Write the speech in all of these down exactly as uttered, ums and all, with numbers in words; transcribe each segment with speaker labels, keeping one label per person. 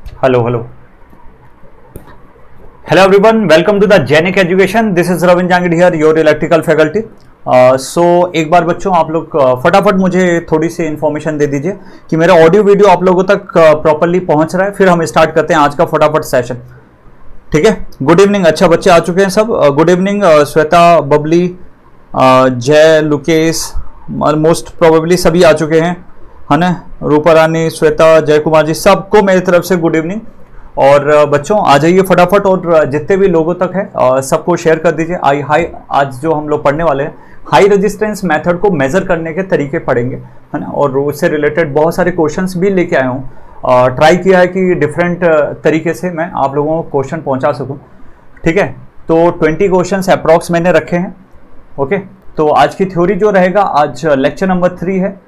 Speaker 1: Hello, hello. Hello everyone, welcome to the Genic Education. This is Ravin Jangid here, your electrical faculty. So uh, so, एक बार बच्चों आप लोग uh, फटाफट मुझे थोड़ी सी इन्फॉर्मेशन दे दीजिए कि मेरा ऑडियो वीडियो आप लोगों तक प्रॉपरली uh, पहुंच रहा है। फिर हम स्टार्ट करते हैं आज का फटाफट सेशन। ठीक है, गुड इवनिंग। अच्छा, बच्चे आ चुके हैं सब। गुड इवनिंग श्वेता, बबली, जय, लुकेश, मोस्ट प्रोबेबली सभी आ चुके हैं, है ना। रूपा रानी, श्वेता, जय कुमार जी, सबको मेरी तरफ से गुड इवनिंग। और बच्चों आ जाइए फटाफट, और जितने भी लोगों तक है सबको शेयर कर दीजिए। आई हाई आज जो हम लोग पढ़ने वाले हैं हाई रेजिस्टेंस मेथड को मेजर करने के तरीके पढ़ेंगे, है ना। और उससे रिलेटेड बहुत सारे क्वेश्चंस भी लेके आया हूँ। ट्राई किया है कि डिफरेंट तरीके से मैं आप लोगों को क्वेश्चन पहुँचा सकूँ। ठीक है, तो ट्वेंटी क्वेश्चन अप्रॉक्स मैंने रखे हैं। ओके, तो आज की थ्योरी जो रहेगा, आज लेक्चर नंबर थ्री है।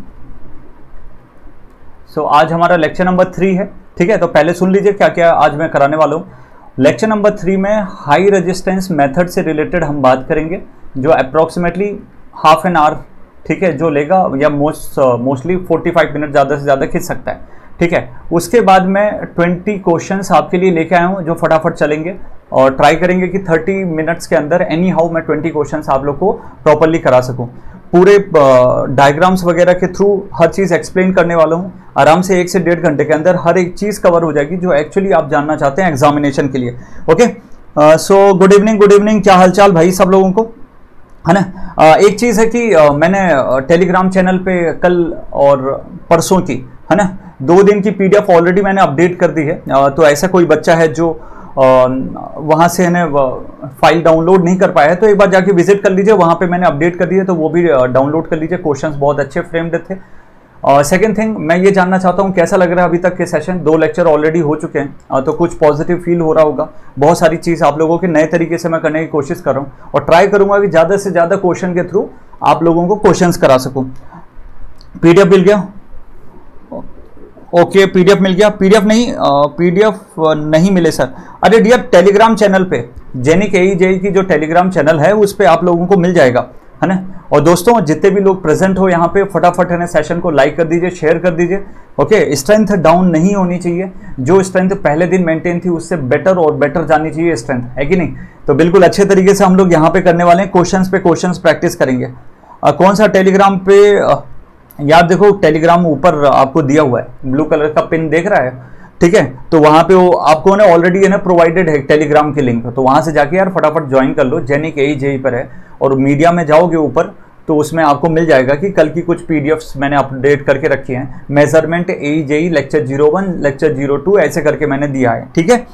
Speaker 1: सो so, आज हमारा लेक्चर नंबर थ्री है। ठीक है, तो पहले सुन लीजिए क्या क्या आज मैं कराने वाला हूँ। लेक्चर नंबर थ्री में हाई रेजिस्टेंस मेथड से रिलेटेड हम बात करेंगे, जो अप्रॉक्सीमेटली हाफ एन आवर, ठीक है, जो लेगा, या most mostly forty five minute ज़्यादा से ज़्यादा खींच सकता है। ठीक है, उसके बाद मैं ट्वेंटी क्वेश्चंस आपके लिए लेके आया हूँ जो फटाफट चलेंगे, और ट्राई करेंगे कि थर्टी मिनट्स के अंदर एनी हाउ मैं ट्वेंटी क्वेश्चंस आप लोग को प्रॉपरली करा सकूँ। पूरे डायग्राम्स वगैरह के थ्रू हर चीज़ एक्सप्लेन करने वाला हूँ। आराम से एक से डेढ़ घंटे के अंदर हर एक चीज़ कवर हो जाएगी जो एक्चुअली आप जानना चाहते हैं एग्जामिनेशन के लिए। Okay, so good evening, good evening. क्या हालचाल भाई सब लोगों को, है ना। uh, एक चीज़ है कि uh, मैंने टेलीग्राम चैनल पे कल और परसों की, है ना, दो दिन की पीडीएफ ऑलरेडी मैंने अपडेट कर दी है। uh, तो ऐसा कोई बच्चा है जो वहाँ से है ना फाइल डाउनलोड नहीं कर पाया है, तो एक बार जाके विजिट कर लीजिए, वहाँ पे मैंने अपडेट कर दिया, तो वो भी डाउनलोड कर लीजिए। क्वेश्चंस बहुत अच्छे फ्रेम्ड थे। और सेकंड थिंग, मैं ये जानना चाहता हूँ कैसा लग रहा है अभी तक के सेशन। दो लेक्चर ऑलरेडी हो चुके हैं, uh, तो कुछ पॉजिटिव फील हो रहा होगा। बहुत सारी चीज़ आप लोगों के नए तरीके से मैं करने की कोशिश कर रहा हूँ, और ट्राई करूँगा कि ज़्यादा से ज़्यादा क्वेश्चन के थ्रू आप लोगों को क्वेश्चन करा सकूँ। पीडीएफ मिल गया? ओके, पीडीएफ मिल गया। पीडीएफ नहीं, पीडीएफ नहीं मिले सर। अरे डियर, टेलीग्राम चैनल पे जेनिक एई जेई की जो टेलीग्राम चैनल है उस पे आप लोगों को मिल जाएगा, है ना। और दोस्तों जितने भी लोग प्रेजेंट हो यहाँ पे, फटाफट है ना सेशन को लाइक कर दीजिए, शेयर कर दीजिए। ओके, स्ट्रेंथ डाउन नहीं होनी चाहिए। जो स्ट्रेंथ पहले दिन मेंटेन थी उससे बेटर और बेटर जानी चाहिए स्ट्रेंथ, है कि नहीं। तो बिल्कुल अच्छे तरीके से हम लोग यहाँ पे करने वाले हैं। क्वेश्चन पे क्वेश्चन प्रैक्टिस करेंगे। आ, कौन सा टेलीग्राम पे? आ, यार देखो, टेलीग्राम ऊपर आपको दिया हुआ है, ब्लू कलर का पिन देख रहा है, ठीक है। तो वहाँ पे वो आपको ना ऑलरेडी है ना प्रोवाइडेड है टेलीग्राम की लिंक, तो वहाँ से जाके यार फटाफट ज्वाइन कर लो। जेनिक एई जेई पर है, और मीडिया में जाओगे ऊपर तो उसमें आपको मिल जाएगा कि कल की कुछ पीडीएफ्स मैंने अपडेट करके रखी हैं। Measurement AE JE lecture zero one, lecture zero two, ऐसे करके मैंने दिया है। ठीक है,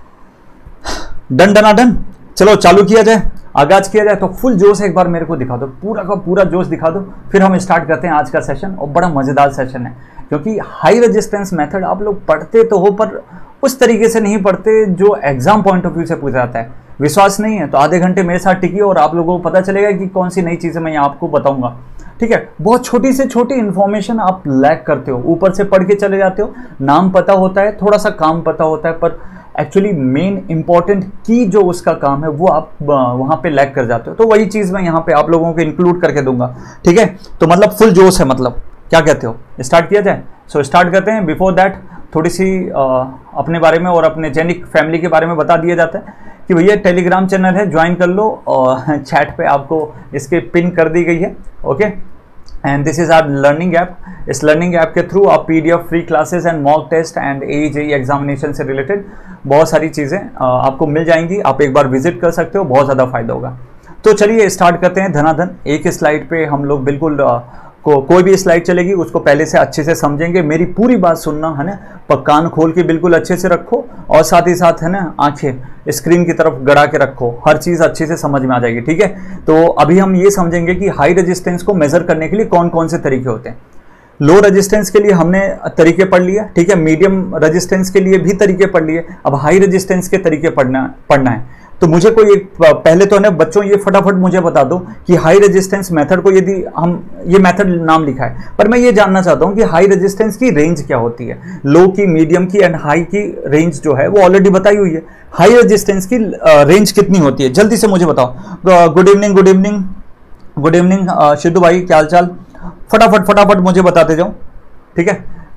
Speaker 1: डन डना डन। चलो चालू किया जाए, आगाज किया जाए। तो फुल जोश एक बार मेरे को दिखा दो, पूरा का पूरा जोश दिखा दो, फिर हम स्टार्ट करते हैं आज का सेशन। और बड़ा मजेदार सेशन है, क्योंकि हाई रेजिस्टेंस मेथड आप लोग पढ़ते तो हो, पर उस तरीके से नहीं पढ़ते जो एग्जाम पॉइंट ऑफ व्यू से पूछा जाता है। विश्वास नहीं है तो आधे घंटे मेरे साथ टिकिए, और आप लोगों को पता चलेगा कि कौन सी नई चीज़ें मैं आपको बताऊंगा। ठीक है, बहुत छोटी से छोटी इन्फॉर्मेशन आप लैक करते हो, ऊपर से पढ़ के चले जाते हो। नाम पता होता है, थोड़ा सा काम पता होता है, पर एक्चुअली मेन इंपॉर्टेंट की जो उसका काम है वो आप वहाँ पे लैग कर जाते हो। तो वही चीज़ मैं यहाँ पे आप लोगों को इंक्लूड करके दूंगा। ठीक है, तो मतलब फुल जोश है, मतलब क्या कहते हो, स्टार्ट किया जाए? सो so, स्टार्ट करते हैं। बिफोर दैट थोड़ी सी आ, अपने बारे में और अपने जेनिक फैमिली के बारे में बता दिया जाता है कि भैया टेलीग्राम चैनल है, ज्वाइन कर लो, और चैट पे आपको इसके पिन कर दी गई है। Okay, and this is our learning app. इस लर्निंग ऐप के थ्रू आप PDF, free classes and mock test and AE JE examination से रिलेटेड बहुत सारी चीज़ें आपको मिल जाएंगी। आप एक बार विजिट कर सकते हो, बहुत ज़्यादा फायदा होगा। तो चलिए स्टार्ट करते हैं धनाधन। एक स्लाइड पे हम लोग बिल्कुल को कोई भी स्लाइड चलेगी उसको पहले से अच्छे से समझेंगे। मेरी पूरी बात सुनना, है ना, पर कान खोल के बिल्कुल अच्छे से रखो, और साथ ही साथ है ना आंखें स्क्रीन की तरफ गड़ा के रखो, हर चीज़ अच्छे से समझ में आ जाएगी। ठीक है, तो अभी हम ये समझेंगे कि हाई रेजिस्टेंस को मेजर करने के लिए कौन कौन से तरीके होते हैं। लो रेजिस्टेंस के लिए हमने तरीके पढ़ लिया, ठीक है। मीडियम रेजिस्टेंस के लिए भी तरीके पढ़ लिए। अब हाई रेजिस्टेंस के तरीके पढ़ना पढ़ना है। तो मुझे कोई एक पहले तो है ना बच्चों, ये फटाफट मुझे बता दो कि हाई रेजिस्टेंस मेथड को, यदि हम ये मेथड नाम लिखा है, पर मैं ये जानना चाहता हूँ कि हाई रेजिस्टेंस की रेंज क्या होती है। लो की, मीडियम की एंड हाई की रेंज जो है वो ऑलरेडी बताई हुई है। हाई रेजिस्टेंस की रेंज कितनी होती है, जल्दी से मुझे बताओ। Good evening, good evening, good evening Sidhu भाई, क्या हाल चाल? फटाफट फटाफट मुझे बताते जाओ, ठीक है।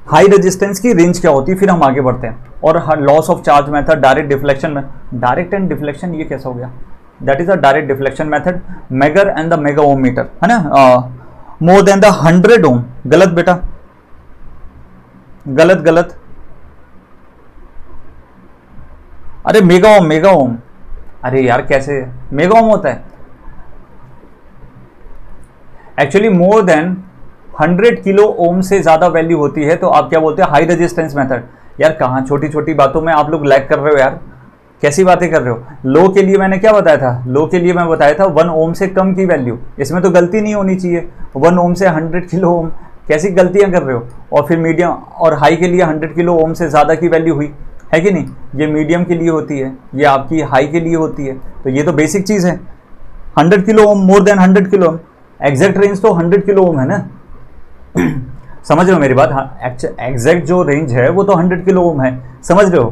Speaker 1: हाई रेजिस्टेंस की रेंज क्या होती है, फिर हम आगे बढ़ते हैं। और loss of charge method, direct deflection में, डायरेक्ट एंड डिफ्लेक्शन ये कैसा हो गया, that is a direct deflection method, megger and the mega ohm मीटर, है ना, more than the hundred ohm, गलत बेटा, गलत गलत, अरे मेगा ओम, मेगा ओम, अरे यार कैसे मेगा ओम होता है, actually more than hundred kilo ohm से ज्यादा वैल्यू होती है तो आप क्या बोलते हैं, हाई रेजिस्टेंस मेथड। यार कहाँ छोटी छोटी बातों में आप लोग लैग कर रहे हो यार, कैसी बातें कर रहे हो। लो के लिए मैंने क्या बताया था, लो के लिए मैं बताया था वन ओम से कम की वैल्यू, इसमें तो गलती नहीं होनी चाहिए, वन ओम से हंड्रेड किलो ओम, कैसी गलतियां कर रहे हो। और फिर मीडियम और हाई के लिए हंड्रेड किलो ओम से ज़्यादा की वैल्यू हुई है कि नहीं, ये मीडियम के लिए होती है, ये आपकी हाई के लिए होती है, तो ये तो बेसिक चीज़ है। Hundred kilo ohm, more than hundred kilo ohm, exact range तो हंड्रेड किलो ओम है ना समझ रहे हो मेरी बात, एग्जैक्ट जो रेंज है वो तो हंड्रेड किलो ओम है, समझ रहे हो।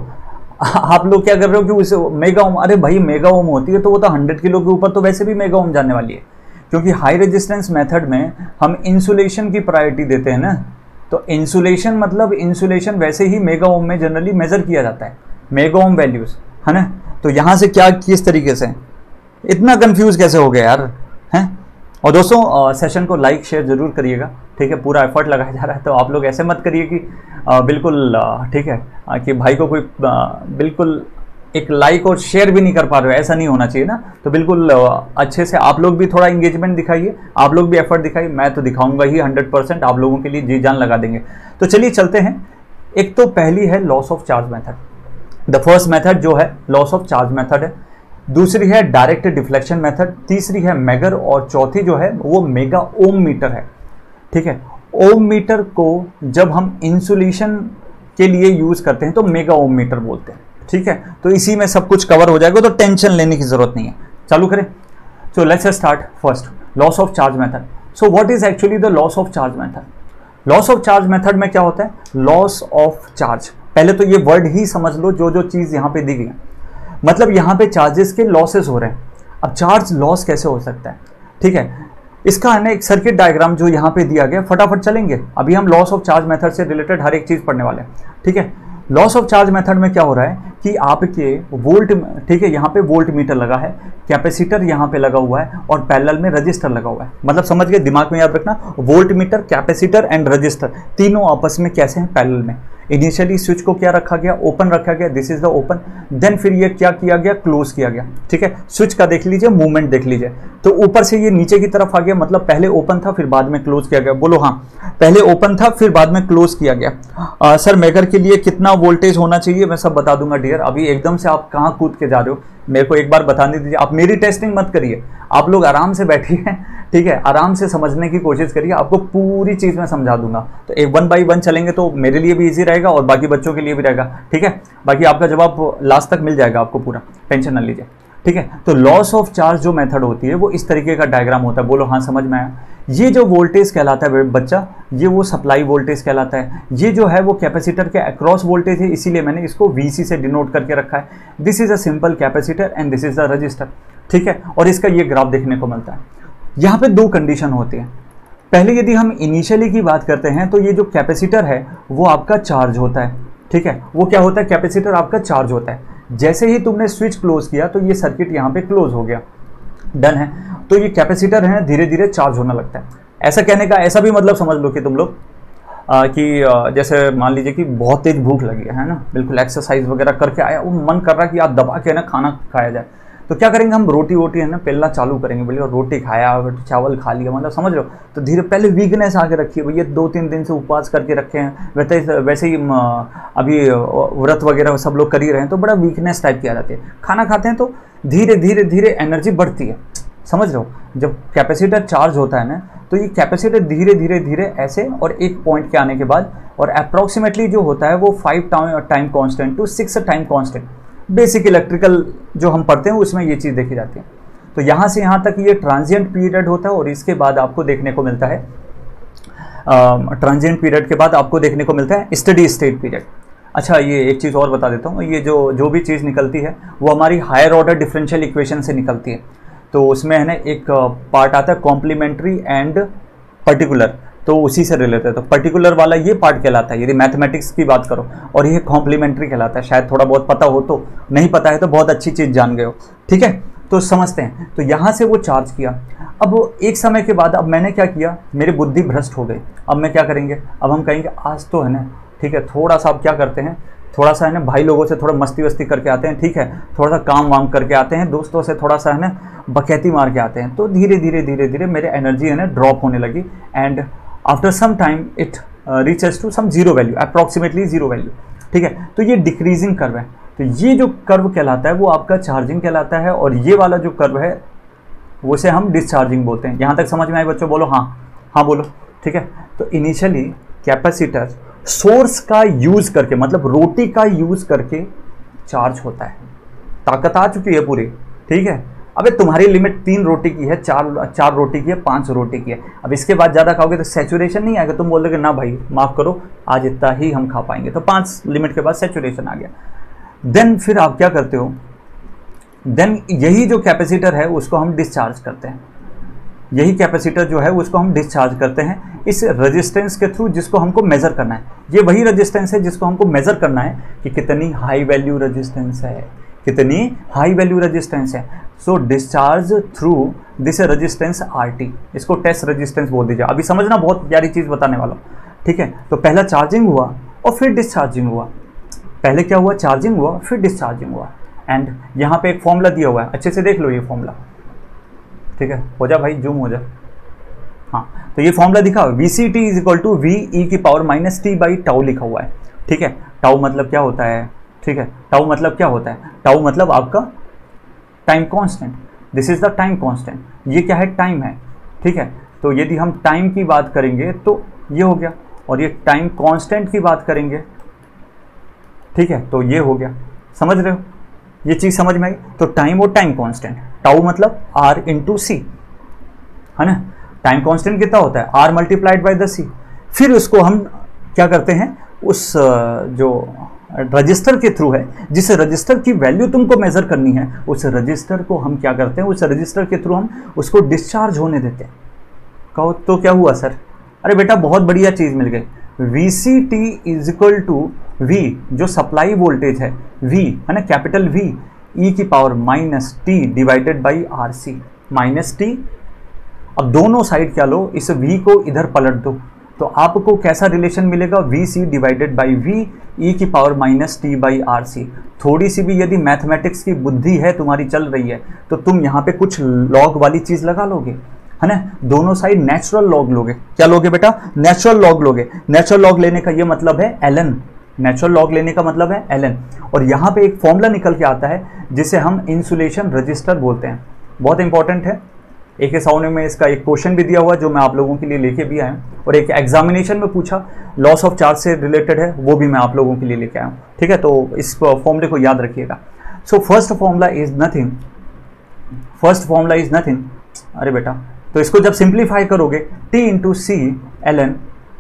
Speaker 1: आप लोग क्या कर रहे हो कि उसे मेगा ओम, अरे भाई मेगा ओम होती है तो वो तो हंड्रेड किलो के ऊपर तो वैसे भी मेगा ओम जाने वाली है, क्योंकि हाई रेजिस्टेंस मेथड में हम इंसुलेशन की प्रायोरिटी देते हैं ना, तो इंसुलेशन मतलब इंसुलेशन वैसे ही मेगा ओम में जनरली मेजर किया जाता है, मेगा ओम वैल्यूज, है ना। तो यहाँ से क्या किस तरीके से इतना कंफ्यूज कैसे हो गया यार, हैं। और दोस्तों सेशन को लाइक शेयर जरूर करिएगा, ठीक है, पूरा एफर्ट लगाया जा रहा है, तो आप लोग ऐसे मत करिए कि आ, बिल्कुल ठीक है आ, कि भाई को कोई आ, बिल्कुल एक लाइक और शेयर भी नहीं कर पा रहे हो, ऐसा नहीं होना चाहिए ना। तो बिल्कुल अच्छे से आप लोग भी थोड़ा इंगेजमेंट दिखाइए, आप लोग भी एफर्ट दिखाइए, मैं तो दिखाऊंगा ही हंड्रेड परसेंट, आप लोगों के लिए जी जान लगा देंगे। तो चलिए चलते हैं। एक तो पहली है loss of charge method, the first method जो है लॉस ऑफ चार्ज मेथड है, दूसरी है डायरेक्ट डिफ्लेक्शन मेथड, तीसरी है मेगर, और चौथी जो है वो मेगा ओम मीटर है, ठीक है। ओम मीटर को जब हम इंसुलेशन के लिए यूज करते हैं तो मेगा ओम मीटर बोलते हैं, ठीक है। तो इसी में सब कुछ कवर हो जाएगा, तो टेंशन लेने की जरूरत नहीं है। चालू करें। So let's start first, loss of charge method. So what is actually the loss of charge method. Loss of charge method में क्या होता है, लॉस ऑफ चार्ज, पहले तो ये वर्ड ही समझ लो, जो जो चीज यहाँ पे दी गई है, मतलब यहाँ पे चार्जेस के लॉसेस हो रहे हैं। अब चार्ज लॉस कैसे हो सकता है, ठीक है, इसका है ना एक सर्किट डायग्राम जो यहाँ पे दिया गया, फटाफट चलेंगे। अभी हम लॉस ऑफ चार्ज मेथड से रिलेटेड हर एक चीज पढ़ने वाले हैं, ठीक है। लॉस ऑफ चार्ज मेथड में क्या हो रहा है कि आपके वोल्ट, ठीक है, यहाँ पे वोल्ट मीटर लगा है, कैपेसिटर यहाँ पे लगा हुआ है, और पैरेलल में रजिस्टर लगा हुआ है। मतलब समझ गए, दिमाग में याद रखना, voltmeter, capacitor and resistor तीनों आपस में कैसे हैं, पैरेलल में। इनिशियली स्विच को क्या रखा गया, ओपन रखा गया, this is the open, then फिर ये क्या किया गया, क्लोज किया गया, ठीक है। स्विच का देख लीजिए, मूवमेंट देख लीजिए, तो ऊपर से ये नीचे की तरफ आ गया, मतलब पहले ओपन था फिर बाद में क्लोज किया गया। बोलो हाँ, पहले ओपन था फिर बाद में क्लोज किया गया। आ, सर मेगर के लिए कितना वोल्टेज होना चाहिए, मैं सब बता दूंगा डियर। अभी एकदम से आप कहाँ कूद के जा रहे हो, मेरे को एक बार बताने दीजिए। आप मेरी टेस्टिंग मत करिए, आप लोग आराम से बैठिए, ठीक है, आराम से समझने की कोशिश करिए, आपको पूरी चीज मैं समझा दूंगा। तो एक वन बाई वन चलेंगे तो मेरे लिए भी इजी रहेगा और बाकी बच्चों के लिए भी रहेगा, ठीक है। बाकी आपका जवाब लास्ट तक मिल जाएगा आपको पूरा, टेंशन ना लीजिए, ठीक है। तो लॉस ऑफ चार्ज जो मेथड होती है वो इस तरीके का डायग्राम होता है। बोलो हाँ, समझ में आया। ये जो वोल्टेज कहलाता है बच्चा, ये वो सप्लाई वोल्टेज कहलाता है। ये जो है वो कैपेसिटर के अक्रॉस वोल्टेज है, इसीलिए मैंने इसको वीसी से डिनोट करके रखा है। This is a simple capacitor and this is the resistor, ठीक है। और इसका ये ग्राफ देखने को मिलता है। यहाँ पे दो कंडीशन होती है। पहले यदि हम इनिशियली की बात करते हैं तो ये जो कैपेसिटर है वो आपका चार्ज होता है, ठीक है। वो क्या होता है, कैपेसिटर आपका चार्ज होता है। जैसे ही तुमने स्विच क्लोज किया तो ये सर्किट यहाँ पे क्लोज हो गया, डन है। तो ये कैपेसिटर है धीरे धीरे चार्ज होना लगता है। ऐसा कहने का ऐसा भी मतलब समझ लो कि तुम लोग कि आ, जैसे मान लीजिए कि बहुत तेज भूख लगी है ना, बिल्कुल एक्सरसाइज वगैरह करके आया, वो मन कर रहा है कि आप दबा के ना खाना खाया जाए, तो क्या करेंगे हम, रोटी वोटी है ना पेलना चालू करेंगे, बोलिए, और रोटी खाया, चावल खा लिया, मतलब समझ लो। तो धीरे पहले वीकनेस आके रखी है, भैया दो तीन दिन से उपवास करके रखे हैं, वैसे वैसे ही अभी व्रत वगैरह सब लोग कर ही रहे हैं, तो बड़ा वीकनेस टाइप की आ जाती है। खाना खाते हैं तो धीरे धीरे धीरे एनर्जी बढ़ती है, समझ रहे हो। जब कैपेसिटर चार्ज होता है ना तो ये कैपेसिटर धीरे धीरे धीरे ऐसे, और एक पॉइंट के आने के बाद, और अप्रॉक्सीमेटली जो होता है वो five time constant to six time constant, basic electrical जो हम पढ़ते हैं उसमें ये चीज़ देखी जाती है। तो यहाँ से यहाँ तक ये ट्रांजिएंट पीरियड होता है, और इसके बाद आपको देखने को मिलता है ट्रांजिएंट पीरियड के बाद आपको देखने को मिलता है स्टडी स्टेट पीरियड। अच्छा, ये एक चीज़ और बता देता हूँ, ये जो जो भी चीज़ निकलती है वो हमारी हायर ऑर्डर डिफरेंशियल इक्वेशन से निकलती है। तो उसमें है ना एक पार्ट आता है कॉम्प्लीमेंट्री एंड पर्टिकुलर। तो उसी से रिलेटेड है। तो पर्टिकुलर वाला ये पार्ट कहलाता है यदि मैथमेटिक्स की बात करो, और ये कॉम्प्लीमेंट्री कहलाता है। शायद थोड़ा बहुत पता हो, तो नहीं पता है तो बहुत अच्छी चीज़ जान गए हो, ठीक है। तो समझते हैं, तो यहाँ से वो चार्ज किया। अब एक समय के बाद अब मैंने क्या किया, मेरी बुद्धि भ्रष्ट हो गई। अब मैं क्या करेंगे, अब हम कहेंगे आज तो है ना, ठीक है, थोड़ा सा अब क्या करते हैं, थोड़ा सा है ना भाई लोगों से थोड़ा मस्ती वस्ती करके आते हैं, ठीक है, थोड़ा सा काम वाम करके आते हैं, दोस्तों से थोड़ा सा है ना बकैती मार के आते हैं। तो धीरे धीरे धीरे धीरे मेरे एनर्जी है ना ड्रॉप होने लगी, and after some time it reaches to some zero value, approximately zero value, ठीक है। तो ये डिक्रीजिंग कर्व है। तो ये जो कर्व कहलाता है वो आपका चार्जिंग कहलाता है, और ये वाला जो कर्व है उसे हम डिस्चार्जिंग बोलते हैं। यहाँ तक समझ में आए बच्चों? बोलो हाँ, हाँ बोलो, ठीक है। तो इनिशियली कैपेसिटर सोर्स का यूज करके, मतलब रोटी का यूज करके चार्ज होता है। ताकत आ चुकी है पूरी, ठीक है। अबे तुम्हारी लिमिट तीन रोटी की है, चार चार रोटी की है, पांच रोटी की है। अब इसके बाद ज़्यादा खाओगे तो सैचुरेशन नहीं आएगा, तुम बोल दोगे ना भाई माफ़ करो आज इतना ही हम खा पाएंगे, तो पांच लिमिट के बाद सैचुरेशन आ गया। देन फिर आप क्या करते हो, देन यही जो कैपेसिटर है उसको हम डिस्चार्ज करते हैं। यही कैपेसिटर जो है उसको हम डिस्चार्ज करते हैं इस रेजिस्टेंस के थ्रू, जिसको हमको मेज़र करना है। ये वही रेजिस्टेंस है जिसको हमको मेज़र करना है कि कितनी हाई वैल्यू रेजिस्टेंस है, कितनी हाई वैल्यू रेजिस्टेंस है। So discharge through this resistance R T, इसको टेस्ट रेजिस्टेंस बोल दीजिए। अभी समझना, बहुत प्यारी चीज़ बताने वाला हूँ, ठीक है। तो पहला चार्जिंग हुआ और फिर डिस्चार्जिंग हुआ। पहले क्या हुआ, चार्जिंग हुआ, फिर डिस्चार्जिंग हुआ। एंड यहाँ पे एक फॉर्मूला दिया हुआ है, अच्छे से देख लो ये फॉर्मूला, ठीक है। हो जा भाई, जूम हो जा, हाँ। तो ये फॉर्मूला दिखा हुआ, V C T is equal to V E की power minus T by tau लिखा हुआ है, ठीक है। टाउ मतलब क्या होता है, ठीक है, टाउ मतलब क्या होता है, टाउ मतलब आपका time constant. This is the time constant. ये क्या है, टाइम है, ठीक है। तो यदि हम टाइम की बात करेंगे तो ये हो गया, और ये टाइम कांस्टेंट की बात करेंगे, ठीक है, तो ये हो गया। समझ रहे हो, ये चीज समझ में आई? तो टाइम और टाइम कांस्टेंट, टाउ मतलब आर इंटू सी, है ना। टाइम कांस्टेंट कितना होता है, R multiplied by the C. फिर उसको हम क्या करते हैं, उस जो रजिस्टर के थ्रू है, जिस रजिस्टर की वैल्यू तुमको मेजर करनी है, उस रजिस्टर को हम क्या करते हैं, उस रजिस्टर के थ्रू हम उसको डिस्चार्ज होने देते हैं। कहो तो क्या हुआ सर? अरे बेटा बहुत बढ़िया चीज मिल गई। V C T is equal to V, जो सप्लाई वोल्टेज है V, है ना, कैपिटल V, ई की power minus T divided by R C, minus T. अब दोनों साइड क्या लो, इस V को इधर पलट दो, तो आपको कैसा रिलेशन मिलेगा, V C divided by V E की power minus T by R C. थोड़ी सी भी यदि मैथमेटिक्स की बुद्धि है तुम्हारी चल रही है, तो तुम यहाँ पे कुछ लॉग वाली चीज लगा लोगे, है ना। दोनों साइड नेचुरल लॉग लोगे। क्या लोगे बेटा, नेचुरल लॉग लोगे। नेचुरल लॉग लेने का ये मतलब है एलन, नेचुरल लॉग लेने का मतलब है एलन। और यहाँ पे एक फॉर्मूला निकल के आता है जिसे हम इंसुलेशन रजिस्टर बोलते हैं। बहुत इंपॉर्टेंट है। एक साउंड में इसका एक क्वेश्चन भी दिया हुआ जो मैं आप लोगों के लिए लेके भी आया हूँ, और एक एग्जामिनेशन में पूछा लॉस ऑफ चार्ज से रिलेटेड है, वो भी मैं आप लोगों के लिए लेके आया हूँ, ठीक है। तो इस फॉर्मूले को याद रखिएगा। So first formula is nothing, first formula is nothing, अरे बेटा, तो इसको जब सिंप्लीफाई करोगे T into C L N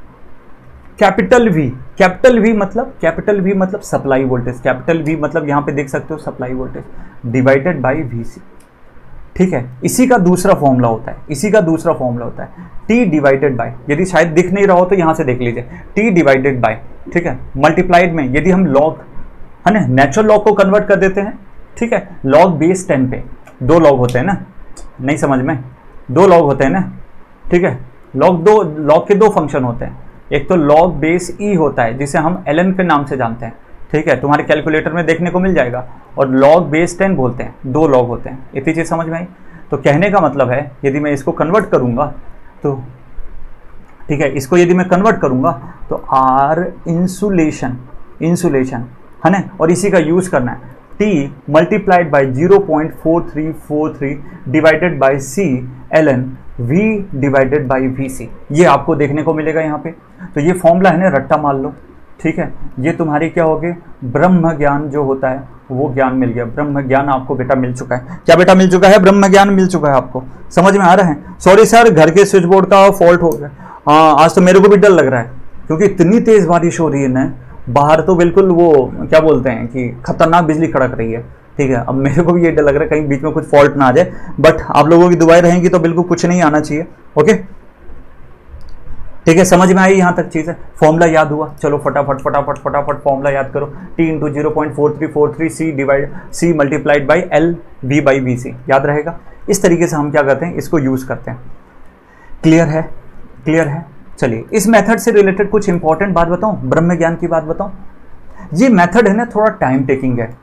Speaker 1: capital V, capital V मतलब कैपिटल वी मतलब सप्लाई वोल्टेज, कैपिटल वी मतलब यहाँ पे देख सकते हो supply voltage divided by V C, ठीक है। इसी का दूसरा फॉर्मूला होता है, इसी का दूसरा फॉर्मूला होता है टी डिवाइडेड बाई, यदि शायद दिख नहीं रहा हो तो यहाँ से देख लीजिए, टी डिवाइडेड बाई, ठीक है, मल्टीप्लाइड में यदि हम लॉग, है ना, नेचुरल लॉग को कन्वर्ट कर देते हैं, ठीक है। लॉग बेस टेन पे दो लॉग होते हैं ना, नहीं समझ में, दो लॉग होते हैं ना, ठीक है। लॉग दो, लॉग के दो फंक्शन होते हैं, एक तो लॉग बेस ई होता है जिसे हम एल एन के नाम से जानते हैं, ठीक है, तुम्हारे कैलकुलेटर में देखने को मिल जाएगा, और लॉग बेस टेन बोलते हैं, दो लॉग होते हैं। इतनी चीज़ समझ में आई? तो कहने का मतलब है यदि मैं इसको कन्वर्ट करूंगा तो, ठीक है, इसको यदि मैं कन्वर्ट करूंगा तो आर इंसुलेशन, इंसुलेशन, है ना, और इसी का यूज करना है T multiplied by zero point four three four three divided by C L N V divided by V C, ये आपको देखने को मिलेगा यहाँ पे। तो ये फॉर्मूला है ना, रट्टा मार लो, ठीक है। ये तुम्हारी क्या होगी, ब्रह्म ज्ञान जो होता है वो ज्ञान मिल गया, ब्रह्म ज्ञान आपको बेटा मिल चुका है। क्या बेटा मिल चुका है, ब्रह्म ज्ञान मिल चुका है आपको, समझ में आ रहा है? सॉरी सर, घर के स्विच बोर्ड का फॉल्ट हो गया। हाँ, आज तो मेरे को भी डर लग रहा है क्योंकि इतनी तेज बारिश हो रही है ना, बाहर तो बिल्कुल वो क्या बोलते हैं कि खतरनाक बिजली कड़क रही है, ठीक है। अब मेरे को भी ये डर लग रहा है कहीं बीच में कुछ फॉल्ट ना आ जाए, बट आप लोगों की दुआएं रहेंगी तो बिल्कुल कुछ नहीं आना चाहिए, ओके। ठीक है, समझ में आई यहाँ तक चीज़ है। फॉर्मूला याद हुआ, चलो फटाफट फटाफट फटाफट फॉर्मूला याद करो। T into zero point four three four three C divide C multiplied by L V by V C, याद रहेगा। इस तरीके से हम क्या करते हैं, इसको यूज़ करते हैं। क्लियर है, क्लियर है। चलिए इस मेथड से रिलेटेड कुछ इंपॉर्टेंट बात बताऊं, ब्रह्म ज्ञान की बात बताऊं। ये मेथड है ना थोड़ा टाइम टेकिंग है।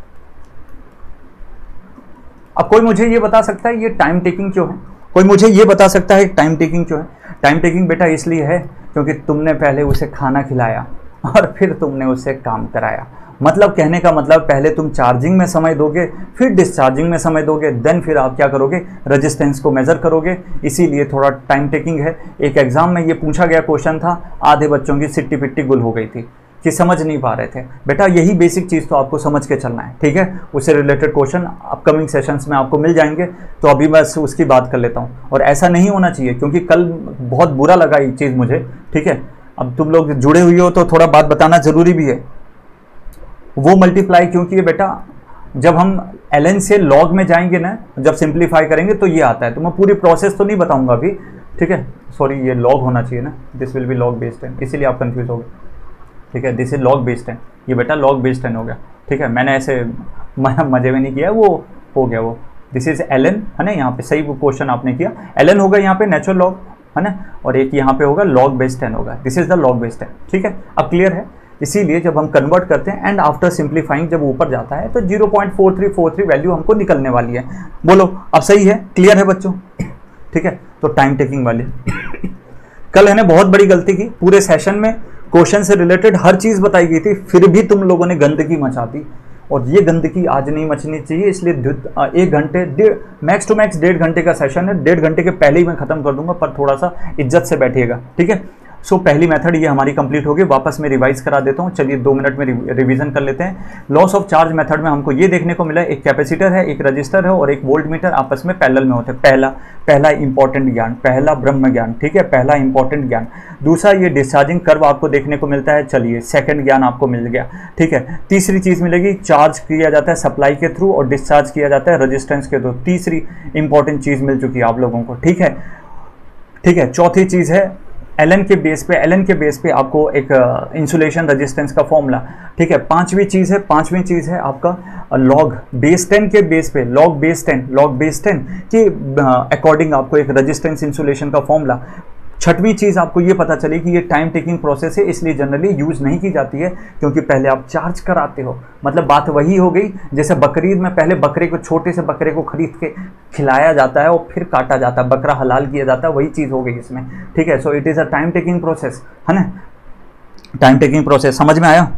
Speaker 1: अब कोई मुझे ये बता सकता है ये टाइम टेकिंग क्यों है? कोई मुझे ये बता सकता है टाइम टेकिंग क्यों है? टाइम टेकिंग बेटा इसलिए है क्योंकि तुमने पहले उसे खाना खिलाया और फिर तुमने उसे काम कराया। मतलब कहने का मतलब पहले तुम चार्जिंग में समय दोगे, फिर डिस्चार्जिंग में समय दोगे, देन फिर आप क्या करोगे, रेजिस्टेंस को मेजर करोगे। इसीलिए थोड़ा टाइम टेकिंग है। एक एग्जाम में ये पूछा गया क्वेश्चन था, आधे बच्चों की सिट्टी पिट्टी गुल हो गई थी कि समझ नहीं पा रहे थे। बेटा यही बेसिक चीज़ तो आपको समझ के चलना है, ठीक है। उससे रिलेटेड क्वेश्चन अपकमिंग सेशंस में आपको मिल जाएंगे, तो अभी बस उसकी बात कर लेता हूँ। और ऐसा नहीं होना चाहिए क्योंकि कल बहुत बुरा लगा ये चीज़ मुझे, ठीक है। अब तुम लोग जुड़े हुए हो तो थोड़ा बात बताना जरूरी भी है। वो मल्टीप्लाई क्योंकि ये बेटा जब हम एल से लॉग में जाएंगे ना, जब सिंप्लीफाई करेंगे तो ये आता है। तो मैं पूरी प्रोसेस तो नहीं बताऊंगा अभी, ठीक है। सॉरी ये लॉग होना चाहिए ना, this will be log based है, इसीलिए आप कंफ्यूज हो गए, ठीक है। दिस इज लॉग बेस्ड है, ये बेटा लॉग बेस्ड हो गया, ठीक है। मैंने ऐसे मजे में नहीं किया, वो हो गया वो। दिस इज एल एन है ना, यहाँ पे सही क्वेश्चन आपने किया। एल एन होगा यहाँ पे नेचुरल लॉग है ना, और एक यहाँ पे होगा लॉग बेस्ड टेन होगा। This is the log based ten, ठीक है। अब क्लियर है। इसीलिए जब हम कन्वर्ट करते हैं एंड आफ्टर सिंप्लीफाइंग जब ऊपर जाता है तो zero point four three four three value हमको निकलने वाली है। बोलो अब सही है, क्लियर है बच्चों, ठीक है। तो टाइम टेकिंग वाली कल है ना बहुत बड़ी गलती की, पूरे सेशन में क्वेश्चन से रिलेटेड हर चीज बताई गई थी, फिर भी तुम लोगों ने गंदगी मचा दी। और ये गंदगी आज नहीं मचनी चाहिए, इसलिए एक घंटे डेढ़ मैक्स टू मैक्स डेढ़ घंटे का सेशन है, डेढ़ घंटे के पहले ही मैं खत्म कर दूंगा, पर थोड़ा सा इज्जत से बैठिएगा, ठीक है। सो so, पहली मेथड ये हमारी कंप्लीट होगी। वापस मैं रिवाइज करा देता हूँ, चलिए दो मिनट में रिवीजन कर लेते हैं। लॉस ऑफ चार्ज मेथड में हमको ये देखने को मिला, एक कैपेसिटर है, एक रजिस्टर है और एक वोल्ट मीटर आपस में पैरेलल में होते हैं। पहला पहला इंपॉर्टेंट ज्ञान, पहला ब्रह्म ज्ञान, ठीक है, पहला इंपॉर्टेंट ज्ञान। दूसरा ये डिस्चार्जिंग कर्व आपको देखने को मिलता है, चलिए सेकंड ज्ञान आपको मिल गया, ठीक है। तीसरी चीज मिलेगी, चार्ज किया जाता है सप्लाई के थ्रू और डिस्चार्ज किया जाता है रेजिस्टेंस के थ्रू। तीसरी इंपॉर्टेंट चीज मिल चुकी है आप लोगों को, ठीक है, ठीक है। चौथी चीज है एलन के बेस पे, एलन के बेस पे आपको एक इंसुलेशन रेजिस्टेंस का फॉर्मूला, ठीक है। पांचवी चीज है, पांचवी चीज है आपका लॉग बेस टेन के बेस पे, log base ten, log base ten के अकॉर्डिंग आपको एक रेजिस्टेंस इंसुलेशन का फॉर्मूला। छठवीं चीज आपको ये पता चली कि ये टाइम टेकिंग प्रोसेस है, इसलिए जनरली यूज नहीं की जाती है क्योंकि पहले आप चार्ज कराते हो। मतलब बात वही हो गई जैसे बकरीद में पहले बकरे को, छोटे से बकरे को खरीद के खिलाया जाता है और फिर काटा जाता है, बकरा हलाल किया जाता है, वही चीज हो गई इसमें, ठीक है। So it is a time taking process, है ना, टाइम टेकिंग प्रोसेस। समझ में आया,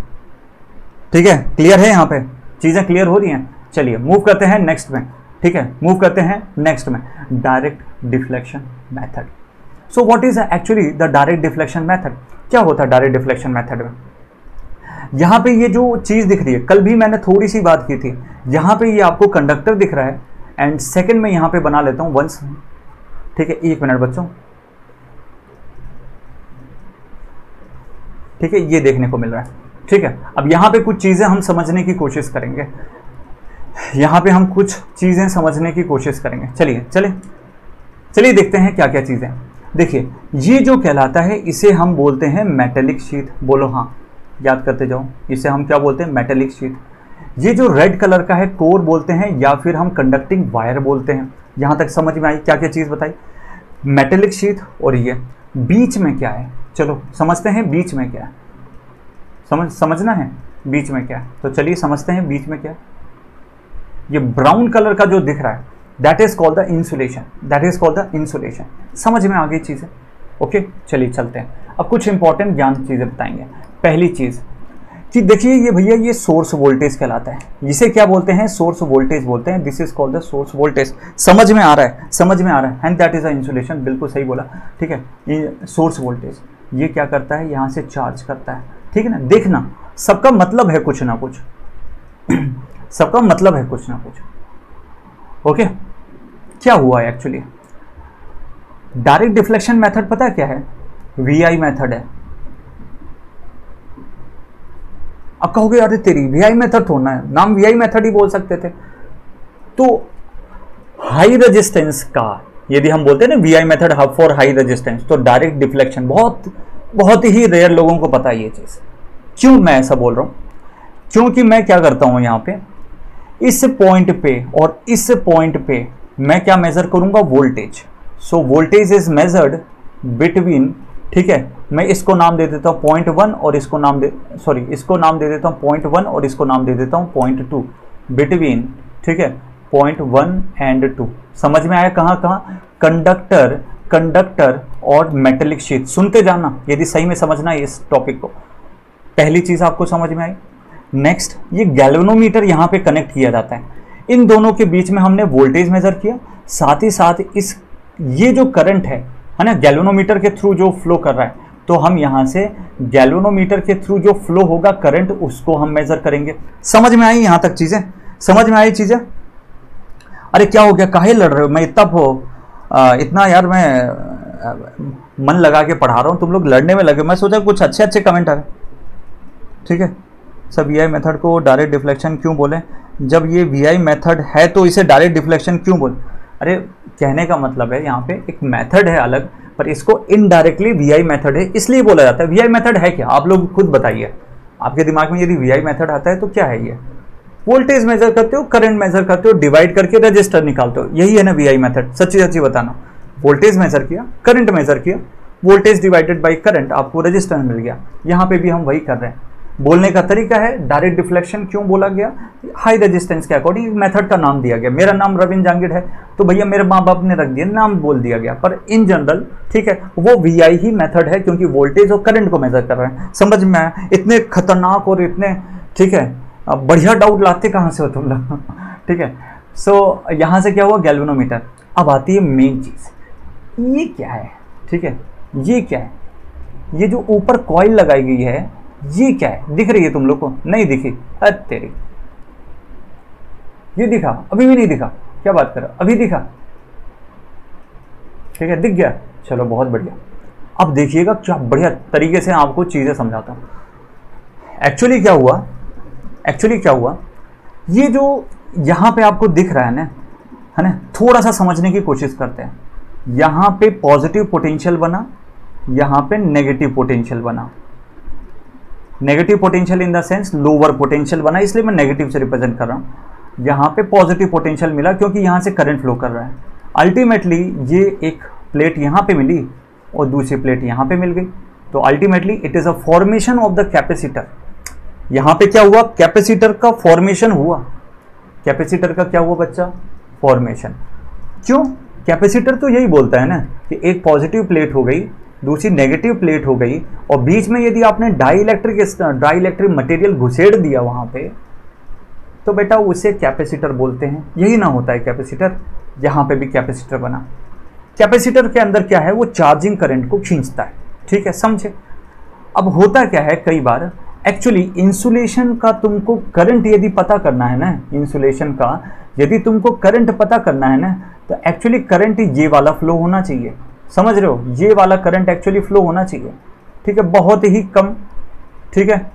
Speaker 1: ठीक है, क्लियर है, यहाँ पे चीजें क्लियर हो रही हैं। चलिए मूव करते हैं नेक्स्ट में, ठीक है, मूव करते हैं नेक्स्ट में, direct deflection method. So what is actually the direct deflection method? क्या होता है डायरेक्ट डिफ्लेक्शन मेथड में? यहाँ पे ये जो चीज दिख रही है, कल भी मैंने थोड़ी सी बात की थी, यहाँ पे ये आपको कंडक्टर दिख रहा है एंड सेकंड में यहाँ पे बना लेता हूँ वंस, ठीक है, एक मिनट बच्चों, ठीक है, ये देखने को मिल रहा है, ठीक है। अब यहाँ पे कुछ चीजें हम समझने की कोशिश करेंगे, यहाँ पे हम कुछ चीजें समझने की कोशिश करेंगे। चलिए चलिए चलिए देखते हैं क्या क्या चीजें। देखिए ये जो कहलाता है इसे हम बोलते हैं मेटेलिक शीट। बोलो हाँ, याद करते जाओ, इसे हम क्या बोलते हैं? Metallic sheet. ये जो रेड कलर का है कोर बोलते हैं या फिर हम कंडक्टिंग वायर बोलते हैं। यहां तक समझ में आई क्या क्या चीज बताई? Metallic sheet. और ये बीच में क्या है, चलो समझते हैं बीच में क्या है। समझ समझना है बीच में क्या है, तो चलिए समझते हैं बीच में क्या है। ये ब्राउन कलर का जो दिख रहा है that is called the insulation, that is called the insulation. समझ में आ गई चीजें? ओके चलिए चलते हैं, अब कुछ इंपॉर्टेंट ज्ञान चीजें बताएंगे। पहली चीज कि देखिए ये भैया ये सोर्स वोल्टेज कहलाता है, इसे क्या बोलते हैं? सोर्स वोल्टेज बोलते हैं। This is called the source voltage. समझ में आ रहा है? समझ में आ रहा है, and that is a insulation. बिल्कुल सही बोला, ठीक है। ये सोर्स वोल्टेज ये क्या करता है? यहाँ से चार्ज करता है, ठीक है ना। देखना सबका मतलब है कुछ ना कुछ सबका मतलब है कुछ ना कुछ। Okay okay? क्या हुआ है एक्चुअली? डायरेक्ट डिफ्लेक्शन मेथड पता है क्या है? वीआई मेथड है। अब कहोगे अरे तेरी वीआई मेथड थोड़ा है, नाम वीआई मेथड ही बोल सकते थे। तो हाई रेजिस्टेंस का यदि हम बोलते हैं ना V I method hub for high resistance, तो डायरेक्ट डिफ्लेक्शन बहुत बहुत ही रेयर लोगों को पता है ये चीज़। क्यों मैं ऐसा बोल रहा हूँ? क्योंकि मैं क्या करता हूँ यहाँ पे, इस पॉइंट पे और इस पॉइंट पे मैं क्या मेजर करूँगा, voltage. So voltage is measured between, ठीक है, मैं इसको नाम दे देता हूँ पॉइंट वन और इसको नाम दे सॉरी इसको नाम दे देता हूँ पॉइंट वन और इसको नाम दे देता हूँ पॉइंट टू, बिटवीन, ठीक है, पॉइंट वन एंड टू। समझ में आया? कहाँ कहाँ? कंडक्टर कंडक्टर और मेटेलिक शीट। सुनते जाना यदि सही में समझना है इस टॉपिक को। पहली चीज आपको समझ में आई। नेक्स्ट, ये गैल्वेनोमीटर यहाँ पे कनेक्ट किया जाता है, इन दोनों के बीच में हमने वोल्टेज मेजर किया, साथ ही साथ इस ये जो करंट है है ना, गैल्वेनोमीटर के थ्रू जो फ्लो कर रहा है, तो हम यहाँ से गैल्वेनोमीटर के थ्रू जो फ्लो होगा करंट, उसको हम मेजर करेंगे। समझ में आई यहाँ तक चीजें? समझ में आई चीजें? अरे क्या हो गया, काहे लड़ रहे हो? मैं इतना आ, इतना यार मैं आ, मन लगा के पढ़ा रहा हूँ, तुम लोग लड़ने में लगे। मैं सोचा कुछ अच्छे अच्छे कमेंट आ गए। ठीक है, सब वी आई मेथड को डायरेक्ट डिफ्लेक्शन क्यों बोले? जब ये वी आई मेथड है तो इसे डायरेक्ट डिफ्लेक्शन क्यों बोले? अरे कहने का मतलब है यहाँ पे एक मेथड है अलग, पर इसको इनडायरेक्टली वी आई मेथड है इसलिए बोला जाता है। वी आई मेथड है क्या? आप लोग खुद बताइए। आपके दिमाग में यदि वी आई मेथड आता है तो क्या है ये? वोल्टेज मेजर करते हो, करंट मेजर करते हो, डिवाइड करके रजिस्टर निकालते हो, यही है ना वी आई मेथड। सच्ची सच्ची बताना, वोल्टेज मेजर किया, करंट मेजर किया, वोल्टेज डिवाइडेड बाय करंट, आपको रजिस्टर मिल गया। यहाँ पे भी हम वही कर रहे हैं। बोलने का तरीका है डायरेक्ट डिफ्लेक्शन क्यों बोला गया? हाई रेजिस्टेंस के अकॉर्डिंग मेथड का नाम दिया गया। मेरा नाम रविंद्र जांगिड़ है तो भैया मेरे माँ बाप ने रख दिया, नाम बोल दिया गया, पर इन जनरल, ठीक है, वो वी आई ही मेथड है क्योंकि वोल्टेज और करंट को मेजर कर रहे हैं। समझ में आया? इतने खतरनाक और इतने, ठीक है, बढ़िया डाउट लाते कहाँ से हो तुम लोग? ठीक है, सो यहाँ से क्या हुआ, गैल्वेनोमीटर। अब आती है मेन चीज, ये क्या है? ठीक है, ये क्या है? ये जो ऊपर कॉइल लगाई गई है ये क्या है? दिख रही है तुम लोग को? नहीं दिखी? अरे तेरी, ये दिखा? अभी भी नहीं दिखा? क्या बात कर रहा, अभी दिखा? ठीक है, दिख गया, चलो बहुत बढ़िया। अब देखिएगा क्या बढ़िया तरीके से आपको चीजें समझाता हूं। एक्चुअली क्या हुआ, एक्चुअली क्या हुआ, ये जो यहां पे आपको दिख रहा है ना, है ना, थोड़ा सा समझने की कोशिश करते हैं। यहां पे पॉजिटिव पोटेंशियल बना, यहां पे नेगेटिव पोटेंशियल बना। Negative potential in the sense lower potential बना, इसलिए मैं नेगेटिव से रिप्रेजेंट कर रहा हूं। यहाँ पे पॉजिटिव पोटेंशियल मिला क्योंकि यहाँ से करंट फ्लो कर रहा है। अल्टीमेटली ये एक प्लेट यहाँ पे मिली और दूसरी प्लेट यहाँ पे मिल गई, तो ultimately it is a formation of the capacitor. यहाँ पे क्या हुआ, कैपेसिटर का फॉर्मेशन हुआ। कैपेसिटर का क्या हुआ बच्चा, फॉर्मेशन। क्यों? कैपेसिटर तो यही बोलता है ना कि एक पॉजिटिव प्लेट हो गई, दूसरी नेगेटिव प्लेट हो गई, और बीच में यदि आपने dielectric dielectric material घुसेड़ दिया वहां पे, तो बेटा उसे कैपेसिटर बोलते हैं। यही ना होता है कैपेसिटर? यहां पे भी कैपेसिटर बना। कैपेसिटर के अंदर क्या है, वो चार्जिंग करंट को खींचता है। ठीक है, समझे? अब होता क्या है, कई बार एक्चुअली इंसुलेशन का तुमको करंट यदि पता करना है ना, इंसुलेशन का यदि तुमको करंट पता करना है ना, तो एक्चुअली करंट ये वाला फ्लो होना चाहिए। समझ रहे हो? ये वाला करंट एक्चुअली फ्लो होना चाहिए। ठीक है, बहुत ही कम। ठीक है,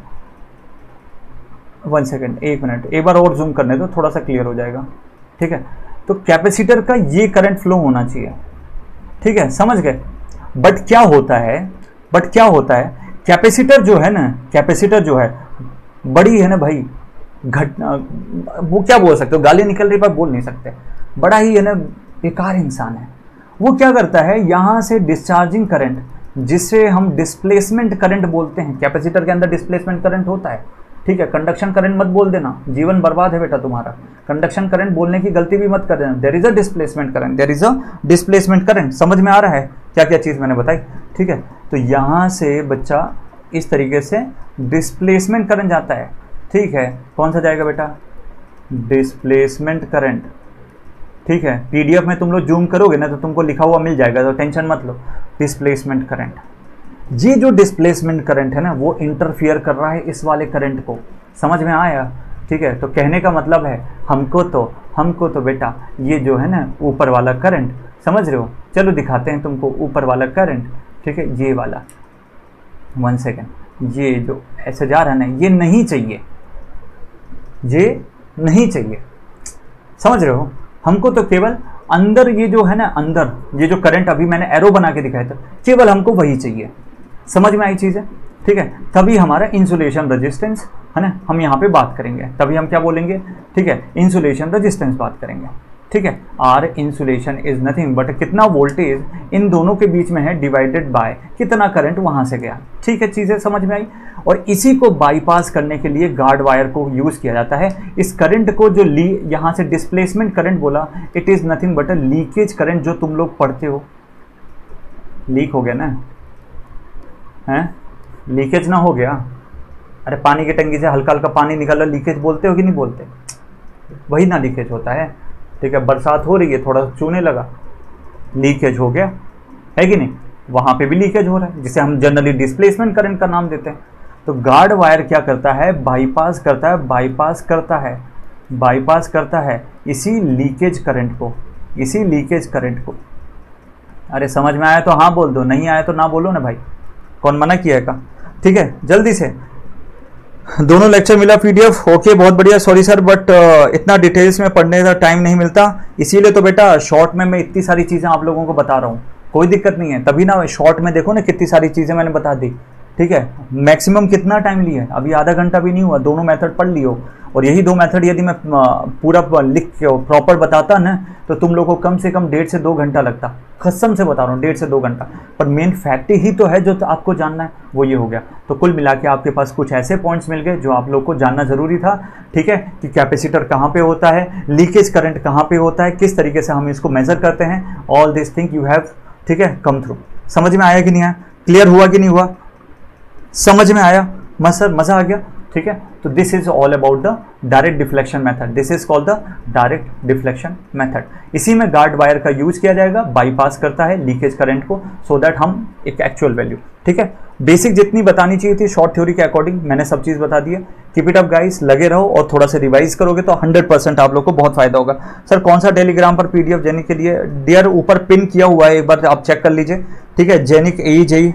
Speaker 1: वन सेकेंड, एक मिनट, एक बार और जूम करने दो, थोड़ा सा क्लियर हो जाएगा। ठीक है, तो कैपेसिटर का ये करंट फ्लो होना चाहिए। ठीक है, समझ गए? बट क्या होता है, बट क्या होता है, कैपेसिटर जो है ना, कैपेसिटर जो है बड़ी है ना भाई, घटना, वो क्या बोल सकते हो, गाली निकल रही पर बोल नहीं सकते, बड़ा ही है ना बेकार इंसान है। वो क्या करता है, यहां से डिस्चार्जिंग करंट, जिसे हम डिस्प्लेसमेंट करंट बोलते हैं, कैपेसिटर के अंदर डिस्प्लेसमेंट करंट होता है। ठीक है, कंडक्शन करंट मत बोल देना, जीवन बर्बाद है बेटा तुम्हारा। कंडक्शन करंट बोलने की गलती भी मत कर देना। There is a displacement current, there is a displacement current. समझ में आ रहा है क्या क्या चीज मैंने बताई? ठीक है, तो यहां से बच्चा इस तरीके से डिस्प्लेसमेंट करंट जाता है। ठीक है, कौन सा जाएगा बेटा, डिस्प्लेसमेंट करंट। ठीक है, पीडीएफ में तुम लोग जूम करोगे ना तो तुमको लिखा हुआ मिल जाएगा, तो टेंशन मत लो। डिस्प्लेसमेंट करंट, ये जो डिस्प्लेसमेंट करंट है ना, वो इंटरफियर कर रहा है इस वाले करंट को। समझ में आया? ठीक है, तो कहने का मतलब है हमको तो हमको तो बेटा ये जो है ना ऊपर वाला करंट, समझ रहे हो? चलो दिखाते हैं तुमको ऊपर वाला करंट। ठीक है, ये वाला, वन सेकेंड, ये जो ऐसे जा रहा है ना, ये नहीं चाहिए, ये नहीं चाहिए। समझ रहे हो? हमको तो केवल अंदर ये जो है ना, अंदर ये जो करंट अभी मैंने एरो बना के दिखाया था, केवल हमको वही चाहिए। समझ में आई चीज़ें? ठीक है, तभी हमारा इंसुलेशन रेजिस्टेंस है ना, हम यहाँ पे बात करेंगे, तभी हम क्या बोलेंगे, ठीक है, इंसुलेशन रेजिस्टेंस बात करेंगे। ठीक है, R insulation is nothing but कितना वोल्टेज इन दोनों के बीच में है डिवाइडेड बाय कितना करंट वहां से गया। ठीक है, चीजें समझ में आई। और इसी को बाईपास करने के लिए गार्ड वायर को यूज किया जाता है। इस करंट को जो ली यहां से डिस्प्लेसमेंट करंट बोला, it is nothing but a leakage current, जो तुम लोग पढ़ते हो। लीक हो गया ना, है लीकेज ना हो गया, अरे पानी की टंकी से हल्का हल्का पानी निकला, लीकेज बोलते हो कि नहीं बोलते? वही ना लीकेज होता है। ठीक है, बरसात हो रही है, थोड़ा चूने लगा, लीकेज हो गया, है कि नहीं? वहां पे भी लीकेज हो रहा है, जिसे हम जनरली डिस्प्लेसमेंट करंट का नाम देते हैं। तो गार्ड वायर क्या करता है, बाईपास करता है, बाईपास करता है, बाईपास करता है इसी लीकेज करंट को, इसी लीकेज करंट को। अरे समझ में आया तो हाँ बोल दो, नहीं आया तो ना बोलो ना भाई, कौन मना किया है का? ठीक है, जल्दी से दोनों लेक्चर मिला पीडीएफ, ओके बहुत बढ़िया। सॉरी सर बट इतना डिटेल्स में पढ़ने का टाइम नहीं मिलता, इसीलिए तो बेटा शॉर्ट में मैं इतनी सारी चीज़ें आप लोगों को बता रहा हूँ, कोई दिक्कत नहीं है। तभी ना शॉर्ट में देखो ना कितनी सारी चीज़ें मैंने बता दी। ठीक है, मैक्सिमम कितना टाइम लिया है, अभी आधा घंटा भी नहीं हुआ, दोनों मेथड पढ़ लियो। और यही दो मेथड यदि मैं पूरा लिख के प्रॉपर बताता ना, तो तुम लोगों को कम से कम डेढ़ से दो घंटा लगता, कसम से बता रहा हूँ, डेढ़ से दो घंटा। पर मेन फैक्ट ही तो है जो तो आपको जानना है, वो ये हो गया। तो कुल मिला के आपके पास कुछ ऐसे पॉइंट्स मिल गए जो आप लोग को जानना जरूरी था। ठीक है, कि कैपेसिटर कहाँ पे होता है, लीकेज करंट कहाँ पे होता है, किस तरीके से हम इसको मेजर करते हैं, all this thing you have, ठीक है, कम थ्रू। समझ में आया कि नहीं आया, क्लियर हुआ कि नहीं हुआ, समझ में आया? मसर मजा आ गया। ठीक है, तो this is all about the direct deflection method, this is called the direct deflection method. इसी में गार्ड वायर का यूज किया जाएगा, बाईपास करता है लीकेज करंट को, सो दैट हम एक एक्चुअल वैल्यू। ठीक है, बेसिक जितनी बतानी चाहिए थी शॉर्ट थ्योरी के अकॉर्डिंग मैंने सब चीज बता दी है। कीप इट अप गाइस, लगे रहो और थोड़ा सा रिवाइज करोगे तो हंड्रेड परसेंट आप लोग को बहुत फायदा होगा। सर कौन सा टेलीग्राम पर पीडीएफ जेनिक के लिए, डियर ऊपर पिन किया हुआ है, एक बार आप चेक कर लीजिए। ठीक है, जेनिक ए जेई,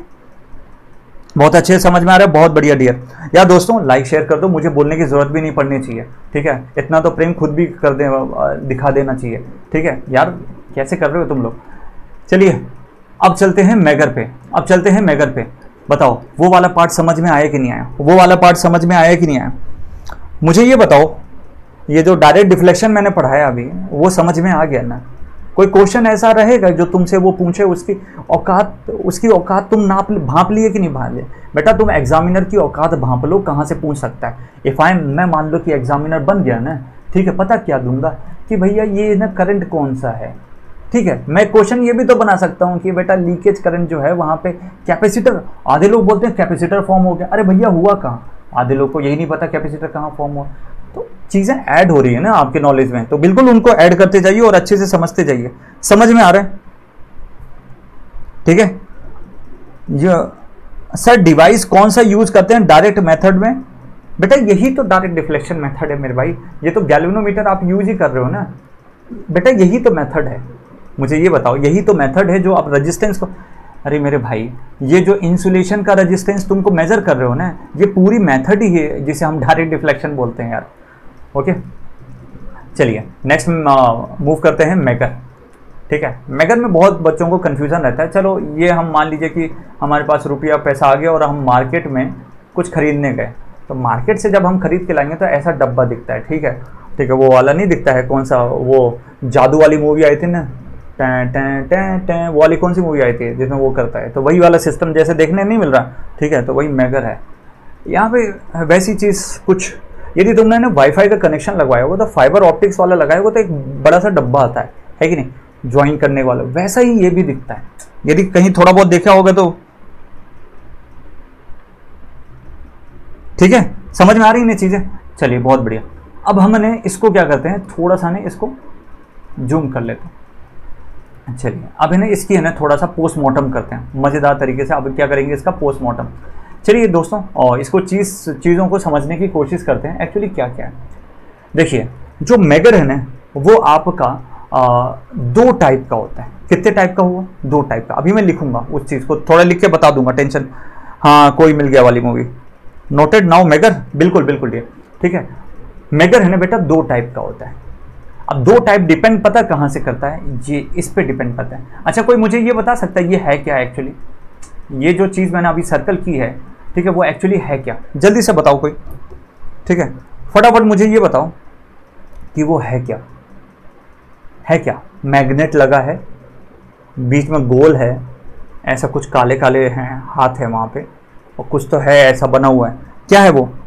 Speaker 1: बहुत अच्छे समझ में आ रहा है, बहुत बढ़िया डियर। यार दोस्तों लाइक शेयर कर दो, मुझे बोलने की जरूरत भी नहीं पड़नी चाहिए। ठीक है, इतना तो प्रेम खुद भी कर दे, दिखा देना चाहिए। ठीक है यार, कैसे कर रहे हो तुम लोग। चलिए अब चलते हैं मैगर पे, अब चलते हैं मैगर पे। बताओ वो वाला पार्ट समझ में आया कि नहीं आया, वो वाला पार्ट समझ में आया कि नहीं आया? मुझे ये बताओ, ये जो डायरेक्ट डिफ्लेक्शन मैंने पढ़ाया अभी, वो समझ में आ गया ना? कोई क्वेश्चन ऐसा रहेगा जो तुमसे वो पूछे, उसकी औकात, उसकी औकात तुम नाप भांप लिए कि नहीं भांप लिए? बेटा तुम एग्जामिनर की औकात भांप लो, कहाँ से पूछ सकता है। इफ आई मैं मान लो कि एग्जामिनर बन गया ना, ठीक है, पता क्या दूंगा कि भैया ये ना करंट कौन सा है। ठीक है, मैं क्वेश्चन ये भी तो बना सकता हूँ कि बेटा लीकेज करंट जो है वहाँ पे कैपेसिटर, आधे लोग बोलते हैं कैपेसिटर फॉर्म हो गया, अरे भैया हुआ कहाँ, आधे लोग को यही नहीं पता कैपेसिटर कहाँ फॉर्म हुआ। तो चीजें ऐड हो रही है ना आपके नॉलेज में, तो बिल्कुल उनको ऐड करते जाइए और अच्छे से समझते जाइए। समझ में आ रहा है? ठीक है, ये सर डिवाइस कौन सा यूज करते हैं डायरेक्ट मेथड में? बेटा यही तो डायरेक्ट डिफ्लेक्शन मेथड है मेरे भाई, ये तो गैल्वेनोमीटर आप यूज ही कर रहे हो ना बेटा, यही तो मेथड है। मुझे ये बताओ, यही तो मेथड है जो आप रेजिस्टेंस को, अरे मेरे भाई ये जो इंसुलेशन का रेजिस्टेंस तुमको मेजर कर रहे हो ना, ये पूरी मेथड ही है जिसे हम डायरेक्ट डिफ्लेक्शन बोलते हैं यार। ओके चलिए नेक्स्ट मूव करते हैं मैगर। ठीक है, मैगर में बहुत बच्चों को कन्फ्यूजन रहता है। चलो ये हम मान लीजिए कि हमारे पास रुपया पैसा आ गया और हम मार्केट में कुछ खरीदने गए, तो मार्केट से जब हम खरीद के लाएंगे तो ऐसा डब्बा दिखता है। ठीक है, ठीक है, वो वाला नहीं दिखता है, कौन सा वो जादू वाली मूवी आई थी ना, टें टें टें टें, वो वाली कौन सी मूवी आई थी जिसमें वो करता है, तो वही वाला सिस्टम जैसे देखने नहीं मिल रहा। ठीक है, तो वही मैगर है। यहाँ पे वैसी चीज़ कुछ, यदि तुमने ना वाईफाई का कनेक्शन लगवाया होगा तो फाइबर ऑप्टिक्स वाला लगाया होगा तो एक बड़ा सा डब्बा आता है, है कि नहीं, ज्वाइन करने वाला, वैसा ही ये भी दिखता है। यदि कहीं थोड़ा बहुत देखा होगा तो ठीक है, समझ में आ रही है चीजें। चलिए बहुत बढ़िया। अब हमने इसको क्या करते हैं, थोड़ा सा ने इसको जूम कर लेते हैं। चलिए अब इन्हें इसकी है ना थोड़ा सा पोस्टमार्टम करते हैं मजेदार तरीके से। अब क्या करेंगे इसका पोस्टमार्टम। चलिए दोस्तों, और इसको चीज चीज़ों को समझने की कोशिश करते हैं एक्चुअली क्या क्या है। देखिए जो मैगर है ना वो आपका आ, दो टाइप का होता है। कितने टाइप का हुआ? दो टाइप का। अभी मैं लिखूंगा उस चीज़ को, थोड़ा लिख के बता दूंगा, टेंशन। हाँ कोई मिल गया वाली मूवी, नोटेड नाउ मैगर, बिल्कुल बिल्कुल ये ठीक है। मैगर है ना बेटा दो टाइप का होता है। अब दो टाइप डिपेंड पता कहाँ से करता है, ये इस पे डिपेंड करता है। अच्छा कोई मुझे ये बता सकता है ये है क्या एक्चुअली, ये जो चीज़ मैंने अभी सर्कल की है, ठीक है, वो एक्चुअली है क्या, जल्दी से बताओ कोई, ठीक है, फटाफट मुझे ये बताओ कि वो है क्या, है क्या। मैग्नेट लगा है, बीच में गोल है, ऐसा कुछ काले काले हैं हाथ है वहाँ पे, और कुछ तो है ऐसा बना हुआ है, क्या है वो?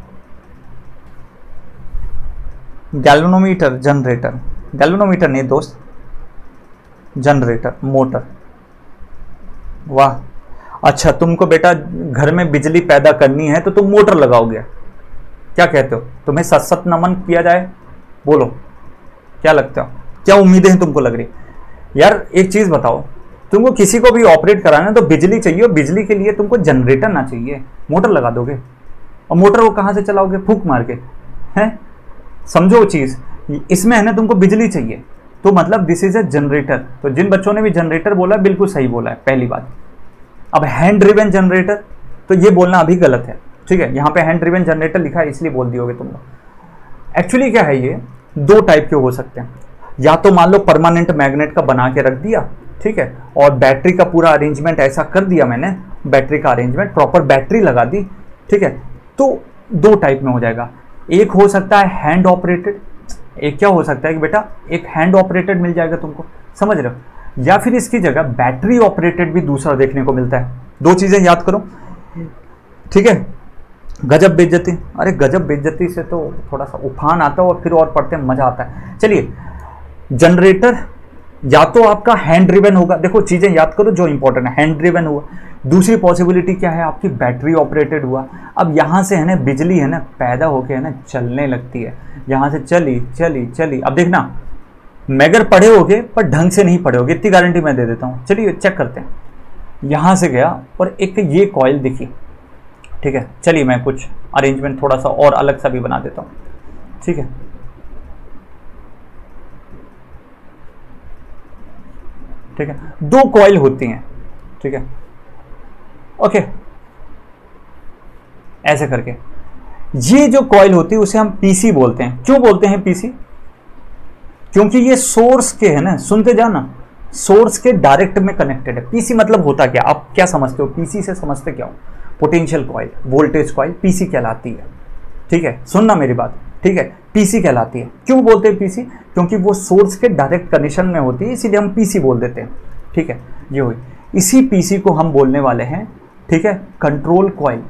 Speaker 1: गैल्वेनोमीटर, जनरेटर, गैल्वेनोमीटर नहीं दोस्त, जनरेटर, मोटर। वाह, अच्छा तुमको बेटा घर में बिजली पैदा करनी है तो तुम मोटर लगाओगे, क्या कहते हो? तुम्हें सत सत नमन किया जाए, बोलो क्या लगता हो, क्या उम्मीदें हैं तुमको लग रही? यार एक चीज बताओ, तुमको किसी को भी ऑपरेट कराना है तो बिजली चाहिए, और बिजली के लिए तुमको जनरेटर ना चाहिए, मोटर लगा दोगे, और मोटर को कहाँ से चलाओगे? फूंक मार के, हैं? समझो चीज, इसमें है ना तुमको बिजली चाहिए, तो मतलब दिस इज अ जनरेटर। तो जिन बच्चों ने भी जनरेटर बोला बिल्कुल सही बोला है, पहली बात। अब हैंड ड्रिवन जनरेटर, तो ये बोलना अभी गलत है, ठीक है, यहाँ पे हैंड ड्रिवन जनरेटर लिखा है इसलिए बोल दियोगे तुम लोग। एक्चुअली क्या है, ये दो टाइप के हो सकते हैं, या तो मान लो परमानेंट मैग्नेट का बना के रख दिया, ठीक है, और बैटरी का पूरा अरेंजमेंट ऐसा कर दिया मैंने, बैटरी का अरेंजमेंट प्रॉपर बैटरी लगा दी, ठीक है, तो दो टाइप में हो जाएगा। एक हो सकता है हैंड ऑपरेटेड, एक क्या हो सकता है कि बेटा एक हैंड ऑपरेटेड मिल जाएगा तुमको, समझ रहे हो, या फिर इसकी जगह बैटरी ऑपरेटेड भी दूसरा देखने को मिलता है। दो चीजें याद करो, ठीक है। गजब बेइज्जती, अरे गजब बेइज्जती से तो थोड़ा सा उफान आता है और फिर और पढ़ते मजा आता है। चलिए, जनरेटर या तो आपका हैंड ड्रिवन होगा, देखो चीजें याद करो जो इंपॉर्टेंट है, हैंड ड्रिवन हुआ, दूसरी पॉसिबिलिटी क्या है आपकी, बैटरी ऑपरेटेड हुआ। अब यहाँ से है ना बिजली है ना पैदा होके है ना चलने लगती है, यहाँ से चली चली चली। अब देखना, मगर पढ़े होगे पर ढंग से नहीं पढ़े होगे, इतनी गारंटी मैं दे देता हूँ। चलिए चेक करते हैं, यहाँ से गया और एक ये कॉइल दिखी, ठीक है, चलिए मैं कुछ अरेंजमेंट थोड़ा सा और अलग सा भी बना देता हूँ, ठीक है। ठीक है, दो कॉइल होती हैं, ठीक है, ओके, ऐसे करके ये जो कॉइल होती है उसे हम पीसी बोलते हैं। क्यों बोलते हैं पीसी? क्योंकि ये सोर्स के है ना, सुनते जाना, सोर्स के डायरेक्ट में कनेक्टेड है। पीसी मतलब होता क्या, आप क्या समझते हो पीसी से, समझते क्या हो? Potential coil, voltage coil, PC कहलाती है, ठीक है, सुनना मेरी बात, ठीक है, पीसी कहलाती है। क्यों बोलते हैं पीसी? क्योंकि वो सोर्स के डायरेक्ट कनेक्शन में होती है, इसीलिए हम पीसी बोल देते हैं, ठीक है, ये हुई। इसी पीसी को हम बोलने वाले हैं, ठीक है, कंट्रोल कॉइल,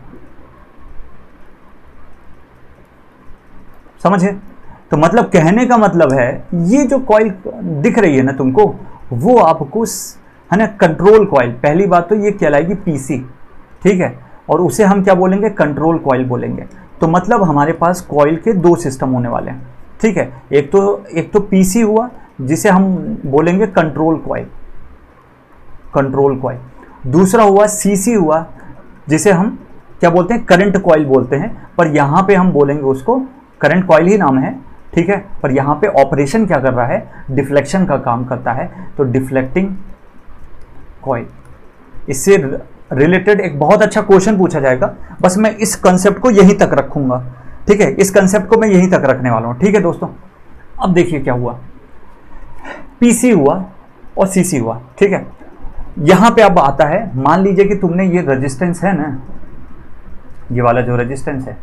Speaker 1: समझे? तो मतलब कहने का मतलब है ये जो कॉइल दिख रही है ना तुमको, वो आपको है ना कंट्रोल कॉइल, पहली बात तो ये कहलाएगी पीसी, ठीक है, और उसे हम क्या बोलेंगे, कंट्रोल कॉइल बोलेंगे। तो मतलब हमारे पास कॉइल के दो सिस्टम होने वाले हैं, ठीक है, एक तो एक तो पीसी हुआ जिसे हम बोलेंगे कंट्रोल कॉइल, कंट्रोल कॉइल, दूसरा हुआ सीसी हुआ जिसे हम क्या बोलते हैं, करंट कॉइल बोलते हैं, पर यहाँ पे हम बोलेंगे उसको करंट कॉइल ही नाम है, ठीक है, पर यहाँ पे ऑपरेशन क्या कर रहा है, डिफ्लेक्शन का काम करता है, तो डिफ्लेक्टिंग कॉइल। इससे रिलेटेड एक बहुत अच्छा क्वेश्चन पूछा जाएगा, बस मैं इस कंसेप्ट को यहीं तक रखूंगा, ठीक है, इस कंसेप्ट को मैं यहीं तक रखने वाला हूं, ठीक है दोस्तों। अब देखिए क्या हुआ, पीसी हुआ और सीसी हुआ, ठीक है। यहां पे अब आता है, मान लीजिए कि तुमने ये रेजिस्टेंस है ना, ये वाला जो रेजिस्टेंस है,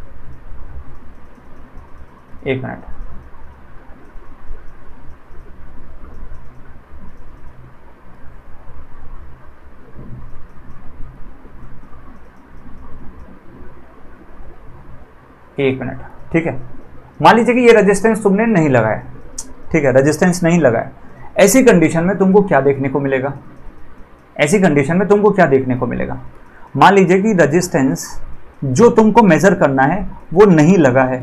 Speaker 1: एक मिनट, एक मिनट, ठीक है, मान लीजिए कि ये रेजिस्टेंस तुमने नहीं लगाया, ठीक है, रेजिस्टेंस नहीं लगाया, ऐसी कंडीशन में तुमको क्या देखने को मिलेगा, ऐसी कंडीशन में तुमको क्या देखने को मिलेगा, मान लीजिए कि रेजिस्टेंस जो तुमको मेजर करना है वो नहीं लगा है,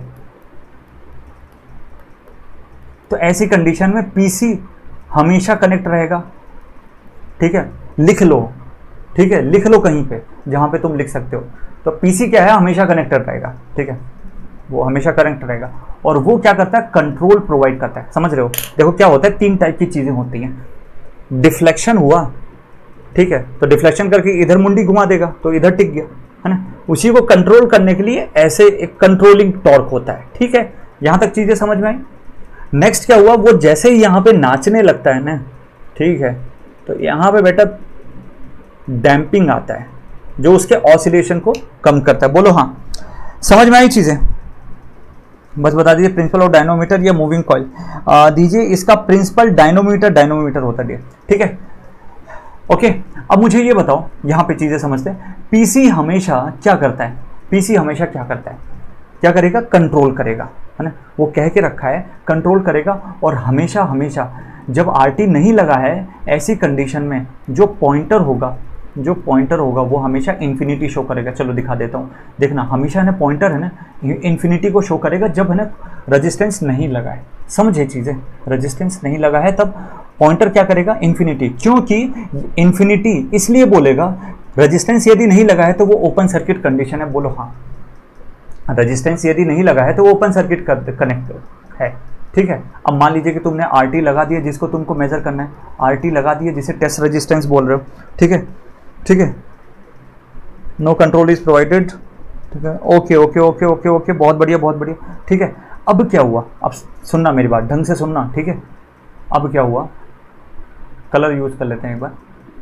Speaker 1: तो ऐसी कंडीशन में पीसी हमेशा कनेक्ट रहेगा, ठीक है, लिख लो, ठीक है, लिख लो कहीं पे जहां पे तुम लिख सकते हो। तो पीसी क्या है, हमेशा कनेक्टेड रहेगा, ठीक है, वो हमेशा कनेक्ट रहेगा, और वो क्या करता है, कंट्रोल प्रोवाइड करता है, समझ रहे हो? देखो क्या होता है, तीन टाइप की चीजें होती हैं, डिफ्लेक्शन हुआ, ठीक है, तो डिफ्लेक्शन करके इधर मुंडी घुमा देगा तो इधर टिक गया, है ना, उसी को कंट्रोल करने के लिए ऐसे एक कंट्रोलिंग टॉर्क होता है, ठीक है, यहां तक चीजें समझ में आई। नेक्स्ट क्या हुआ, वो जैसे ही यहाँ पे नाचने लगता है ना, ठीक है, तो यहाँ पे बेटा डैम्पिंग आता है जो उसके ऑसिलेशन को कम करता है। बोलो हाँ, समझ में आई चीजें? बस बता दीजिए प्रिंसिपल ऑफ डायनोमीटर या मूविंग कॉइल दीजिए। इसका प्रिंसिपल डायनोमीटर डायनोमीटर होता है, ठीक है, ओके। अब मुझे ये बताओ, यहाँ पे चीजें समझते हैं। पीसी हमेशा क्या करता है, पीसी हमेशा क्या करता है, क्या करेगा, कंट्रोल करेगा, है ना, वो कह के रखा है कंट्रोल करेगा। और हमेशा हमेशा जब आरटी नहीं लगा है, ऐसी कंडीशन में जो पॉइंटर होगा, जो पॉइंटर होगा वो हमेशा इन्फिनिटी शो करेगा। चलो दिखा देता हूँ, देखना, हमेशा है ना पॉइंटर है ना इन्फिनिटी को शो करेगा जब है ना रेजिस्टेंस नहीं लगा है। समझे चीज़ें, रेजिस्टेंस नहीं लगा है तब पॉइंटर क्या करेगा, इन्फिनिटी। क्योंकि इन्फिनिटी इसलिए बोलेगा, रेजिस्टेंस यदि नहीं लगा है तो वो ओपन सर्किट कंडीशन है। बोलो हाँ, रेजिस्टेंस यदि नहीं लगा है तो वो ओपन सर्किट कनेक्ट है, ठीक है। अब मान लीजिए कि तुमने आरटी लगा दिया जिसको तुमको मेजर करना है, आरटी लगा दिया जिसे टेस्ट रेजिस्टेंस बोल रहे हो, ठीक है, ठीक है, नो कंट्रोल इज प्रोवाइडेड, ठीक है, okay okay okay okay okay, बहुत बढ़िया बहुत बढ़िया, ठीक है। अब क्या हुआ, अब सुनना मेरी बात, ढंग से सुनना, ठीक है। अब क्या हुआ, कलर यूज कर लेते हैं एक बार।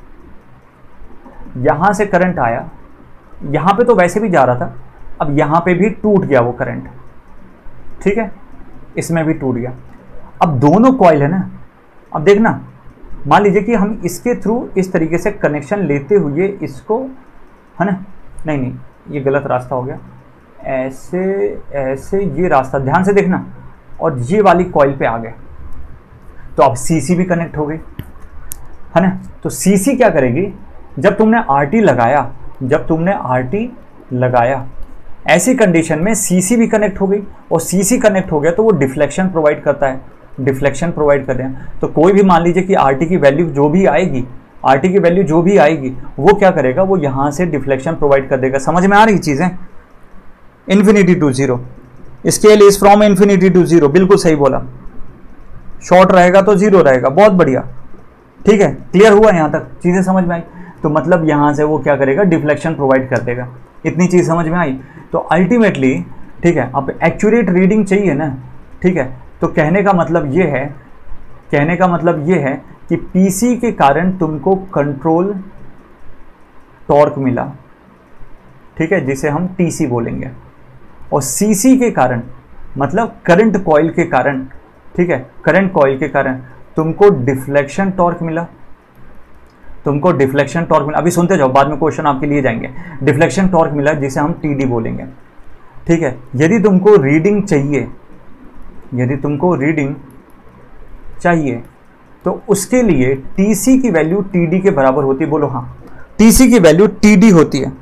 Speaker 1: यहां से करंट आया, यहां पे तो वैसे भी जा रहा था, अब यहां पे भी टूट गया वो करंट, ठीक है, इसमें भी टूट गया। अब दोनों कॉइल है ना, अब देखना, मान लीजिए कि हम इसके थ्रू इस तरीके से कनेक्शन लेते हुए इसको, है ना, नहीं नहीं ये गलत रास्ता हो गया, ऐसे ऐसे ये रास्ता ध्यान से देखना, और ये वाली कॉइल पे आ गए, तो अब सीसी भी कनेक्ट हो गई, है ना। तो सीसी क्या करेगी, जब तुमने आरटी लगाया, जब तुमने आरटी लगाया ऐसी कंडीशन में सीसी भी कनेक्ट हो गई, और सीसी कनेक्ट हो गया तो वो डिफ्लेक्शन प्रोवाइड करता है, डिफ्लेक्शन प्रोवाइड करते हैं। तो कोई भी मान लीजिए कि आरटी की वैल्यू जो भी आएगी, आरटी की वैल्यू जो भी आएगी वो क्या करेगा, वो यहां से डिफ्लेक्शन प्रोवाइड कर देगा। समझ में आ रही चीजें? Infinity to zero, scale is from infinity to zero, बिल्कुल सही बोला, शॉर्ट रहेगा तो जीरो रहेगा, बहुत बढ़िया, ठीक है, क्लियर हुआ यहां तक, चीजें समझ में आई? तो मतलब यहां से वो क्या करेगा, डिफ्लेक्शन प्रोवाइड कर देगा। इतनी चीज समझ में आई? तो अल्टीमेटली, ठीक है, अब एक्यूरेट रीडिंग चाहिए ना, ठीक है, तो कहने का मतलब ये है, कहने का मतलब ये है कि पीसी के कारण तुमको कंट्रोल टॉर्क मिला, ठीक है, जिसे हम टीसी बोलेंगे, और सीसी के कारण मतलब करंट कॉइल के कारण, ठीक है, करंट कॉइल के कारण तुमको डिफ्लेक्शन टॉर्क मिला, तुमको डिफ्लेक्शन टॉर्क मिला। अभी सुनते जाओ, बाद में क्वेश्चन आपके लिए जाएंगे। डिफ्लेक्शन टॉर्क मिला जिसे हम टीडी बोलेंगे, ठीक है। यदि तुमको रीडिंग चाहिए, यदि तुमको रीडिंग चाहिए तो उसके लिए टीसी की वैल्यू टीडी के बराबर होती है। बोलो हाँ, टीसी की वैल्यू टीडी होती है।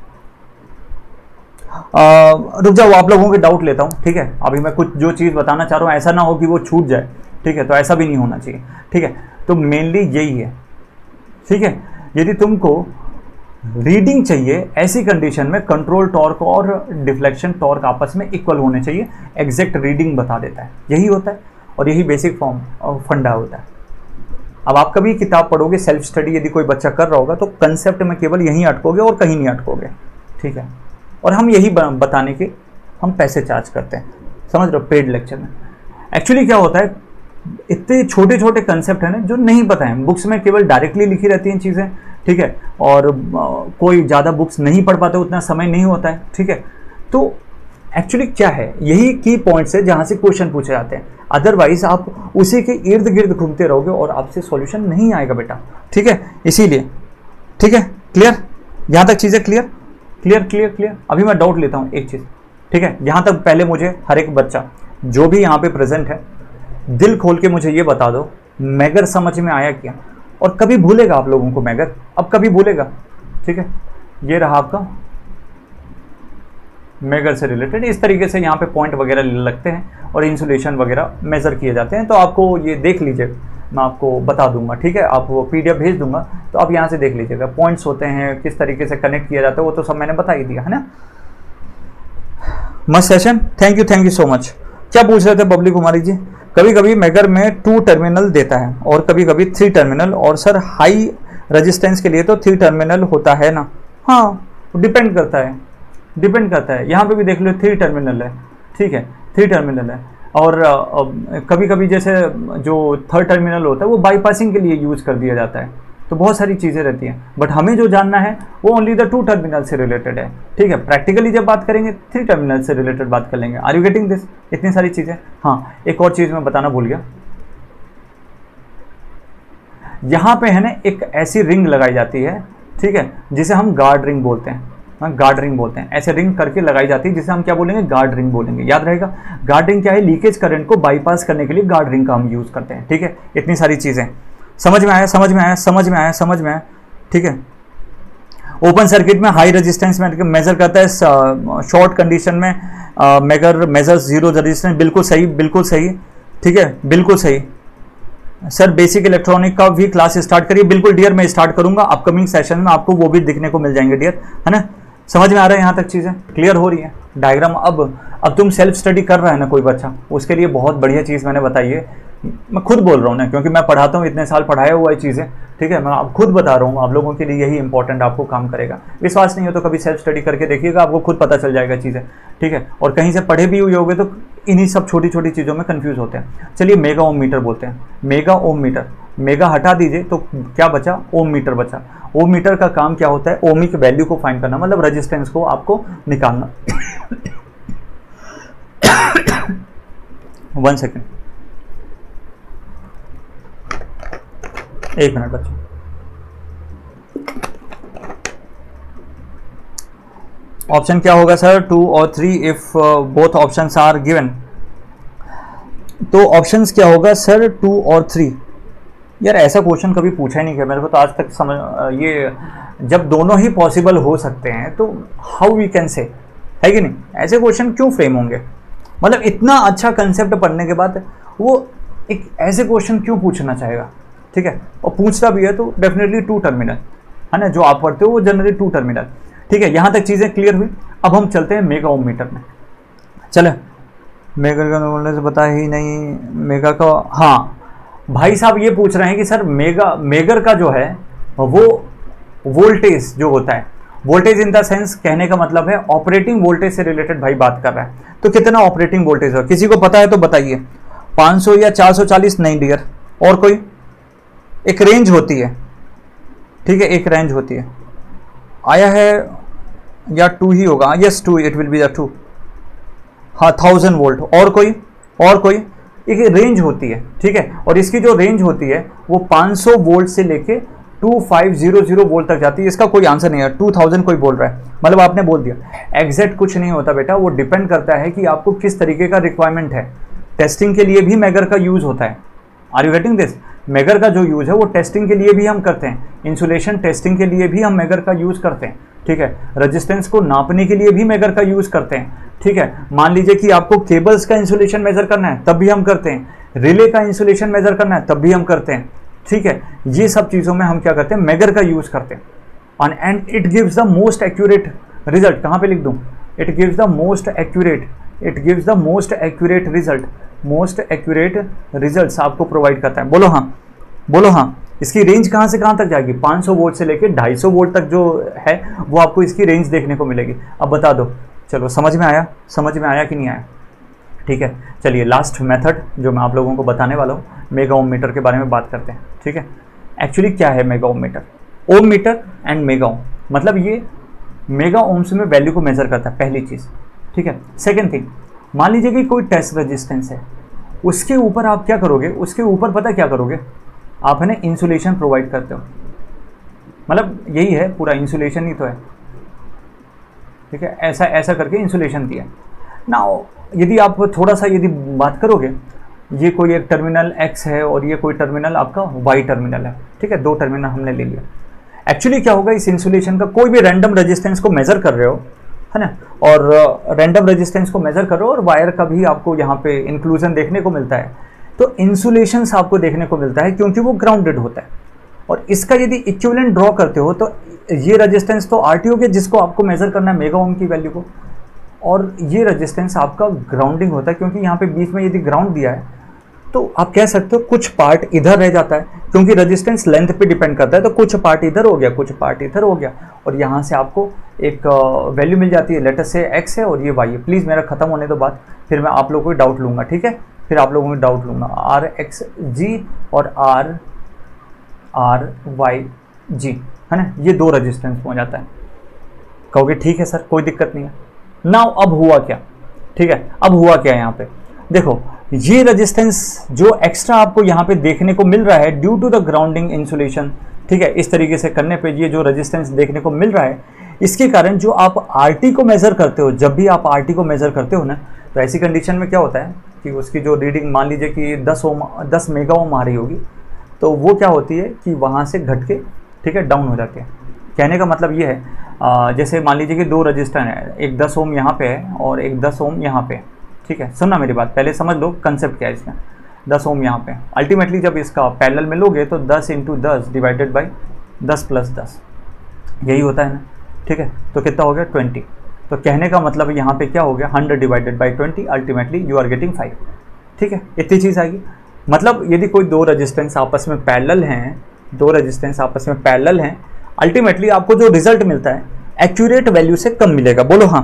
Speaker 1: रुक जाओ, आप लोगों के डाउट लेता हूं, ठीक है। अभी मैं कुछ जो चीज बताना चाह रहा हूं ऐसा ना हो कि वो छूट जाए, ठीक है, तो ऐसा भी नहीं होना चाहिए, ठीक है। तो मेनली यही है, ठीक है। यदि तुमको रीडिंग चाहिए, ऐसी कंडीशन में कंट्रोल टॉर्क और डिफ्लेक्शन टॉर्क आपस में इक्वल होने चाहिए, एग्जैक्ट रीडिंग बता देता है, यही होता है, और यही बेसिक फॉर्म और फंडा होता है। अब आप कभी किताब पढ़ोगे, सेल्फ स्टडी यदि कोई बच्चा कर रहा होगा तो कंसेप्ट में केवल यहीं अटकोगे और कहीं नहीं अटकोगे, ठीक है। और हम यही बताने के हम पैसे चार्ज करते हैं, समझ रहे हो, पेड लेक्चर में। एक्चुअली क्या होता है, इतने छोटे छोटे कंसेप्ट हैं ना जो नहीं पता है, बुक्स में केवल डायरेक्टली लिखी रहती हैं चीज़ें, ठीक है, और आ, कोई ज़्यादा बुक्स नहीं पढ़ पाते, उतना समय नहीं होता है, ठीक है। तो एक्चुअली क्या है, यही की पॉइंट्स है जहाँ से क्वेश्चन पूछे जाते हैं, अदरवाइज आप उसी के इर्द गिर्द घूमते रहोगे और आपसे सॉल्यूशन नहीं आएगा बेटा, ठीक है, इसीलिए, ठीक है, क्लियर, यहाँ तक चीज़ें क्लियर क्लियर क्लियर क्लियर। अभी मैं डाउट लेता हूँ एक चीज़, ठीक है, यहाँ तक पहले मुझे हर एक बच्चा जो भी यहाँ पे प्रेजेंट है, दिल खोल के मुझे ये बता दो, मैगर समझ में आया क्या? और कभी भूलेगा आप लोगों को मैगर, अब कभी भूलेगा, ठीक है। ये रहा आपका मैगर से रिलेटेड, इस तरीके से यहाँ पे पॉइंट वगैरह लगते हैं और इंसुलेशन वगैरह मेजर किए जाते हैं। तो आपको ये देख लीजिए, मैं आपको बता दूंगा, ठीक है, आप वो पीडीएफ भेज दूंगा, तो आप यहाँ से देख लीजिएगा, पॉइंट्स होते हैं, किस तरीके से कनेक्ट किया जाता है, वो तो सब मैंने बता ही दिया है ना। मस्त session, thank you thank you so much. क्या पूछ रहे थे बबली कुमारी जी? कभी कभी मैगर में टू टर्मिनल देता है और कभी कभी थ्री टर्मिनल, और सर हाई रेजिस्टेंस के लिए तो थ्री टर्मिनल होता है ना? हाँ, डिपेंड करता है, डिपेंड करता है। यहाँ पे भी देख लो थ्री टर्मिनल है, ठीक है, थ्री टर्मिनल है, और कभी कभी जैसे जो थर्ड टर्मिनल होता है वो बाईपासिंग के लिए यूज़ कर दिया जाता है। तो बहुत सारी चीज़ें रहती हैं, बट हमें जो जानना है वो ओनली द टू टर्मिनल से रिलेटेड है, ठीक है। प्रैक्टिकली जब बात करेंगे थ्री टर्मिनल से रिलेटेड बात कर लेंगे। Are you getting this? इतनी सारी चीज़ें। हाँ, एक और चीज़ मैं बताना भूल गया, यहाँ पे है ना एक ऐसी रिंग लगाई जाती है, ठीक है, जिसे हम गार्ड रिंग बोलते हैं। हाँ, गार्ड रिंग बोलते हैं। ऐसे रिंग करके लगाई जाती है जिसे हम क्या बोलेंगे? गार्ड रिंग बोलेंगे। याद रहेगा, गार्ड रिंग क्या है? लीकेज करंट को बाईपास करने के लिए गार्ड रिंग का हम यूज़ करते हैं, ठीक है। इतनी सारी चीज़ें समझ में आया, समझ में आया, समझ में आया, समझ में आया, ठीक है। ओपन सर्किट में हाई रेजिस्टेंस में मेजर करता है, शॉर्ट कंडीशन में मेगर मेजर जीरो रेजिस्टेंस। बिल्कुल सही, बिल्कुल सही, ठीक है, बिल्कुल सही। सर बेसिक इलेक्ट्रॉनिक का भी क्लास स्टार्ट करिए। बिल्कुल डियर, मैं स्टार्ट करूंगा अपकमिंग सेशन में, आपको वो भी दिखने को मिल जाएंगे डियर, है ना। समझ में आ रहा है? यहाँ तक चीज़ें क्लियर हो रही है? डायग्राम अब अब तुम सेल्फ स्टडी कर रहा है ना कोई बच्चा, उसके लिए बहुत बढ़िया चीज़ मैंने बताई है। मैं खुद बोल रहा हूँ ना, क्योंकि मैं पढ़ाता हूँ, इतने साल पढ़ाया हुआ है चीज़ें, ठीक है। मैं आप खुद बता रहा हूँ, आप लोगों के लिए यही इंपॉर्टेंट आपको काम करेगा। विश्वास नहीं हो तो कभी सेल्फ स्टडी करके देखिएगा, आपको खुद पता चल जाएगा चीज़ें, ठीक है। और कहीं से पढ़े भी हुए होगे तो इन्हीं सब छोटी छोटी चीज़ों में कंफ्यूज होते हैं। चलिए मेगा ओम मीटर बोलते हैं। मेगा ओम मीटर, मेगा हटा दीजिए तो क्या बचा? ओम मीटर बचा। ओम मीटर का काम क्या होता है? ओमिक वैल्यू को फाइंड करना, मतलब रेजिस्टेंस को आपको निकालना। वन सेकेंड, एक मिनट बच्चों। ऑप्शन क्या होगा सर? टू और three if both options are given. तो ऑप्शंस क्या होगा सर? टू और थ्री। यार ऐसा क्वेश्चन कभी पूछा ही नहीं किया मेरे को तो आज तक समझ, ये जब दोनों ही पॉसिबल हो सकते हैं तो हाउ वी कैन से, है कि नहीं? ऐसे क्वेश्चन क्यों फ्रेम होंगे? मतलब इतना अच्छा कंसेप्ट पढ़ने के बाद वो एक ऐसे क्वेश्चन क्यों पूछना चाहेगा, ठीक है। और पूछता भी है तो डेफिनेटली टू टर्मिनल, है ना, जो आप पढ़ते हो वो जनरली टू टर्मिनल, ठीक है। यहाँ तक चीज़ें क्लियर हुई। अब हम चलते हैं मेगा ओम मीटर में। चले, मेगा का बोलने से पता ही नहीं मेगा का। हाँ भाई साहब ये पूछ रहे हैं कि सर मेगा मेगर का जो है वो वोल्टेज जो होता है, वोल्टेज इन द सेंस कहने का मतलब है ऑपरेटिंग वोल्टेज से रिलेटेड भाई बात कर रहा है। तो कितना ऑपरेटिंग वोल्टेज है? किसी को पता है तो बताइए। पाँच सौ या चार सौ चालीस? नहीं डियर। और कोई? एक रेंज होती है, ठीक है, एक रेंज होती है। आया है या टू ही होगा? Yes two, it will be the two. हाँ, थाउजेंड वोल्ट। और कोई? और कोई? एक रेंज होती है, ठीक है। और इसकी जो रेंज होती है वो पाँच सौ वोल्ट से लेके two five zero zero volt तक जाती है। इसका कोई आंसर नहीं है। टू थाउजेंड कोई बोल रहा है, मतलब आपने बोल दिया। एग्जैक्ट कुछ नहीं होता बेटा, वो डिपेंड करता है कि आपको किस तरीके का रिक्वायरमेंट है। टेस्टिंग के लिए भी मेगर का यूज होता है। Are you getting this? Megger का जो यूज है वो टेस्टिंग के लिए भी हम करते हैं। इंसुलेशन टेस्टिंग के लिए भी हम मेगर का यूज करते हैं, ठीक है। रेजिस्टेंस को नापने के लिए भी मेगर का यूज करते हैं, ठीक है। मान लीजिए कि आपको केबल्स का इंसुलेशन मेजर करना है तब भी हम करते हैं, रिले का इंसुलेशन मेजर करना है तब भी हम करते हैं, ठीक है। ये सब चीज़ों में हम क्या करते हैं? मेगर का यूज करते हैं। On and it gives the most accurate result. कहाँ पे लिख दूँ? It gives the most accurate, it gives the most accurate result, most accurate results आपको प्रोवाइड करता है। बोलो हाँ, बोलो हाँ। इसकी रेंज कहाँ से कहाँ तक जाएगी? पाँच सौ वोल्ट से लेकर ढाई सौ वोल्ट तक जो है वो आपको इसकी रेंज देखने को मिलेगी। अब बता दो, चलो समझ में आया? समझ में आया कि नहीं आया? ठीक है, चलिए लास्ट मेथड जो मैं आप लोगों को बताने वाला हूँ, मेगा ओम मीटर के बारे में बात करते हैं, ठीक है। एक्चुअली क्या है mega ohm meter? Ohm meter and mega ohm, मतलब ये मेगा ओम्स में वैल्यू को मेजर करता है, पहली चीज़, ठीक है। सेकेंड थिंग, मान लीजिए कि कोई टेस्ट रेजिस्टेंस है, उसके ऊपर आप क्या करोगे? उसके ऊपर पता क्या करोगे आप? है ना, इंसुलेशन प्रोवाइड करते हो, मतलब यही है पूरा, इंसुलेशन ही तो है, ठीक है। ऐसा ऐसा करके इंसुलेशन दिया ना। यदि आप थोड़ा सा यदि बात करोगे, ये कोई एक टर्मिनल एक्स है और ये कोई टर्मिनल आपका वाई टर्मिनल है, ठीक है। दो टर्मिनल हमने ले लिया। एक्चुअली क्या होगा, इस इंसुलेशन का कोई भी रैंडम रेजिस्टेंस को मेजर कर रहे हो, है ना, और रैंडम रेजिस्टेंस को मेजर करो और वायर का भी आपको यहाँ पे इंक्लूजन देखने को मिलता है, तो इंसुलेशन आपको देखने को मिलता है क्योंकि वो ग्राउंडेड होता है। और इसका यदि इक्विवेलेंट ड्रॉ करते हो तो ये रेजिस्टेंस तो आर टी हो गया जिसको आपको मेजर करना है मेगा ओम की वैल्यू को, और ये रेजिस्टेंस आपका ग्राउंडिंग होता है क्योंकि यहाँ पे बीच में यदि ग्राउंड दिया है तो आप कह सकते हो कुछ पार्ट इधर रह जाता है, क्योंकि रेजिस्टेंस लेंथ पे डिपेंड करता है, तो कुछ पार्ट इधर हो गया, कुछ पार्ट इधर हो गया, और यहाँ से आपको एक वैल्यू मिल जाती है, लेटर से एक्स है और ये वाई है। प्लीज़ मेरा खत्म होने दो बात, फिर मैं आप लोगों को डाउट लूँगा, ठीक है, फिर आप लोगों को डाउट लूँगा। आर एक्स जी और आर आर वाई जी, है ना, ये दो रेजिस्टेंस हो जाता है। कहोगे ठीक है सर, कोई दिक्कत नहीं है। नाउ अब हुआ क्या, ठीक है, अब हुआ क्या यहाँ पे देखो, ये रेजिस्टेंस जो एक्स्ट्रा आपको यहाँ पे देखने को मिल रहा है due to the grounding insulation, ठीक है, इस तरीके से करने पे ये जो रेजिस्टेंस देखने को मिल रहा है, इसके कारण जो आप आरटी को मेजर करते हो, जब भी आप आरटी को मेजर करते हो ना, तो ऐसी कंडीशन में क्या होता है कि उसकी जो रीडिंग मान लीजिए कि दस ओम दस मेगा ओम आ रही होगी, तो वो क्या होती है कि वहाँ से घट के, ठीक है, डाउन हो जाती है। कहने का मतलब ये है, आ, जैसे मान लीजिए कि दो रजिस्टर हैं, एक दस ओम यहाँ पे है और एक दस ओम यहाँ पे, ठीक है, सुनना मेरी बात, पहले समझ लो कंसेप्ट क्या है इसका। दस ओम यहाँ पे, अल्टीमेटली जब इसका पैरेलल में लोगे तो दस इंटू दस डिवाइडेड बाई दस प्लस दस, यही होता है ना, ठीक है, तो कितना हो गया ट्वेंटी। तो कहने का मतलब यहाँ पे क्या हो गया, hundred divided by twenty, ultimately you are getting five, ठीक है, इतनी चीज़ आएगी। मतलब यदि कोई दो रेजिस्टेंस आपस में पैरेलल हैं, दो रेजिस्टेंस आपस में पैरेलल हैं, अल्टीमेटली आपको जो रिजल्ट मिलता है एक्यूरेट वैल्यू से कम मिलेगा। बोलो हाँ,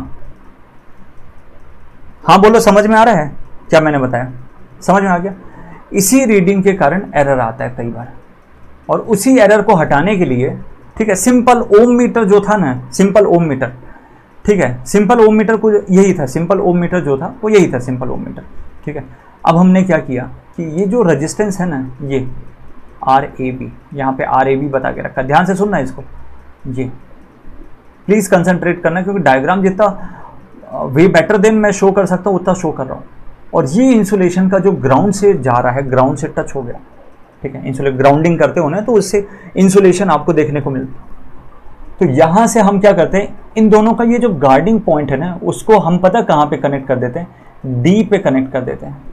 Speaker 1: हाँ बोलो, समझ में आ रहा है क्या मैंने बताया, समझ में आ गया। इसी रीडिंग के कारण एरर आता है कई बार, और उसी एरर को हटाने के लिए, ठीक है, सिंपल ओम मीटर जो था ना, सिंपल ओम मीटर, ठीक है, सिंपल ओम मीटर को यही था, सिंपल ओम मीटर जो था वो यही था, सिंपल ओम मीटर, ठीक है। अब हमने क्या किया कि ये जो रेजिस्टेंस है ना, ये आर ए बी, यहाँ पे आर ए बी बता के रखा, ध्यान से सुनना इसको, ये प्लीज़ कंसंट्रेट करना, क्योंकि डायग्राम जितना वे बेटर देन मैं शो कर सकता हूँ उतना शो कर रहा हूँ। और ये इंसुलेशन का जो ग्राउंड से जा रहा है, ग्राउंड से टच हो गया, ठीक है, इंसुलेट ग्राउंडिंग करते हो ना, तो उससे इंसुलेशन आपको देखने को मिलता है। तो यहाँ से हम क्या करते हैं, इन दोनों का ये जो गार्डिंग पॉइंट है ना, उसको हम पता कहाँ पे कनेक्ट कर देते हैं, डी पे कनेक्ट कर देते हैं।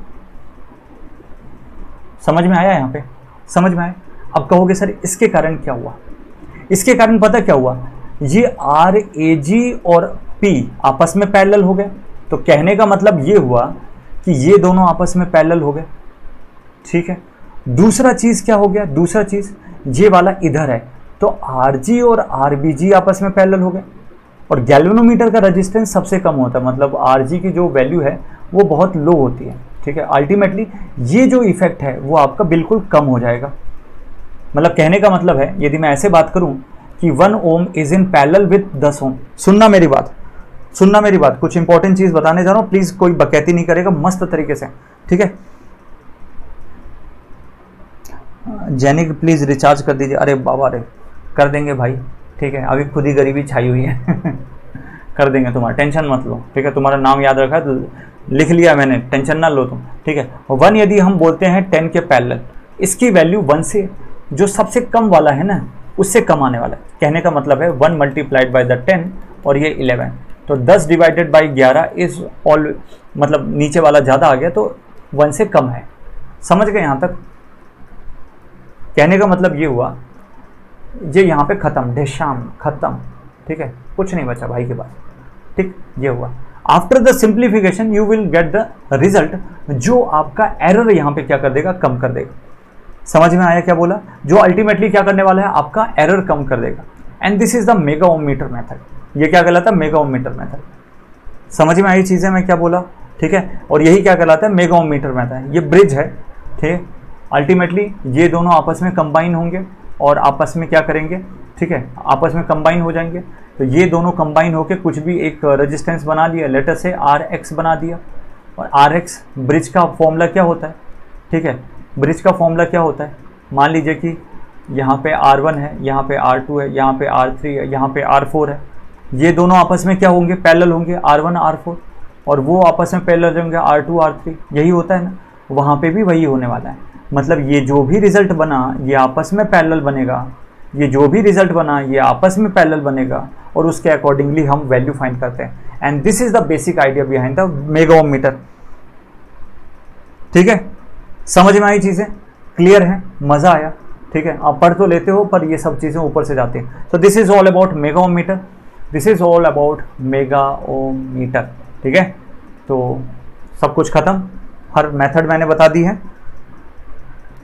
Speaker 1: समझ में आया, यहाँ पे समझ में आया। अब कहोगे सर इसके कारण क्या हुआ, इसके कारण पता क्या हुआ, ये आर ए जी और पी आपस में पैरेलल हो गए। तो कहने का मतलब ये हुआ कि ये दोनों आपस में पैरेलल हो गए, ठीक है। दूसरा चीज क्या हो गया, दूसरा चीज ये वाला इधर है, तो आर जी और आर बी जी आपस में पैरेलल हो गए। और गैल्वेनोमीटर का रेजिस्टेंस सबसे कम होता है, मतलब आर जी की जो वैल्यू है वो बहुत लो होती है, ठीक है। अल्टीमेटली ये जो इफेक्ट है वो आपका बिल्कुल कम हो जाएगा। मतलब कहने का मतलब है, यदि मैं ऐसे बात करूं कि one ohm is in parallel with दस ओम, सुनना मेरी बात, सुनना मेरी बात, कुछ इंपॉर्टेंट चीज बताने जा रहा हूं, प्लीज कोई बकैती नहीं करेगा, मस्त तरीके से, ठीक है। जैनिक प्लीज रिचार्ज कर दीजिए। अरे बाबा रे, कर देंगे भाई, ठीक है, अभी खुद ही गरीबी छाई हुई है कर देंगे, तुम्हारा टेंशन मत लो, ठीक है। तुम्हारा नाम याद रखा है तो लिख लिया मैंने, टेंशन ना लो तुम, ठीक है। वन यदि हम बोलते हैं टेन के पैरेलल, इसकी वैल्यू वन से जो सबसे कम वाला है ना, उससे कम आने वाला है। कहने का मतलब है one multiplied by the ten और ये इलेवन, तो दस डिवाइडेड बाई ग्यारह इज ऑल, मतलब नीचे वाला ज़्यादा आ गया तो वन से कम है। समझ गए यहाँ तक? कहने का मतलब ये हुआ, ये यहाँ पे ख़त्म, ढेशाम ख़त्म, ठीक है, कुछ नहीं बचा भाई के पास, ठीक, ये हुआ। After the simplification you will get the result, जो आपका एरर यहाँ पे क्या कर देगा, कम कर देगा। समझ में आया क्या बोला? जो अल्टीमेटली क्या करने वाला है, आपका एरर कम कर देगा। And this is the mega ohm meter method. ये क्या कहलाता है, मेगा ओम मीटर मेथड। समझ में आई चीज़ें मैं क्या बोला, ठीक है। और यही क्या कहलाता है, मेगा ओम मीटर मेथड। ये ब्रिज है, ठीक है। अल्टीमेटली ये दोनों आपस में कंबाइन होंगे और आपस में क्या करेंगे, ठीक है, आपस में कंबाइन हो जाएंगे। तो ये दोनों कंबाइन होकर कुछ भी एक रेजिस्टेंस बना लिया, लेटर से आर एक्स बना दिया। और आर एक्स ब्रिज का फॉर्मूला क्या होता है, ठीक है, ब्रिज का फॉर्मूला क्या होता है, मान लीजिए कि यहाँ पे आर वन है, यहाँ पे आर टू है, यहाँ पे आर थ्री है, यहाँ पे आर फोर है। ये दोनों आपस में क्या होंगे, पैरेलल होंगे, आर वन आर फोर, और वो आपस में पैरेलल होंगे आर टू आर थ्री। यही होता है ना, वहाँ पे भी वही होने वाला है। मतलब ये जो भी रिजल्ट बना ये आपस में पैरेलल बनेगा, ये जो भी रिजल्ट बना ये आपस में पैरेलल बनेगा, और उसके अकॉर्डिंगली हम वैल्यू फाइंड करते हैं। And this is the basic idea behind the mega ohm meter, ठीक है। समझ में आई चीज़ें, क्लियर है, मज़ा आया, ठीक है। आप पढ़ तो लेते हो पर ये सब चीज़ें ऊपर से जाती हैं। तो this is all about mega ohm meter, this is all about mega ohm meter, ठीक है। तो सब कुछ ख़त्म, हर मेथड मैंने बता दी है,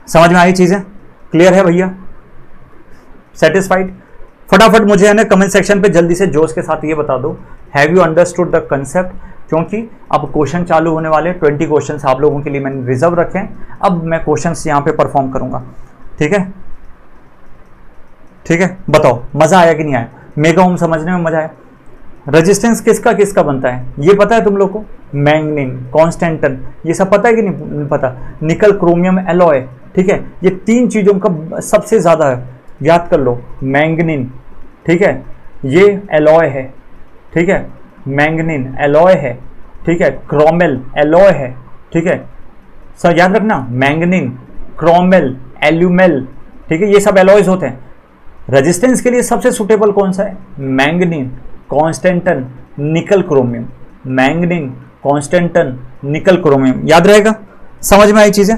Speaker 1: समझ में आई चीजें? क्लियर है भैया? सेटिस्फाइड? फटाफट मुझे है ना कमेंट सेक्शन पे जल्दी से जोश के साथ ये बता दो, have you understood the concept? क्योंकि अब क्वेश्चन चालू होने वाले, ट्वेंटी क्वेश्चंस आप लोगों के लिए मैंने रिजर्व रखे हैं। अब मैं क्वेश्चंस यहाँ पे परफॉर्म करूंगा, ठीक है? ठीक है, बताओ मजा आया कि नहीं आया? मेगा ओम समझने में मजा आया? रेजिस्टेंस किसका किसका बनता है ये पता है तुम लोग को? मैंगनीन, कॉन्स्टेंटन, ये सब पता है कि नहीं पता? निकल, क्रोमियम, एलॉय, ठीक है? ये तीन चीजों का सबसे ज्यादा है, याद कर लो। मैंगनीन, ठीक है, ये एलॉय है, ठीक है? मैंगनीन एलॉय है, ठीक है? क्रोमेल एलॉय है, ठीक है? सर याद रखना, मैंगनीन, क्रोमेल, एल्यूमेल, ठीक है, ये सब एलॉयज होते हैं। रेजिस्टेंस के लिए सबसे सुटेबल कौन सा है? Manganin, constantan, nickel, chromium. Manganin, constantan, nickel, chromium, याद रहेगा? समझ में आई चीजें?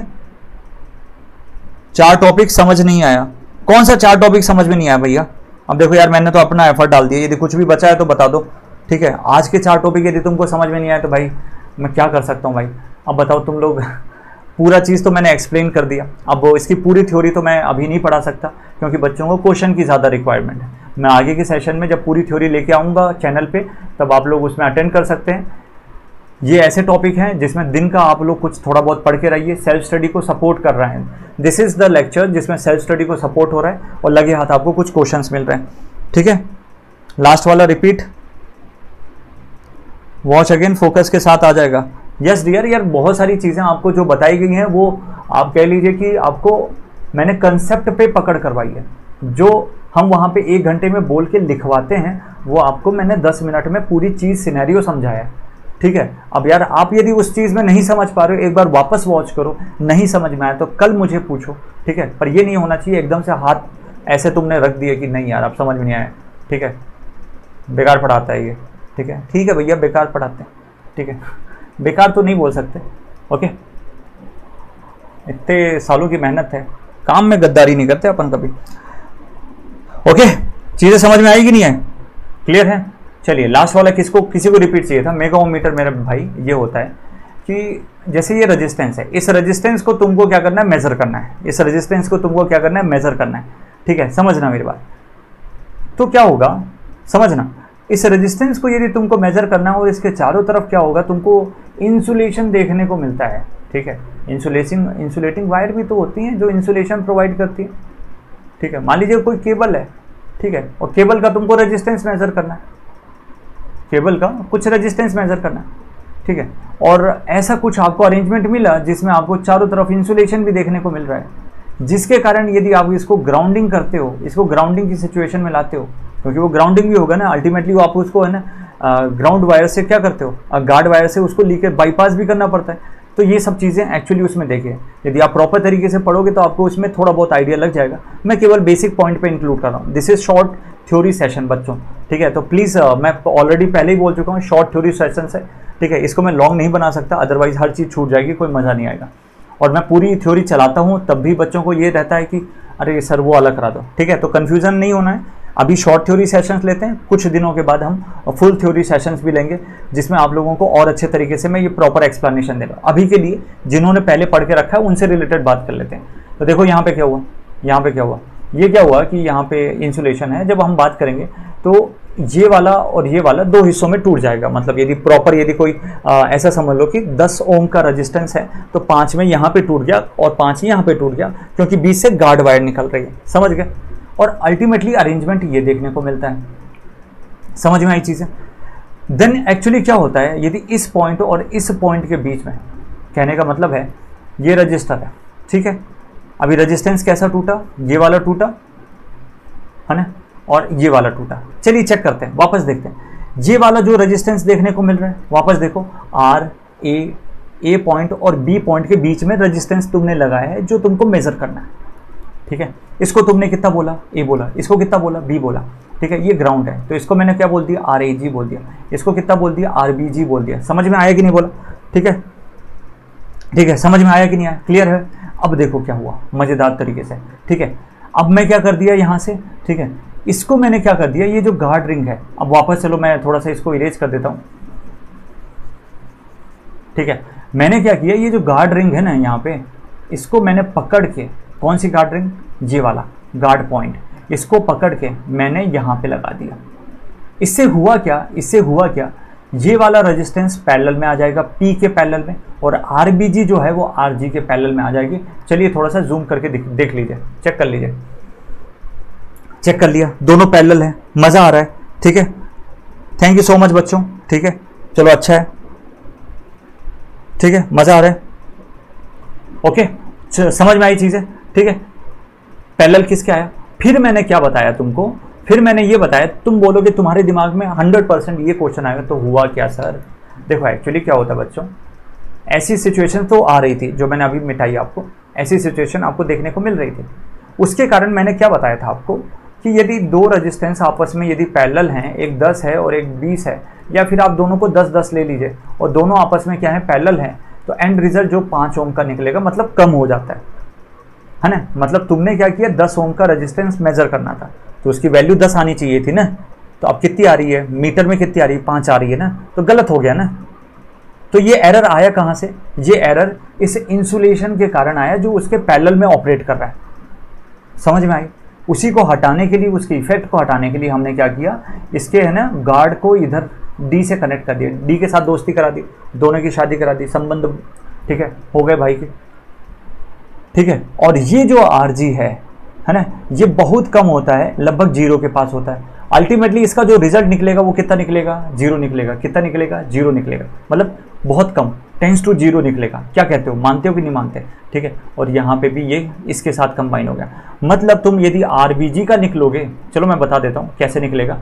Speaker 1: चार टॉपिक समझ नहीं आया? कौन सा चार टॉपिक समझ में नहीं आया भैया? अब देखो यार, मैंने तो अपना एफर्ट डाल दिया, यदि कुछ भी बचा है तो बता दो, ठीक है? आज के चार टॉपिक यदि तुमको समझ में नहीं आया तो भाई मैं क्या कर सकता हूँ भाई? अब बताओ तुम लोग। पूरा चीज़ तो मैंने एक्सप्लेन कर दिया, अब इसकी पूरी थ्योरी तो मैं अभी नहीं पढ़ा सकता क्योंकि बच्चों को क्वेश्चन की ज़्यादा रिक्वायरमेंट है। मैं आगे के सेशन में जब पूरी थ्योरी लेके आऊँगा चैनल पे, तब आप लोग उसमें अटेंड कर सकते हैं। ये ऐसे टॉपिक हैं जिसमें दिन का आप लोग कुछ थोड़ा बहुत पढ़ के रहिए, सेल्फ स्टडी को सपोर्ट कर रहे हैं। दिस इज़ द लेक्चर जिसमें सेल्फ स्टडी को सपोर्ट हो रहा है और लगे हाथ आपको कुछ क्वेश्चंस मिल रहे हैं, ठीक है? लास्ट वाला रिपीट, वॉच अगेन, फोकस के साथ आ जाएगा। यस डियर, यार बहुत सारी चीज़ें आपको जो बताई गई हैं वो आप कह लीजिए कि आपको मैंने कंसेप्ट पे पकड़ करवाई है। जो हम वहाँ पे एक घंटे में बोल के लिखवाते हैं वो आपको मैंने दस मिनट में पूरी चीज़ सिनेरियो समझाया, ठीक है? अब यार आप यदि उस चीज़ में नहीं समझ पा रहे हो, एक बार वापस वॉच करो, नहीं समझ में आया तो कल मुझे पूछो, ठीक है? पर ये नहीं होना चाहिए एकदम से हाथ ऐसे तुमने रख दिया कि नहीं यार अब समझ में नहीं आया, ठीक है? बेकार पढ़ाता है ये, ठीक है? ठीक है भैया, बेकार पढ़ाते हैं, ठीक है? बेकार तो नहीं बोल सकते, ओके? इतने सालों की मेहनत है, काम में गद्दारी नहीं करते अपन कभी, ओके? चीज़ें समझ में आएगी नहीं है? क्लियर है? चलिए लास्ट वाला किसको किसी को रिपीट चाहिए था? मेगा ओम मीटर मेरे भाई ये होता है कि जैसे ये रेजिस्टेंस है, इस रेजिस्टेंस को तुमको क्या करना है? मेजर करना है। इस रेजिस्टेंस को तुमको क्या करना है? मेजर करना है, ठीक है? समझना मेरी बात। तो क्या होगा समझना, इस रेजिस्टेंस को यदि तुमको मेजर करना है और इसके चारों तरफ क्या होगा, तुमको इंसुलेशन देखने को मिलता है, ठीक है? इंसुलेशन इंसुलेटिंग वायर भी तो होती हैं जो इंसुलेशन प्रोवाइड करती है, ठीक है? मान लीजिए कोई केबल है, ठीक है? और केबल का तुमको रेजिस्टेंस मेजर करना है, केबल का कुछ रेजिस्टेंस मेजर करना है, ठीक है? और ऐसा कुछ आपको अरेंजमेंट मिला जिसमें आपको चारों तरफ इंसुलेशन भी देखने को मिल रहा है, जिसके कारण यदि आप इसको ग्राउंडिंग करते हो, इसको ग्राउंडिंग की सिचुएशन में लाते हो, क्योंकि वो ग्राउंडिंग भी होगा ना अल्टीमेटली, वो आप उसको है ना ग्राउंड वायर से क्या करते हो, गार्ड वायर से उसको लीके बाईपास भी करना पड़ता है। तो ये सब चीज़ें एक्चुअली उसमें देखिए, यदि आप प्रॉपर तरीके से पढ़ोगे तो आपको उसमें थोड़ा बहुत आइडिया लग जाएगा। मैं केवल बेसिक पॉइंट पे इंक्लूड कर रहा हूँ। This is short theory session बच्चों, ठीक है? तो प्लीज़ uh, मैं ऑलरेडी पहले ही बोल चुका हूँ शॉर्ट थ्योरी सेशन है, ठीक है? इसको मैं लॉन्ग नहीं बना सकता, अदरवाइज हर चीज़ छूट जाएगी, कोई मज़ा नहीं आएगा। और मैं पूरी थ्योरी चलाता हूँ तब भी बच्चों को ये रहता है कि अरे सर वो अलग करा दो, ठीक है? तो कन्फ्यूज़न नहीं होना है। अभी शॉर्ट थ्योरी सेशंस लेते हैं, कुछ दिनों के बाद हम फुल थ्योरी सेशंस भी लेंगे जिसमें आप लोगों को और अच्छे तरीके से मैं ये प्रॉपर एक्सप्लेनेशन दे रहा हूँ। अभी के लिए जिन्होंने पहले पढ़ के रखा है उनसे रिलेटेड बात कर लेते हैं। तो देखो यहाँ पे क्या हुआ, यहाँ पे क्या हुआ, ये क्या हुआ कि यहाँ पे इंसुलेशन है। जब हम बात करेंगे तो ये वाला और ये वाला दो हिस्सों में टूट जाएगा। मतलब यदि प्रॉपर यदि कोई आ, ऐसा समझ लो कि दस ओम का रेजिस्टेंस है तो पाँच में यहाँ पे टूट गया और पाँच यहाँ पे टूट गया, क्योंकि बीच से गार्ड वायर निकल रही है, समझ गए? और अल्टीमेटली अरेंजमेंट ये देखने को मिलता है। समझ में आई चीज़ें? देन एक्चुअली क्या होता है, यदि इस पॉइंट और इस पॉइंट के बीच में, कहने का मतलब है ये रजिस्टर है, ठीक है? अभी रेजिस्टेंस कैसा टूटा, ये वाला टूटा है ना, और ये वाला टूटा। चलिए चेक करते हैं, वापस देखते हैं। ये वाला जो रेजिस्टेंस देखने को मिल रहा है, वापस देखो, आर ए ए पॉइंट और बी पॉइंट के बीच में रेजिस्टेंस तुमने लगाया है जो तुमको मेजर करना है, ठीक है? इसको तुमने कितना बोला, ए बोला, इसको कितना बोला, बी बोला, ठीक है? ये ग्राउंड है तो इसको मैंने क्या बोल दिया, आर ए जी बोल दिया। इसको कितना बोल दिया, आर बी जी बोल दिया। समझ में आया कि नहीं बोला? ठीक है, ठीक है, समझ में आया कि नहीं आया? क्लियर है? अब देखो क्या हुआ मज़ेदार तरीके से, ठीक है? अब मैं क्या कर दिया यहाँ से, ठीक है, इसको मैंने क्या कर दिया, ये जो गार्ड रिंग है, अब वापस चलो मैं थोड़ा सा इसको इरेज कर देता हूँ, ठीक है? मैंने क्या किया, ये जो गार्ड रिंग है ना यहाँ पे, इसको मैंने पकड़ के, कौन सी गार्ड रिंग, ये वाला गार्ड पॉइंट, इसको पकड़ के मैंने यहाँ पे लगा दिया। इससे हुआ क्या, इससे हुआ क्या, ये वाला रेजिस्टेंस पैरेलल में आ जाएगा P के पैरेलल में, और आर बी जी जो है वो आर जी के पैरेलल में आ जाएगी। चलिए थोड़ा सा जूम करके देख, देख लीजिए, चेक कर लीजिए, चेक कर लिया, दोनों पैरेलल है, मज़ा आ रहा है, ठीक है। थैंक यू सो मच बच्चों, ठीक है, चलो अच्छा है, ठीक है, मज़ा आ रहा है, ओके, समझ में आई चीज़ें, ठीक है। पैरेलल किसके आया, फिर मैंने क्या बताया तुमको, फिर मैंने ये बताया, तुम बोलोगे तुम्हारे दिमाग में हंड्रेड परसेंट ये क्वेश्चन आएगा, तो हुआ क्या सर। देखो एक्चुअली क्या होता है बच्चों, ऐसी सिचुएशन तो आ रही थी जो मैंने अभी मिटाई आपको, ऐसी सिचुएशन आपको देखने को मिल रही थी। उसके कारण मैंने क्या बताया था आपको कि यदि दो रेजिस्टेंस आपस में यदि पैरेलल हैं, एक दस है और एक बीस है, या फिर आप दोनों को दस दस ले लीजिए और दोनों आपस में क्या है, पैरेलल हैं, तो एंड रिजल्ट जो पाँच ओम का निकलेगा, मतलब कम हो जाता है, है ना। मतलब तुमने क्या किया, दस ओम का रेजिस्टेंस मेजर करना था, तो उसकी वैल्यू दस आनी चाहिए थी ना, तो अब कितनी आ रही है, मीटर में कितनी आ रही है, पाँच आ रही है ना, तो गलत हो गया ना। तो ये एरर आया कहाँ से, ये एरर इस इंसुलेशन के कारण आया जो उसके पैरेलल में ऑपरेट कर रहा है, समझ में आई। उसी को हटाने के लिए, उसके इफेक्ट को हटाने के लिए हमने क्या किया, इसके है ना गार्ड को इधर डी से कनेक्ट कर दिया, डी के साथ दोस्ती करा दी, दोनों की शादी करा दी, संबंध, ठीक है, हो गए भाई के, ठीक है। और ये जो आर जी है है ना, ये बहुत कम होता है, लगभग जीरो के पास होता है। अल्टीमेटली इसका जो रिजल्ट निकलेगा वो कितना निकलेगा, जीरो निकलेगा। कितना निकलेगा, जीरो निकलेगा, मतलब बहुत कम, टेंस टू जीरो निकलेगा। क्या कहते हो, मानते हो कि नहीं मानते, ठीक है। और यहाँ पे भी ये इसके साथ कंबाइन हो गया, मतलब तुम यदि आर बी जी का निकलोगे, चलो मैं बता देता हूँ कैसे निकलेगा।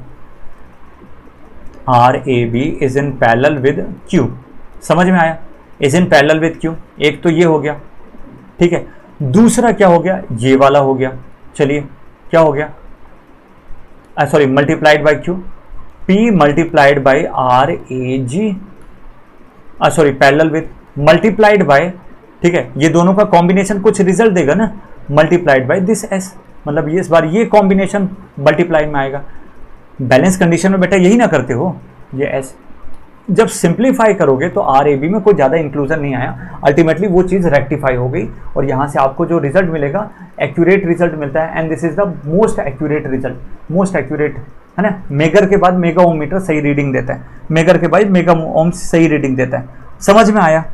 Speaker 1: R A B is in parallel with Q, समझ में आया, is in parallel with Q, एक तो ये हो गया, ठीक है। दूसरा क्या हो गया, ये वाला हो गया, चलिए क्या हो गया, sorry multiplied by Q, P multiplied by R A G, sorry parallel with multiplied by, ठीक है, ये दोनों का कॉम्बिनेशन कुछ रिजल्ट देगा ना, मल्टीप्लाइड बाय दिस एस, मतलब ये इस बार ये कॉम्बिनेशन मल्टीप्लाइड में आएगा। बैलेंस कंडीशन में बेटा यही ना करते हो, ये एस जब सिंप्लीफाई करोगे तो आर ए बी में कोई ज़्यादा इंक्लूजन नहीं आया, अल्टीमेटली वो चीज़ रेक्टिफाई हो गई, और यहाँ से आपको जो रिजल्ट मिलेगा एक्यूरेट रिजल्ट मिलता है, and this is the most accurate result, most accurate, है ना। मेगर के बाद मेगा ओम मीटर सही रीडिंग देता है, मेगर के बाद मेगा ओम सही रीडिंग देता है, समझ में आया,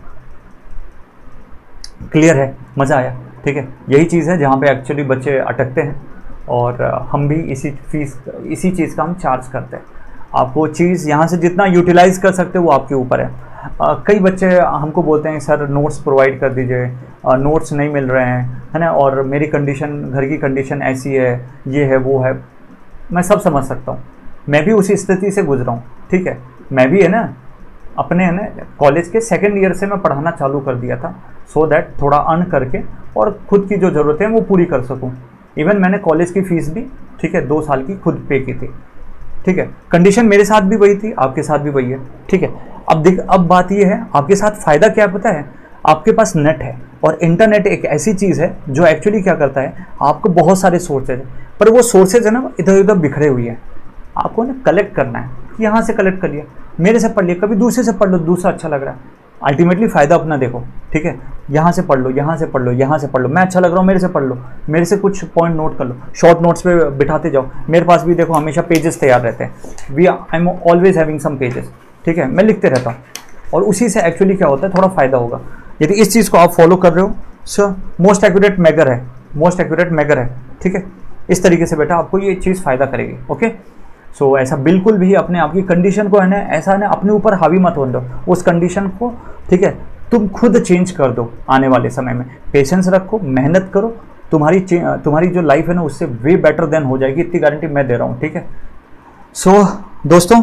Speaker 1: क्लियर है, मज़ा आया, ठीक है। यही चीज़ है जहाँ पे एक्चुअली बच्चे अटकते हैं, और हम भी इसी फीस इसी चीज़ का हम चार्ज करते हैं। आपको चीज़ यहाँ से जितना यूटिलाइज कर सकते हो वो आपके ऊपर है। आ, कई बच्चे हमको बोलते हैं सर नोट्स प्रोवाइड कर दीजिए, नोट्स नहीं मिल रहे हैं, है ना, और मेरी कंडीशन, घर की कंडीशन ऐसी है, ये है वो है, मैं सब समझ सकता हूँ, मैं भी उसी स्थिति से गुजरा हूँ, ठीक है। मैं भी है ना अपने है ना कॉलेज के सेकेंड ईयर से मैं पढ़ाना चालू कर दिया था, सो दैट थोड़ा अर्न करके और खुद की जो ज़रूरतें हैं वो पूरी कर सकूँ। इवन मैंने कॉलेज की फ़ीस भी, ठीक है, दो साल की खुद पे की थी, ठीक है। कंडीशन मेरे साथ भी वही थी, आपके साथ भी वही है, ठीक है। अब देख, अब बात ये है, आपके साथ फ़ायदा क्या पता है, आपके पास नेट है, और इंटरनेट एक ऐसी चीज़ है जो एक्चुअली क्या करता है, आपको बहुत सारे सोर्सेज है, पर वो सोर्सेज है ना इधर उधर बिखरे हुए हैं, आपको ना कलेक्ट करना है। यहाँ से कलेक्ट कर लिया, मेरे से पढ़ लिया, कभी दूसरे से पढ़ लो, दूसरा अच्छा लग रहा है, अल्टीमेटली फ़ायदा अपना देखो, ठीक है। यहाँ से पढ़ लो, यहाँ से पढ़ लो, यहाँ से पढ़ लो, मैं अच्छा लग रहा हूँ मेरे से पढ़ लो, मेरे से कुछ पॉइंट नोट कर लो, शॉर्ट नोट्स पे बिठाते जाओ। मेरे पास भी देखो हमेशा पेजेस तैयार रहते हैं, we I am always having some pages, ठीक है, मैं लिखते रहता हूँ, और उसी से एक्चुअली क्या होता है, थोड़ा फ़ायदा होगा यदि इस चीज़ को आप फॉलो कर रहे हो। सर मोस्ट एक्यूरेट मेगर है, मोस्ट एक्यूरेट मेगर है, ठीक है। इस तरीके से बेटा आपको ये चीज़ फ़ायदा करेगी, ओके। सो so, ऐसा बिल्कुल भी अपने आप की कंडीशन को है ना, ऐसा है ना अपने ऊपर हावी मत होने दो उस कंडीशन को, ठीक है। तुम खुद चेंज कर दो आने वाले समय में, पेशेंस रखो, मेहनत करो, तुम्हारी तुम्हारी जो लाइफ है ना उससे वे बेटर देन हो जाएगी, इतनी गारंटी मैं दे रहा हूँ, ठीक है। सो so, दोस्तों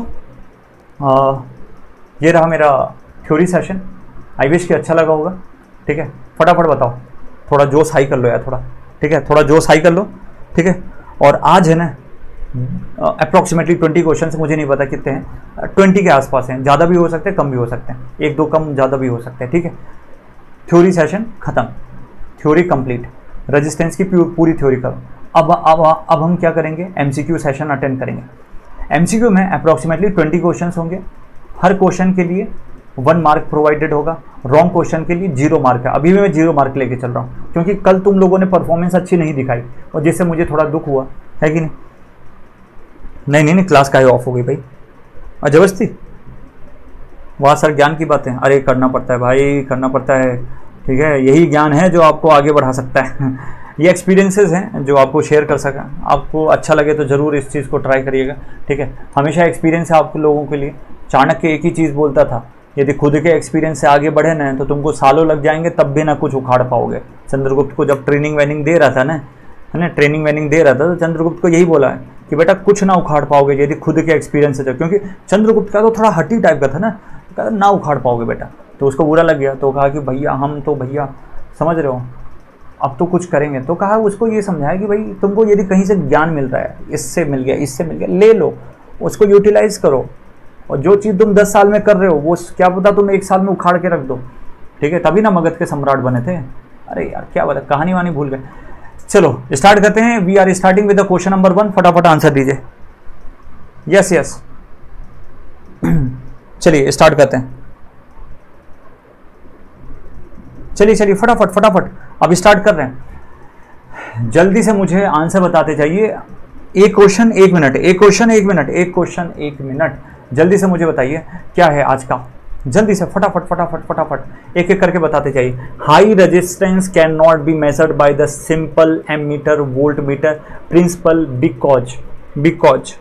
Speaker 1: आ, ये रहा मेरा थ्योरी सेशन, आई विश कि अच्छा लगा होगा, ठीक है। फटाफट बताओ, थोड़ा जोश हाई कर लो यार, थोड़ा, ठीक है, थोड़ा जोश हाई कर लो, ठीक है। और आज है ना अप्रॉक्सीमेटली ट्वेंटी क्वेश्चन, मुझे नहीं पता कितने हैं, ट्वेंटी के आसपास हैं, ज़्यादा भी हो सकते हैं, कम भी हो सकते हैं, एक दो कम ज़्यादा भी हो सकते हैं, ठीक है। थ्योरी सेशन ख़त्म, थ्योरी कंप्लीट, रेजिस्टेंस की पूरी थ्योरी करो। अब अब अब हम क्या करेंगे, एमसीक्यू सेशन अटेंड करेंगे। एमसीक्यू में अप्रॉक्सीमेटली ट्वेंटी क्वेश्चन होंगे, हर क्वेश्चन के लिए वन मार्क प्रोवाइडेड होगा, रॉन्ग क्वेश्चन के लिए जीरो मार्क है। अभी भी मैं जीरो मार्क लेके चल रहा हूँ क्योंकि कल तुम लोगों ने परफॉर्मेंस अच्छी नहीं दिखाई और जिससे मुझे थोड़ा दुख हुआ है कि नहीं। नहीं नहीं नहीं क्लास का ही ऑफ हो गई भाई, जबरदस्ती। वहाँ सर ज्ञान की बातें, अरे करना पड़ता है भाई, करना पड़ता है, ठीक है। यही ज्ञान है जो आपको आगे बढ़ा सकता है। ये एक्सपीरियंसेस हैं जो आपको शेयर कर सका। आपको अच्छा लगे तो ज़रूर इस चीज़ को ट्राई करिएगा, ठीक है। हमेशा एक्सपीरियंस है आप लोगों के लिए। चाणक्य एक ही चीज़ बोलता था, यदि खुद के एक्सपीरियंस से आगे बढ़े ना तो तुमको सालों लग जाएंगे तब भी ना कुछ उखाड़ पाओगे। चंद्रगुप्त को जब ट्रेनिंग वेनिंग दे रहा था ना, है ना, ट्रेनिंग वेनिंग दे रहा था तो चंद्रगुप्त को यही बोला है कि बेटा कुछ ना उखाड़ पाओगे यदि खुद के एक्सपीरियंस से, क्योंकि चंद्रगुप्त का तो थोड़ा हट्टी टाइप का था ना, तो कहता ना उखाड़ पाओगे बेटा। तो उसको बुरा लग गया, तो कहा कि भैया हम तो भैया समझ रहे हो अब तो कुछ करेंगे। तो कहा उसको ये समझाया कि भाई तुमको यदि कहीं से ज्ञान मिल रहा है, इससे मिल गया इससे मिल गया, ले लो, उसको यूटिलाइज करो। और जो चीज़ तुम दस साल में कर रहे हो वो क्या पता तुम एक साल में उखाड़ के रख दो, ठीक है। तभी ना मगध के सम्राट बने थे। अरे यार क्या बता, कहानी वानी भूल गए। चलो स्टार्ट करते हैं। We are starting with the question number one. फटाफट आंसर दीजिए। यस यस चलिए स्टार्ट करते हैं। चलिए चलिए फटाफट फटाफट अब स्टार्ट कर रहे हैं। जल्दी से मुझे आंसर बताते जाइए। एक क्वेश्चन एक मिनट, एक क्वेश्चन एक मिनट, एक क्वेश्चन एक मिनट। जल्दी से मुझे बताइए क्या है आज का, जल्दी से फटाफट फटाफट फटाफट एक एक करके बताते जाइए। High resistance can not be measured by the simple ammeter volt meter principle because because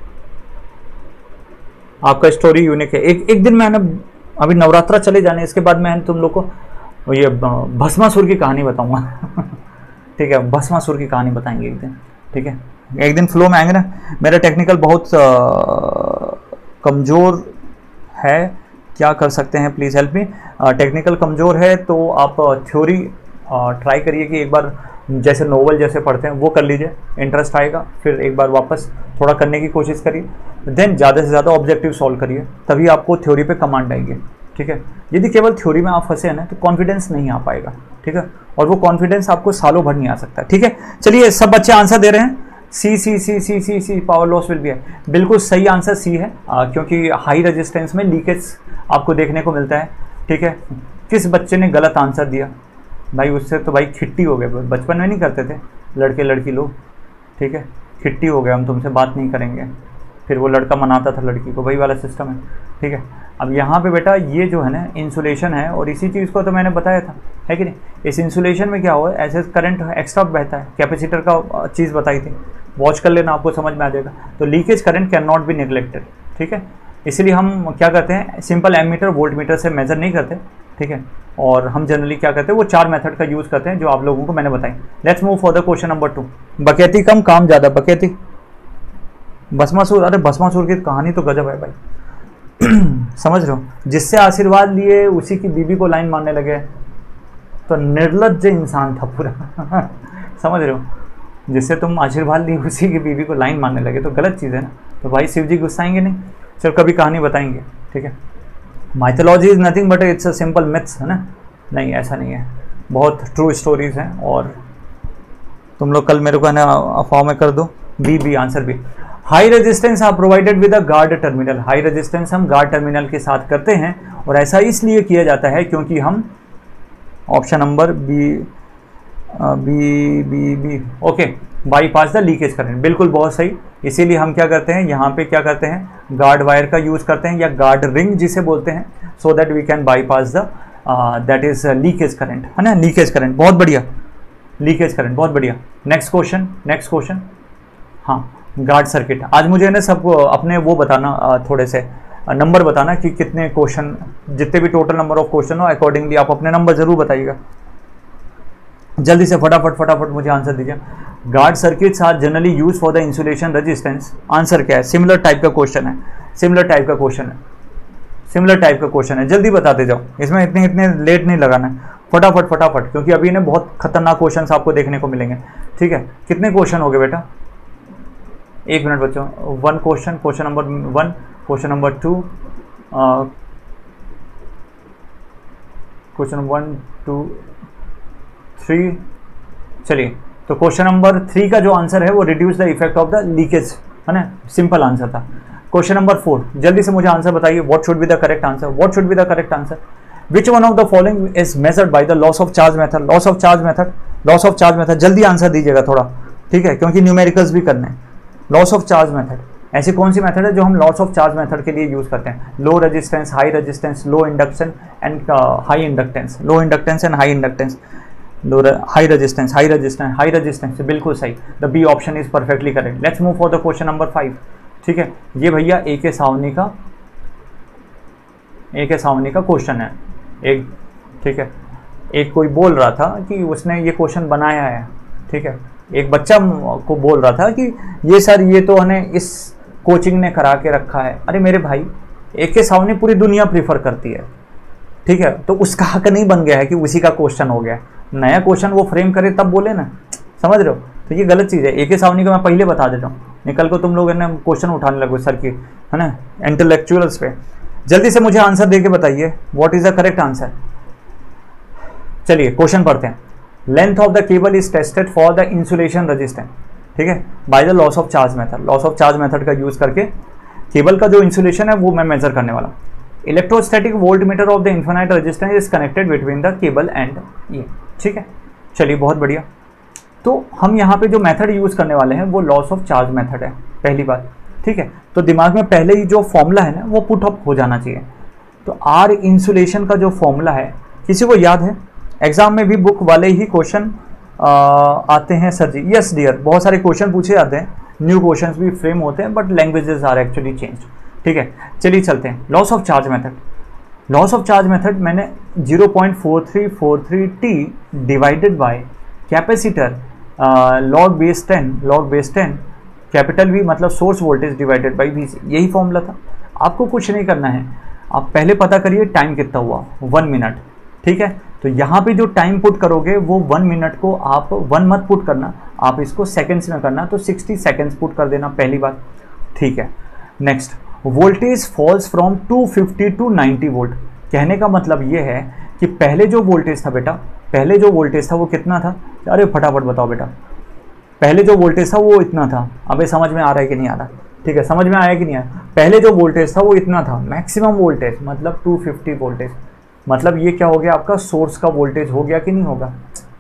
Speaker 1: आपका स्टोरी यूनिक है। एक एक दिन मैंने अभी नवरात्रा चले जाने, इसके बाद मैं तुम लोग को ये भस्मासुर की कहानी बताऊंगा। ठीक है, भस्मासुर की कहानी बताएंगे एक दिन, ठीक है। एक दिन फ्लो में आएंगे ना। मेरा टेक्निकल बहुत आ, कमज़ोर है, क्या कर सकते हैं प्लीज़ हेल्प मी। टेक्निकल कमज़ोर है तो आप थ्योरी ट्राई करिए कि एक बार जैसे नोवेल जैसे पढ़ते हैं वो कर लीजिए, इंटरेस्ट आएगा। फिर एक बार वापस थोड़ा करने की कोशिश करिए, देन ज़्यादा से ज़्यादा ऑब्जेक्टिव सॉल्व करिए, तभी आपको थ्योरी पे कमांड आएगी, ठीक है। यदि केवल थ्योरी में आप फंसे हैं ना तो कॉन्फिडेंस नहीं आ पाएगा, ठीक है। और वो कॉन्फिडेंस आपको सालों भर नहीं आ सकता, ठीक है। चलिए सब बच्चे आंसर दे रहे हैं। C C C C C C power loss will be है, बिल्कुल सही आंसर सी है, आ, क्योंकि हाई रेजिस्टेंस में लीकेज आपको देखने को मिलता है, ठीक है। किस बच्चे ने गलत आंसर दिया भाई, उससे तो भाई खिट्टी हो गए। बचपन में नहीं करते थे लड़के लड़की लोग, ठीक है, खिट्टी हो गए, हम तुमसे बात नहीं करेंगे। फिर वो लड़का मनाता था लड़की को, वही वाला सिस्टम है, ठीक है। अब यहाँ पे बेटा ये जो है ना इंसुलेशन है, और इसी चीज़ को तो मैंने बताया था, है कि नहीं। इस इंसुलेशन में क्या हुआ, ऐसे करंट एक्स्ट्रा बहता है, कैपेसिटर का चीज़ बताई थी, वॉच कर लेना, आपको समझ में आ जाएगा। तो leakage current can not be neglected, ठीक है। इसलिए हम क्या करते हैं, सिंपल एमीटर वोल्ट मीटर से मेजर नहीं करते, ठीक है। और हम जनरली क्या करते हैं, वो चार मेथड का यूज़ करते हैं जो आप लोगों को मैंने बताई। Let's move for the question number two. बकैती कम काम ज़्यादा, बकैती भस्मासुर, अरे भस्मासुर की कहानी तो गजब है भाई। समझ रहे हो, जिससे आशीर्वाद लिए उसी की बीबी को लाइन मारने लगे, तो निर्लज्ज इंसान था पूरा। समझ रहे हो, जिससे तुम आशीर्वाद लिए उसी की बीबी को लाइन मारने लगे, तो गलत चीज़ है ना। तो भाई शिव जी गुस्साएंगे नहीं, चलो कभी कहानी बताएंगे, ठीक है। Mythology is nothing but it's a simple myths, है ना। नहीं ऐसा नहीं है, बहुत ट्रू स्टोरीज हैं। और तुम लोग कल मेरे को है ना अफवाह में कर दो। B B answer B. High resistance are provided with a guard terminal. High resistance हम गार्ड टर्मिनल के साथ करते हैं, और ऐसा इसलिए किया जाता है क्योंकि हम option number B B B B okay bypass the leakage current, बिल्कुल बहुत सही। इसीलिए हम क्या करते हैं, यहाँ पे क्या करते हैं, गार्ड वायर का यूज़ करते हैं, या गार्ड रिंग जिसे बोलते हैं, so that we can bypass the that is leakage current, है ना। लीकेज करंट बहुत बढ़िया, लीकेज करंट बहुत बढ़िया। Next question, next question. हाँ, गार्ड सर्किट। आज मुझे ना सबको अपने वो बताना, थोड़े से नंबर बताना कि कितने क्वेश्चन, जितने भी टोटल नंबर ऑफ क्वेश्चन हो अकॉर्डिंगली आप अपने नंबर जरूर बताइएगा। जल्दी से फटाफट फटाफट मुझे आंसर दीजिए। Guard circuits are generally use for the insulation resistance. Answer क्या है, सिमिलर टाइप का क्वेश्चन है, सिमिलर टाइप का क्वेश्चन है, सिमिलर टाइप का क्वेश्चन है। जल्दी बताते जाओ, इसमें इतने इतने लेट नहीं लगाना है, फटाफट फटाफट, क्योंकि अभी ना बहुत खतरनाक क्वेश्चन आपको देखने को मिलेंगे, ठीक है। कितने क्वेश्चन हो गए बेटा, एक मिनट बच्चों। One question, question number one, question number two, question one two three. चलिए, तो क्वेश्चन नंबर थ्री का जो आंसर है वो reduce the effect of the leakage, है ना, सिंपल आंसर था। क्वेश्चन नंबर फोर, जल्दी से मुझे आंसर बताइए, what should be the correct answer, what should be the correct answer. Which one of the following is measured by the loss of charge method, loss of charge method, loss of charge method, जल्दी answer दीजिएगा थोड़ा, ठीक है, क्योंकि numericals भी करने हैं। Loss of charge method, ऐसी कौन सी मेथड है जो हम लॉस ऑफ चार्ज मेथड के लिए यूज करते हैं? Low resistance, high resistance, low induction and high inductance, low inductance and high inductance, low high resistance, high resistance, high resistance, बिल्कुल सही, the B option is perfectly correct. Let's move for the question number five, ठीक है। ये भैया ए के सावनी का ए के सावनी का क्वेश्चन है एक, ठीक है। एक कोई बोल रहा था कि उसने ये क्वेश्चन बनाया है, ठीक है। एक बच्चा को बोल रहा था कि ये सर ये तो हमें इस कोचिंग ने करा के रखा है। अरे मेरे भाई, ए के सावनी पूरी दुनिया प्रीफर करती है, ठीक है, तो उसका हक नहीं बन गया है कि उसी का क्वेश्चन हो गया। नया क्वेश्चन वो फ्रेम करे तब बोले ना, समझ रहे हो? तो ये गलत चीज़ है। ए के सावनी का मैं पहले बता देता हूँ, निकल को तुम लोग ने क्वेश्चन उठाने लगो सर की, है ना, इंटेलेक्चुअल्स पे। जल्दी से मुझे आंसर दे के बताइए what is the correct answer. चलिए क्वेश्चन पढ़ते हैं। Length of the cable is tested for the insulation resistance, ठीक है, by the loss of charge method. Loss of charge method का यूज करके केबल का जो इंसुलेशन है वो मैं मेजर करने वाला। Electrostatic voltmeter of the infinite resistance is connected between the cable and ये, ठीक है। चलिए बहुत बढ़िया। तो हम यहाँ पे जो मेथड यूज करने वाले हैं वो लॉस ऑफ चार्ज मेथड है, पहली बात, ठीक है। तो दिमाग में पहले ही जो फॉर्मूला है ना वो पुट अप हो जाना चाहिए। तो आर इंसुलेशन का जो फॉर्मूला है किसी को याद है? एग्जाम में भी बुक वाले ही क्वेश्चन आते हैं सर जी। यस डियर, बहुत सारे क्वेश्चन पूछे जाते हैं, न्यू क्वेश्चंस भी फ्रेम होते हैं, but languages are actually change, ठीक है। चलिए चलते हैं। Loss of charge method, loss of charge method मैंने zero point four three four three T divided by capacitor log base ten, log base ten capital V मतलब source voltage divided by V C, यही formula था। आपको कुछ नहीं करना है, आप पहले पता करिए टाइम कितना हुआ, वन मिनट, ठीक है। तो यहाँ पे जो टाइम पुट करोगे वो वन मिनट को आप वन मत पुट करना, आप इसको सेकेंड्स में करना, तो सिक्सटी सेकेंड्स पुट कर देना, पहली बात, ठीक है। Next, voltage falls from two fifty two ninety volt. कहने का मतलब ये है कि पहले जो वोल्टेज था बेटा, पहले जो वोल्टेज था वो कितना था? अरे फटाफट बताओ बेटा, पहले जो वोल्टेज था वो इतना था। अबे समझ में आ रहा है कि नहीं आ रहा? ठीक है, समझ में आया कि नहीं आया? पहले जो वोल्टेज था वो इतना था, मैक्सिमम वोल्टेज मतलब टू फिफ्टी वोल्टेज। मतलब ये क्या हो गया आपका, सोर्स का वोल्टेज हो गया कि नहीं होगा?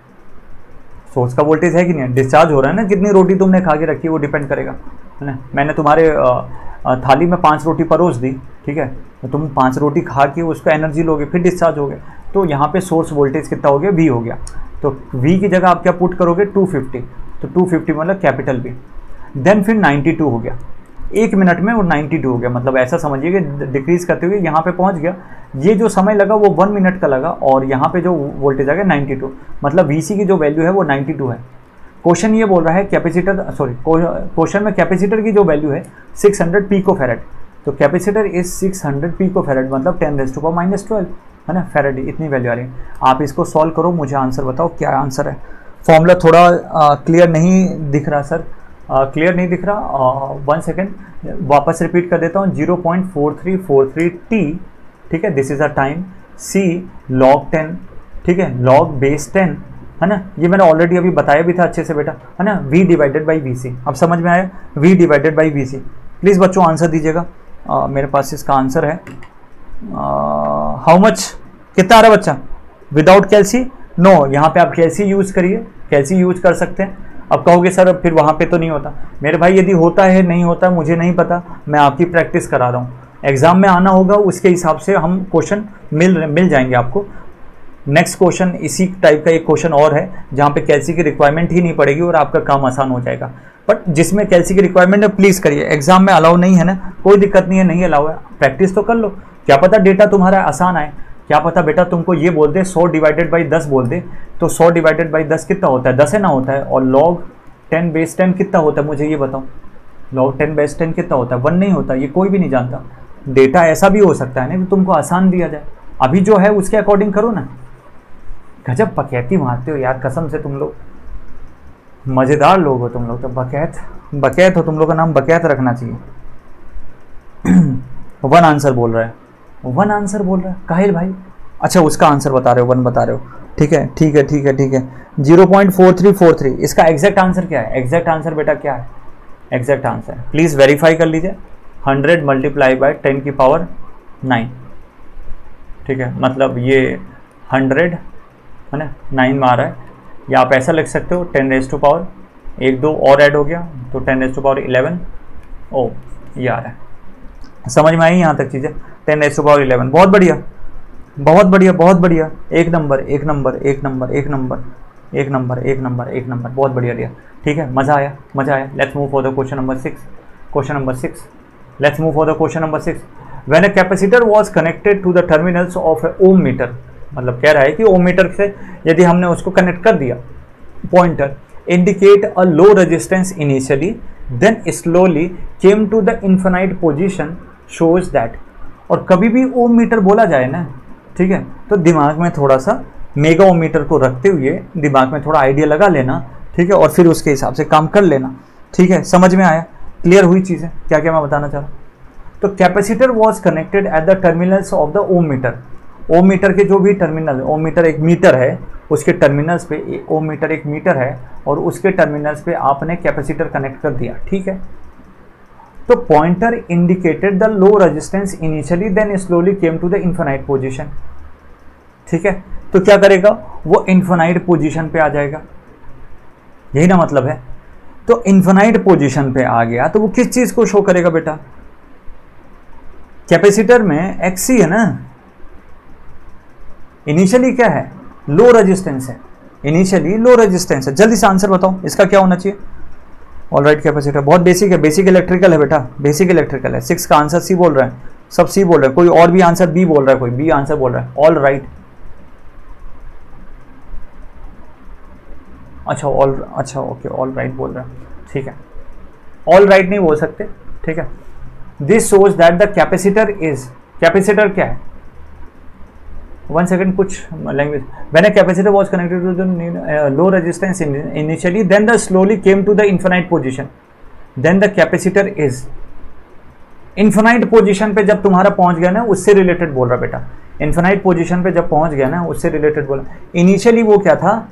Speaker 1: सोर्स का वोल्टेज है कि नहीं? डिस्चार्ज हो रहा है ना, कितनी रोटी तुमने खा के रखी है वो डिपेंड करेगा, है ना। मैंने तुम्हारे थाली में पांच रोटी परोस दी, ठीक है, तो तुम पांच रोटी खा के उसको एनर्जी लोगे, फिर डिस्चार्ज हो गए। तो यहाँ पे सोर्स वोल्टेज कितना हो गया? वी हो गया। तो वी की जगह आप क्या पुट करोगे? Two fifty. तो टू फिफ्टी मतलब कैपिटल वी। देन फिर नाइन्टी टू हो गया, एक मिनट में वो नाइन्टी टू हो गया। मतलब ऐसा समझिए कि डिक्रीज करते हुए यहाँ पे पहुँच गया। ये जो समय लगा वो वन मिनट का लगा, और यहाँ पे जो वोल्टेज आ गया नाइन्टी टू, मतलब वीसी की जो वैल्यू है वो नाइन्टी टू है। क्वेश्चन ये बोल रहा है कैपेसिटर, सॉरी क्वेश्चन में कैपेसिटर की जो वैल्यू है सिक्स हंड्रेड पिको फेरेड। तो capacitor is six hundred pico farad, मतलब ten raise to power minus twelve, है ना, फेरेड, इतनी वैल्यू आ रही है। आप इसको सॉल्व करो, मुझे आंसर बताओ क्या आंसर है। फॉर्मूला थोड़ा क्लियर नहीं दिख रहा सर, क्लियर uh, नहीं दिख रहा, वन uh, सेकेंड वापस रिपीट कर देता हूँ। Zero point four three four three T, ठीक है, this is a time. C log ten, ठीक है, लॉग बेस टेन, है ना, ये मैंने ऑलरेडी अभी बताया भी था अच्छे से बेटा, है ना। v divided by V C, अब समझ में आया? v divided by V C. Please बच्चों आंसर दीजिएगा। uh, मेरे पास इसका आंसर है हाउ uh, मच, कितना आ रहा है बच्चा? विदाउट कैल्सी? नो, यहाँ पे आप कैल्सी यूज़ करिए, कैल्सी यूज कर सकते हैं। अब कहोगे सर फिर वहाँ पे तो नहीं होता। मेरे भाई यदि होता है नहीं होता मुझे नहीं पता, मैं आपकी प्रैक्टिस करा रहा हूँ। एग्जाम में आना होगा, उसके हिसाब से हम क्वेश्चन मिल मिल जाएंगे आपको। नेक्स्ट क्वेश्चन इसी टाइप का एक क्वेश्चन और है जहाँ पे कैल्सी की रिक्वायरमेंट ही नहीं पड़ेगी और आपका काम आसान हो जाएगा। बट जिसमें कैल्सी की रिक्वायरमेंट है प्लीज़ करिए, एग्जाम में अलाउ नहीं है ना, कोई दिक्कत नहीं है, नहीं अलाउ है, प्रैक्टिस तो कर लो। क्या पता डेटा तुम्हारा आसान आए, क्या पता बेटा तुमको ये बोल दे सौ डिवाइडेड बाई दस बोल दे, तो सौ डिवाइडेड बाई दस कितना होता है? दस है ना होता है। और लॉग टेन बेस टेन कितना होता है मुझे ये बताओ? लॉग टेन बेस टेन कितना होता है? वन नहीं होता, ये कोई भी नहीं जानता। डेटा ऐसा भी हो सकता है ना कि तुमको आसान दिया जाए, अभी जो है उसके अकॉर्डिंग करो ना। गजब बकैती मारते हो यार, कसम से तुम लोग मज़ेदार लोग हो तुम लोग तो। बकैत बकैत हो तुम लोग, का नाम बकैत रखना चाहिए। वन आंसर बोल रहा है, वन आंसर बोल रहा है काहिल भाई। अच्छा उसका आंसर बता रहे हो, वन बता रहे हो, ठीक है ठीक है ठीक है ठीक है। Zero point four three four three इसका एग्जैक्ट आंसर क्या है? एग्जैक्ट आंसर बेटा क्या है? एग्जैक्ट आंसर प्लीज़ वेरीफाई कर लीजिए, हंड्रेड मल्टीप्लाई बाय टेन की पावर नाइन, ठीक है, मतलब ये हंड्रेड है ना, नाइन में आ रहा है, या आप ऐसा लिख सकते हो टेन रेज टू पावर, एक दो और ऐड हो गया तो ten raise to power eleven, ओ ये आ रहा है। समझ में आई यहाँ तक चीज़ें? Ten raise to power eleven, बहुत बढ़िया बहुत बढ़िया बहुत बढ़िया, एक नंबर एक नंबर एक नंबर एक नंबर एक नंबर एक नंबर एक नंबर, बहुत बढ़िया दिया, ठीक है, मज़ा आया मज़ा आया। Let's move for the question number six. Question number six, let's move for the question number six. When a capacitor was connected to the terminals of a ohm meter, मतलब कह रहा है कि ओम मीटर से यदि हमने उसको कनेक्ट कर दिया, pointer indicate a low resistance initially then slowly came to the infinite position shows that. और कभी भी ओम मीटर बोला जाए ना, ठीक है, तो दिमाग में थोड़ा सा मेगा ओम मीटर को रखते हुए दिमाग में थोड़ा आइडिया लगा लेना, ठीक है, और फिर उसके हिसाब से काम कर लेना, ठीक है। समझ में आया? क्लियर हुई चीज़ें क्या क्या मैं बताना चाह रहा हूँ? तो capacitor was connected at the terminals of the ohm meter. Ohm meter के जो भी टर्मिनल, ओम मीटर एक मीटर है, उसके टर्मिनल्स पे, ओम मीटर एक मीटर है और उसके टर्मिनल्स पे आपने कैपेसिटर कनेक्ट कर दिया, ठीक है। तो pointer indicated the low resistance initially then slowly came to the infinite position, ठीक है। तो क्या करेगा वो? इन्फिनाइट पोजीशन पे आ जाएगा, यही ना मतलब है। तो इन्फिनाइट पोजीशन पे आ गया तो वो किस चीज को शो करेगा बेटा? कैपेसिटर में एक्सी है ना, इनिशियली क्या है? लो रेजिस्टेंस है, इनिशियली लो रेजिस्टेंस है। जल्दी से आंसर बताओ, इसका क्या होना चाहिए? ऑल राइट, कैपेसिटर बहुत बेसिक है, बेसिक इलेक्ट्रिकल है बेटा, बेसिक इलेक्ट्रिकल है। सिक्स का आंसर सी बोल रहे हैं, सब सी बोल रहे हैं, कोई और भी आंसर बी बोल रहा है, कोई बी आंसर बोल रहा है। ऑल राइट, अच्छा ऑल, अच्छा ओके, ऑल राइट बोल रहा है, ठीक है। ऑल राइट नहीं बोल सकते, ठीक है। This shows that the capacitor is, capacitor क्या है? वन सेकेंड, कुछ language. When a capacitor was connected to the low resistance initially then the slowly came to the infinite position then the capacitor is. Infinite position पे जब तुम्हारा पहुंच गया ना, उससे रिलेटेड बोल रहा बेटा। इन्फिनाइट पोजीशन पे जब पहुंच गया ना, उससे रिलेटेड बोला। इनिशियली वो क्या था?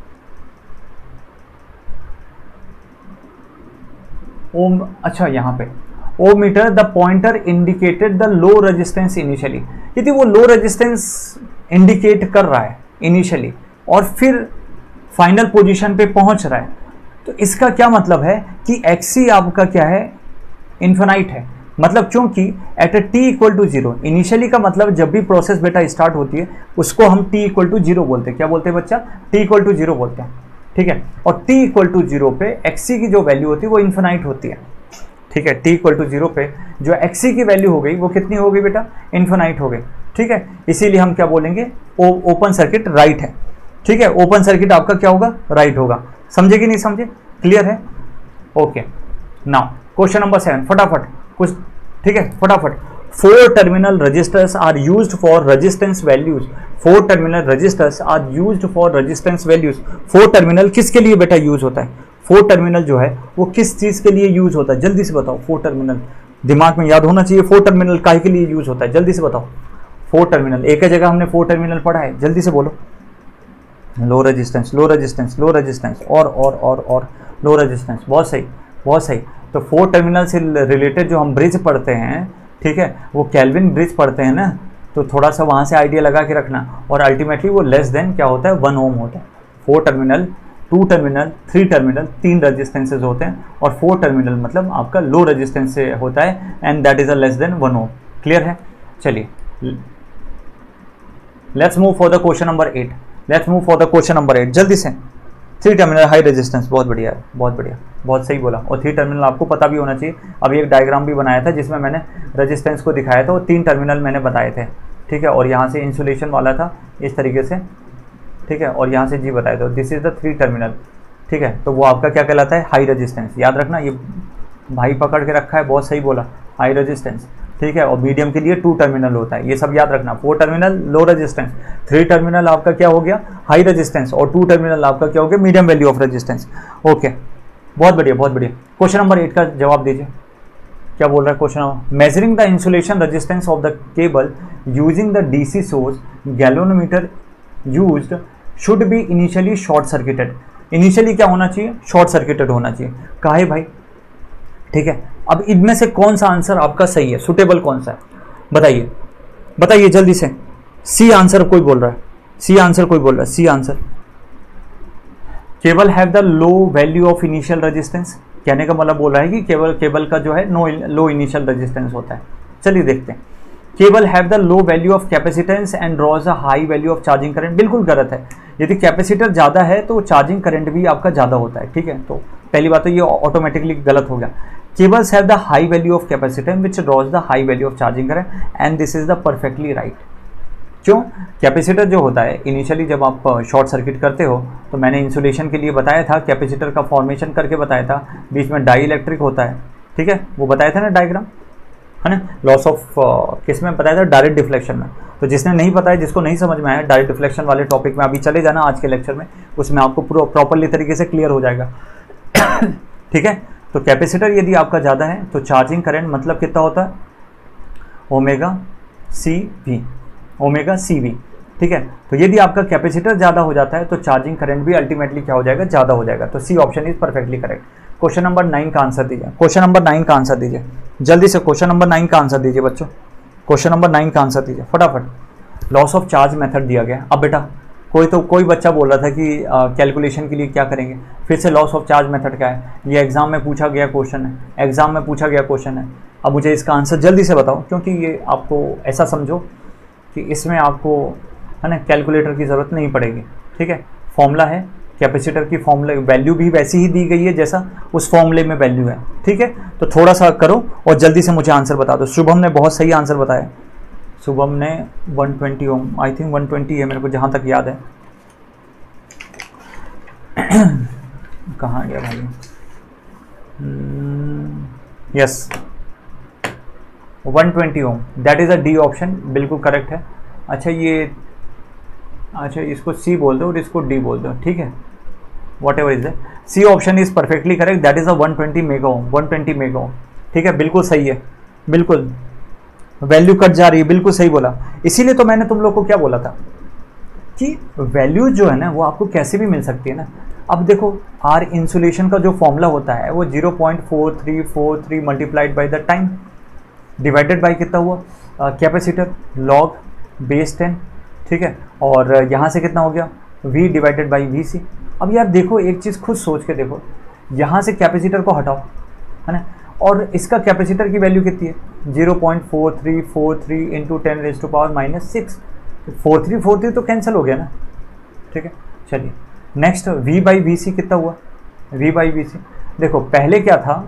Speaker 1: ओम, अच्छा यहाँ पे ohm meter the pointer indicated the low resistance initially. यदि वो लो रेजिस्टेंस इंडिकेट कर रहा है इनिशियली और फिर फाइनल पोजीशन पे पहुंच रहा है, तो इसका क्या मतलब है कि एक्सी आपका क्या है? इन्फिनाइट है। मतलब क्योंकि at a T equal to zero, initially का मतलब जब भी प्रोसेस बेटा स्टार्ट होती है उसको हम टी इक्वल टू जीरो बोलते हैं। क्या बोलते हैं बच्चा? टी इक्वल टू जीरो बोलते हैं, ठीक है। और t इक्वल टू जीरो पे xc की जो वैल्यू होती है वो इन्फिनाइट होती है, ठीक है। t इक्वल टू जीरो पे जो xc की वैल्यू हो गई वो कितनी हो गई बेटा? इन्फिनाइट हो गई, ठीक है। इसीलिए हम क्या बोलेंगे? ओ, ओपन सर्किट राइट है, ठीक है। ओपन सर्किट आपका क्या होगा? राइट होगा। समझे कि नहीं समझे? क्लियर है? Okay, now question number seven, फटाफट कुछ, ठीक है, फटाफट। Four terminal registers are used for resistance values. Four terminal registers are used for resistance values. Four terminal किसके लिए बेटा यूज होता है? फोर टर्मिनल जो है वो किस चीज के लिए यूज होता है? जल्दी से बताओ। फोर टर्मिनल दिमाग में याद होना चाहिए, फोर टर्मिनल काहे के लिए यूज होता है? जल्दी से बताओ। फोर टर्मिनल, एक ही जगह हमने फोर टर्मिनल पढ़ा है, जल्दी से बोलो। Low resistance, low resistance, low resistance, और और और और लो रेजिस्टेंस, बहुत सही बहुत सही। तो फोर टर्मिनल से रिलेटेड जो हम ब्रिज पढ़ते हैं, ठीक है, वो केल्विन ब्रिज पढ़ते हैं ना, तो थोड़ा सा वहाँ से आइडिया लगा के रखना। और अल्टीमेटली वो लेस देन क्या होता है? वन ओम होता है। Four terminal, two terminal, three terminal, तीन रजिस्टेंसेज होते हैं और फोर टर्मिनल मतलब आपका लो रजिस्टेंस से होता है and that is a less than one ohm. Clear है? चलिए let's move for the question number eight. Let's move for the question number eight, जल्दी से। थ्री टर्मिनल हाई रेजिस्टेंस, बहुत बढ़िया है, बहुत बढ़िया, बहुत सही बोला। और थ्री टर्मिनल आपको पता भी होना चाहिए। अभी एक डायग्राम भी बनाया था जिसमें मैंने रेजिस्टेंस को दिखाया था, वो तीन टर्मिनल मैंने बताए थे, ठीक है। और यहाँ से इंसुलेशन वाला था इस तरीके से, ठीक है, और यहाँ से जी बताया था। This is the three terminal, ठीक है। तो वो आपका क्या कहलाता है? High resistance. याद रखना, ये भाई पकड़ के रखा है, बहुत सही बोला, हाई रेजिस्टेंस, ठीक है। और मीडियम के लिए टू टर्मिनल होता है, ये सब याद रखना। Four terminal low resistance, three terminal आपका क्या हो गया? हाई रेजिस्टेंस, और टू टर्मिनल आपका क्या हो गया? Medium value of resistance. Okay, बहुत बढ़िया बहुत बढ़िया। क्वेश्चन नंबर एट का जवाब दीजिए, क्या बोल रहा है question number? Measuring the insulation resistance of the cable using the DC source galvanometer used should be initially short circuited. Initially क्या होना चाहिए? शॉर्ट सर्किटेड होना चाहिए। काहे भाई? ठीक है, अब इनमें से कौन सा आंसर आपका सही है, सुटेबल कौन सा है, बताइए बताइए जल्दी से। सी आंसर कोई बोल रहा है, सी आंसर कोई बोल रहा है, C answer. Cable have the low value of initial resistance, कहने का मतलब बोल रहा है कि केबल केबल का जो है नो लो इनिशियल रेजिस्टेंस होता है। चलिए देखते हैं। Cable have the low value of capacitance and draws a high value of charging current, बिल्कुल गलत है। यदि कैपेसिटर ज़्यादा है तो चार्जिंग करंट भी आपका ज़्यादा होता है, ठीक है। तो पहली बात तो ये ऑटोमेटिकली गलत हो गया। Cables have the high value of capacitance which draws the high value of charging current and this is the perfectly right. क्यों? कैपेसिटर जो होता है इनिशियली जब आप शॉर्ट सर्किट करते हो तो मैंने इंसुलेशन के लिए बताया था, कैपेसिटर का फॉर्मेशन करके बताया था, बीच में डाई इलेक्ट्रिक होता है, ठीक है, वो बताया था ना डायग्राम, है ना। लॉस ऑफ किस में बताया था? डायरेक्ट डिफ्लेक्शन में। तो जिसने नहीं बताया, जिसको नहीं समझ में आया डायरेक्ट डिफ्लेक्शन वाले टॉपिक में अभी चले जाना आज के लेक्चर में, उसमें आपको प्रॉपरली तरीके से क्लियर हो जाएगा। ठीक है, तो कैपेसिटर यदि आपका ज़्यादा है तो चार्जिंग करंट मतलब कितना होता है? Omega C V, omega C V, ठीक है। तो यदि आपका कैपेसिटर ज़्यादा हो जाता है तो चार्जिंग करंट भी अल्टीमेटली क्या हो जाएगा? ज़्यादा हो जाएगा। तो C option is perfectly correct. Question number nine का आंसर दीजिए, क्वेश्चन नंबर नाइन का आंसर दीजिए जल्दी से, क्वेश्चन नंबर नाइन का आंसर दीजिए बच्चों, क्वेश्चन नंबर नाइन का आंसर दीजिए फटाफट। लॉस ऑफ चार्ज मेथड दिया गया। अब बेटा कोई तो कोई बच्चा बोल रहा था कि कैलकुलेशन के लिए क्या करेंगे, फिर से लॉस ऑफ चार्ज मेथड क्या है? ये एग्जाम में पूछा गया क्वेश्चन है, एग्जाम में पूछा गया क्वेश्चन है। अब मुझे इसका आंसर जल्दी से बताओ, क्योंकि ये आपको ऐसा समझो कि इसमें आपको है ना कैलकुलेटर की ज़रूरत नहीं पड़ेगी, ठीक है। फॉर्मूला है कैपेसिटर की, फॉर्मूला वैल्यू भी वैसी ही दी गई है जैसा उस फॉर्मूले में वैल्यू है, ठीक है। तो थोड़ा सा करो और जल्दी से मुझे आंसर बता दो। शुभम ने बहुत सही आंसर बताया, शुभम ने one twenty ohm, I think one twenty है मेरे को जहाँ तक याद है। कहाँ गया भाई? Yes one twenty ohm, that is a D option, बिल्कुल करेक्ट है। अच्छा ये अच्छा इसको सी बोल दो और इसको डी बोल दो, ठीक है, वॉट एवर इज है। C option is perfectly correct, that is a one twenty mega ohm, one twenty mega ohm, ठीक है, बिल्कुल सही है, बिल्कुल वैल्यू कट जा रही है, बिल्कुल सही बोला। इसीलिए तो मैंने तुम लोग को क्या बोला था कि वैल्यू जो है ना वो आपको कैसे भी मिल सकती है ना। अब देखो आर इंसुलेशन का जो फॉर्मूला होता है वो zero point four three four three multiplied by the time divided by कितना हुआ कैपेसिटर लॉग बेस टेन, ठीक है, और यहाँ से कितना हो गया v divided by V C. अब यार देखो एक चीज़ खुद सोच के देखो, यहाँ से कैपेसिटर को हटाओ है ना, और इसका कैपेसिटर की वैल्यू कितनी है? Zero point four three four three into ten raise to power minus six, four three four three तो कैंसिल हो गया ना, ठीक है। चलिए next v by V C कितना हुआ? v बाई वी सी देखो पहले क्या था?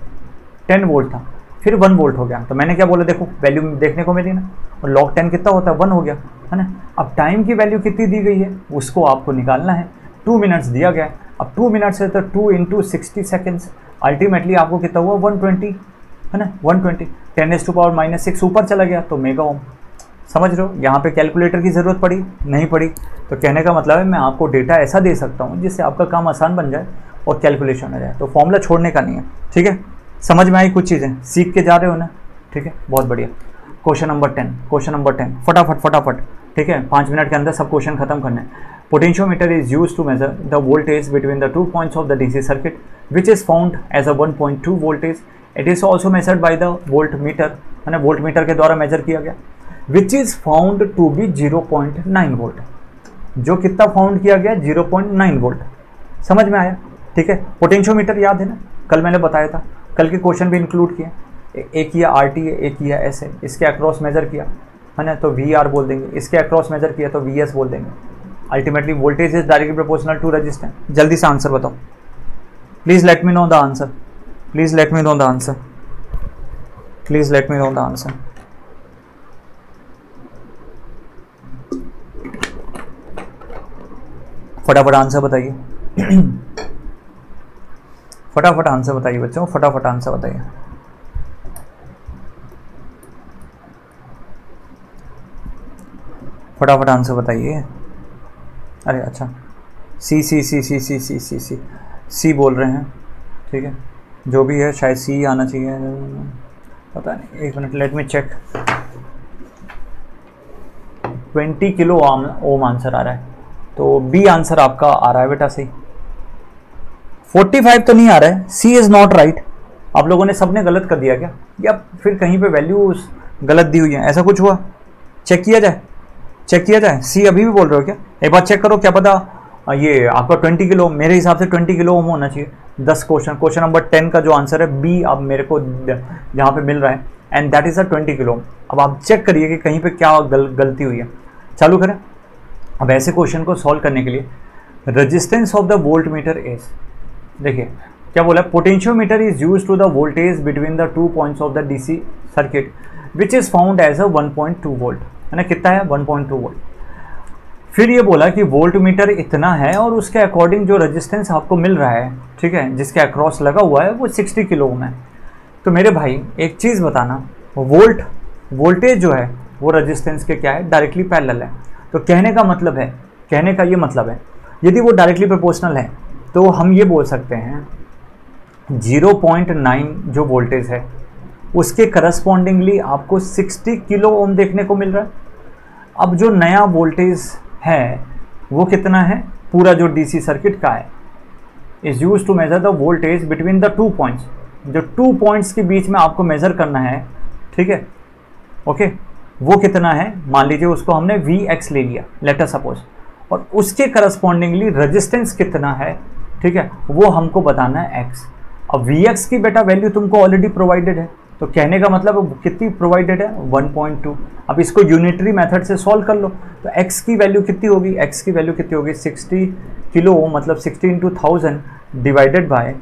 Speaker 1: टेन वोल्ट था, फिर वन वोल्ट हो गया। तो मैंने क्या बोला, देखो वैल्यू देखने को मिली ना, और लॉग टेन कितना होता है? वन हो गया है ना। अब टाइम की वैल्यू कितनी दी गई है उसको आपको निकालना है, टू मिनट्स दिया गया है। अब टू मिनट्स है तो two into sixty seconds, ultimately आपको कितना हुआ? वन ट्वेंटी है ना, one twenty, ten S to power minus six ऊपर चला गया तो मेगा ओम। समझ रहे हो? यहाँ पे कैलकुलेटर की ज़रूरत पड़ी नहीं पड़ी? तो कहने का मतलब है मैं आपको डेटा ऐसा दे सकता हूँ जिससे आपका काम आसान बन जाए और कैलकुलेशन हो जाए। तो फॉर्मूला छोड़ने का नहीं है, ठीक है। समझ में आई कुछ चीज़ें? सीख के जा रहे हो ना, ठीक है, बहुत बढ़िया। Question number ten, question number ten फटाफट फटाफट, ठीक है, पाँच मिनट के अंदर सब क्वेश्चन खत्म करना है। Potentiometer is use to measure the voltage between the two points of the DC circuit which is found as a one point two voltage. It is also measured by the volt meter, है ना, volt meter के द्वारा measure किया गया, which is found to be zero point nine volt, जो कितना found किया गया? Zero point nine volt. समझ में आया? ठीक है। पोटेंशियोमीटर याद है ना, कल मैंने बताया था, कल के क्वेश्चन भी इंक्लूड किए। एक किया आर टी है, एक किया एस है, इसके अक्रॉस मेजर किया है ना तो वी आर बोल देंगे, इसके अक्रॉस मेजर किया तो वी एस बोल देंगे। Ultimately voltage is directly proportional to resistance. जल्दी से आंसर बताओ, please let me know the answer, please let me know the answer, please let me know the answer. फटाफट आंसर बताइए, फटाफट आंसर बताइए बच्चों, फटाफट आंसर बताइए। फटाफट आंसर बताइए। अरे अच्छा, सी C C C C C C C सी बोल रहे हैं, ठीक है, जो भी है शायद सी आना चाहिए, पता नहीं, एक minute let me check. Twenty kilo ohm ohm answer आ रहा है, तो बी आंसर आपका आ रहा है बेटा सही। फोर्टी फाइव तो नहीं आ रहा है, सी इज नॉट राइट, आप लोगों ने सबने गलत कर दिया क्या, या फिर कहीं पे वैल्यू गलत दी हुई है, ऐसा कुछ हुआ? चेक किया जाए, चेक किया जाए। सी अभी भी बोल रहे हो क्या? एक बार चेक करो, क्या पता ये आपका ट्वेंटी किलो, मेरे हिसाब से ट्वेंटी किलो ओम होना चाहिए। दस क्वेश्चन, क्वेश्चन नंबर टेन का जो आंसर है बी अब मेरे को यहाँ पे मिल रहा है, and that is a twenty kilo. अब आप चेक करिए कि कहीं पे क्या गल, गलती हुई है। चालू करें। अब ऐसे क्वेश्चन को सॉल्व करने के लिए resistance of the volt meter is, देखिए क्या बोला, potentiometer is use to the voltage between the two points of the DC circuit which is found as a one point two volt, है ना, कितना है, वन पॉइंट टू वोल्ट। फिर ये बोला कि वोल्ट मीटर इतना है और उसके अकॉर्डिंग जो रेजिस्टेंस आपको मिल रहा है, ठीक है, जिसके अक्रॉस लगा हुआ है वो सिक्सटी किलो ओम है। तो मेरे भाई एक चीज़ बताना, वोल्ट वोल्टेज जो है वो रेजिस्टेंस के क्या है, डायरेक्टली पैरेलल है। तो कहने का मतलब है, कहने का ये मतलब है, यदि वो डायरेक्टली प्रोपोर्शनल है तो हम ये बोल सकते हैं ज़ीरो पॉइंट नाइन जो वोल्टेज है उसके करस्पॉन्डिंगली आपको सिक्सटी किलो ओम देखने को मिल रहा है। अब जो नया वोल्टेज है वो कितना है, पूरा जो डीसी सर्किट का है, is use to measure the voltage between the two points, जो टू पॉइंट्स के बीच में आपको मेजर करना है, ठीक है, ओके, वो कितना है, मान लीजिए उसको हमने वी एक्स ले लिया, लेट अस सपोज, और उसके करस्पॉन्डिंगली रेजिस्टेंस कितना है, ठीक है, वो हमको बताना है एक्स। अब वी एक्स की बेटा वैल्यू तुमको ऑलरेडी प्रोवाइडेड है, तो कहने का मतलब कितनी प्रोवाइडेड है, वन पॉइंट टू। अब इसको यूनिटरी मेथड से सॉल्व कर लो, तो x की वैल्यू कितनी होगी, x की वैल्यू कितनी होगी, सिक्सटी किलो ओम, मतलब sixty into thousand divided by,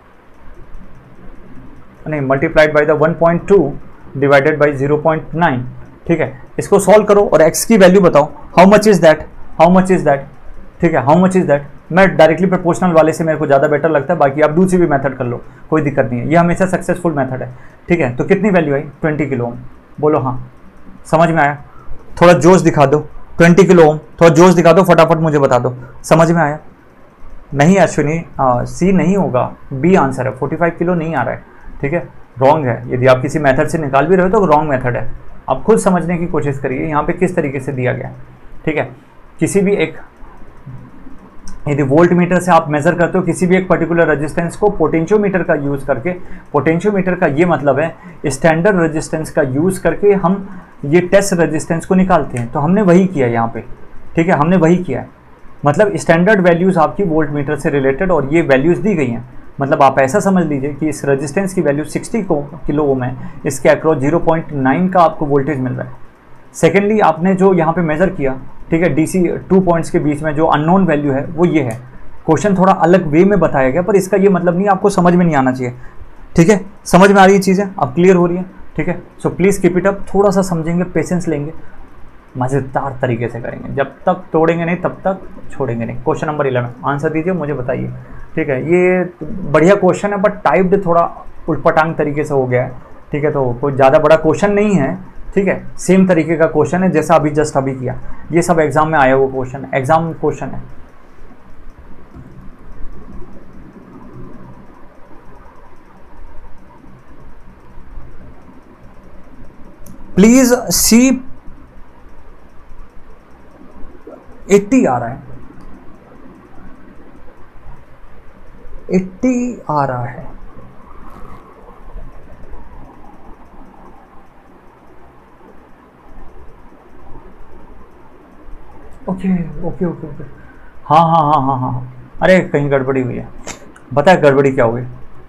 Speaker 1: नहीं multiplied by the one point two divided by zero point nine, ठीक है। इसको सॉल्व करो और x की वैल्यू बताओ, how much is that, how much is that, ठीक है, हाउ मच इज दैट। मैं डायरेक्टली प्रोपोर्शनल वाले से मेरे को ज़्यादा बेटर लगता है, बाकी आप दूसरी भी मेथड कर लो, कोई दिक्कत नहीं है, ये हमेशा सक्सेसफुल मेथड है, ठीक है। तो कितनी वैल्यू आई, ट्वेंटी किलो ओम, बोलो हाँ, समझ में आया, थोड़ा जोश दिखा दो, ट्वेंटी किलो ओम, थोड़ा जोश दिखा दो, फटाफट मुझे बता दो, समझ में आया? नहीं अश्विनी, सी नहीं होगा, बी आंसर है, फोर्टी फाइव किलो नहीं आ रहा है, ठीक है, रॉन्ग है। यदि आप किसी मेथड से निकाल भी रहे हो तो रॉन्ग मेथड है, आप खुद समझने की कोशिश करिए यहाँ पे किस तरीके से दिया गया है, ठीक है। किसी भी एक, यदि वोल्ट मीटर से आप मेजर करते हो किसी भी एक पर्टिकुलर रेजिस्टेंस को, पोटेंशियोमीटर का यूज करके, पोटेंशियोमीटर का ये मतलब है स्टैंडर्ड रेजिस्टेंस का यूज करके हम ये टेस्ट रेजिस्टेंस को निकालते हैं, तो हमने वही किया यहाँ पे, ठीक है, हमने वही किया है। मतलब स्टैंडर्ड वैल्यूज़ आपकी वोल्ट मीटर से रिलेटेड और ये वैल्यूज़ दी गई हैं, मतलब आप ऐसा समझ लीजिए कि इस रेजिस्टेंस की वैल्यू सिक्सटी किलो ओम है, इसके अक्रॉस ज़ीरो पॉइंट नाइन का आपको वोल्टेज मिल रहा है। सेकेंडली आपने जो यहाँ पे मेजर किया, ठीक है, डीसी टू पॉइंट्स के बीच में जो अननोन वैल्यू है वो ये है। क्वेश्चन थोड़ा अलग वे में बताया गया, पर इसका ये मतलब नहीं आपको समझ में नहीं आना चाहिए, ठीक है, समझ में आ रही है चीज़ें, अब क्लियर हो रही है, ठीक है। So please keep it up, थोड़ा सा समझेंगे, पेशेंस लेंगे, मज़ेदार तरीके से करेंगे, जब तक तोड़ेंगे नहीं तब तक छोड़ेंगे नहीं। क्वेश्चन नंबर इलेवन, आंसर दीजिए, मुझे बताइए, ठीक है। ये बढ़िया क्वेश्चन है बट टाइप्ड थोड़ा उल्टपटांग तरीके से हो गया है, ठीक है, तो कोई ज़्यादा बड़ा क्वेश्चन नहीं है, ठीक है, सेम तरीके का क्वेश्चन है जैसा अभी जस्ट अभी किया, ये सब एग्जाम में आया हुआ क्वेश्चन है, एग्जाम क्वेश्चन है। प्लीज सी एट्टी आ रहा है, एट्टी आ रहा है, ओके ओके ओके ओके, हाँ हाँ हाँ हाँ हाँ, अरे कहीं गड़बड़ी हुई है, बताए गड़बड़ी क्या हो गई,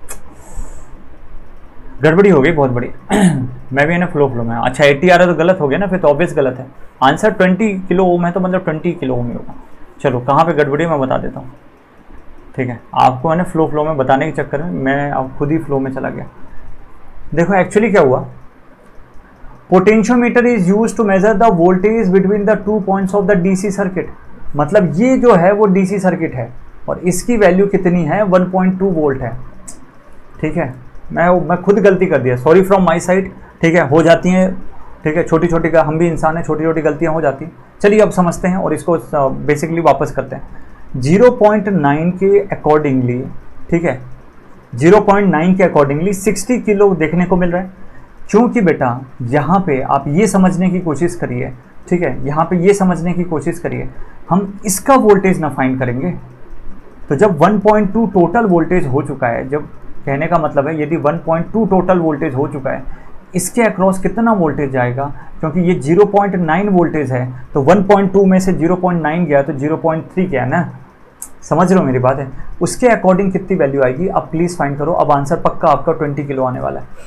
Speaker 1: गड़बड़ी हो गई बहुत बड़ी मैं भी है ना फ्लो फ्लो में, अच्छा एट्टी आ रहा है तो गलत हो गया ना, फिर तो ऑब्वियस गलत है। आंसर ट्वेंटी किलो ओम है तो मतलब ट्वेंटी किलो ओम ही होगा। चलो कहाँ पे गड़बड़ी मैं बता देता हूँ, ठीक है, आपको है ना फ्लो फ्लो में बताने के चक्कर में मैं अब खुद ही फ्लो में चला गया। देखो एक्चुअली क्या हुआ, potentiometer is use to measure the voltage between the two points of the DC circuit, मतलब ये जो है वो डीसी सर्किट है और इसकी वैल्यू कितनी है, वन पॉइंट टू वोल्ट है, ठीक है। मैं मैं खुद गलती कर दिया, सॉरी फ्रॉम माय साइड, ठीक है, हो जाती हैं, ठीक है, छोटी छोटी का, हम भी इंसान हैं, छोटी छोटी गलतियां हो जाती हैं। चलिए अब समझते हैं और इसको बेसिकली वापस करते हैं। ज़ीरो पॉइंट नाइन के अकॉर्डिंगली, ठीक है, ज़ीरो पॉइंट नाइन के अकॉर्डिंगली सिक्सटी किलो देखने को मिल रहा है। क्योंकि बेटा यहाँ पे आप ये समझने की कोशिश करिए, ठीक है, यहाँ पे ये समझने की कोशिश करिए, हम इसका वोल्टेज ना फाइंड करेंगे, तो जब one point two total voltage हो चुका है, जब कहने का मतलब है यदि one point two total voltage हो चुका है, इसके अक्रॉस कितना वोल्टेज जाएगा, क्योंकि ये ज़ीरो पॉइंट नाइन वोल्टेज है, तो वन पॉइंट टू में से ज़ीरो पॉइंट नाइन गया तो ज़ीरो पॉइंट थ्री क्या है ना, समझ रहे हो मेरी बात है, उसके अकॉर्डिंग कितनी वैल्यू आएगी। अब प्लीज़ फाइंड करो। अब आंसर पक्का आपका ट्वेंटी किलो आने वाला है।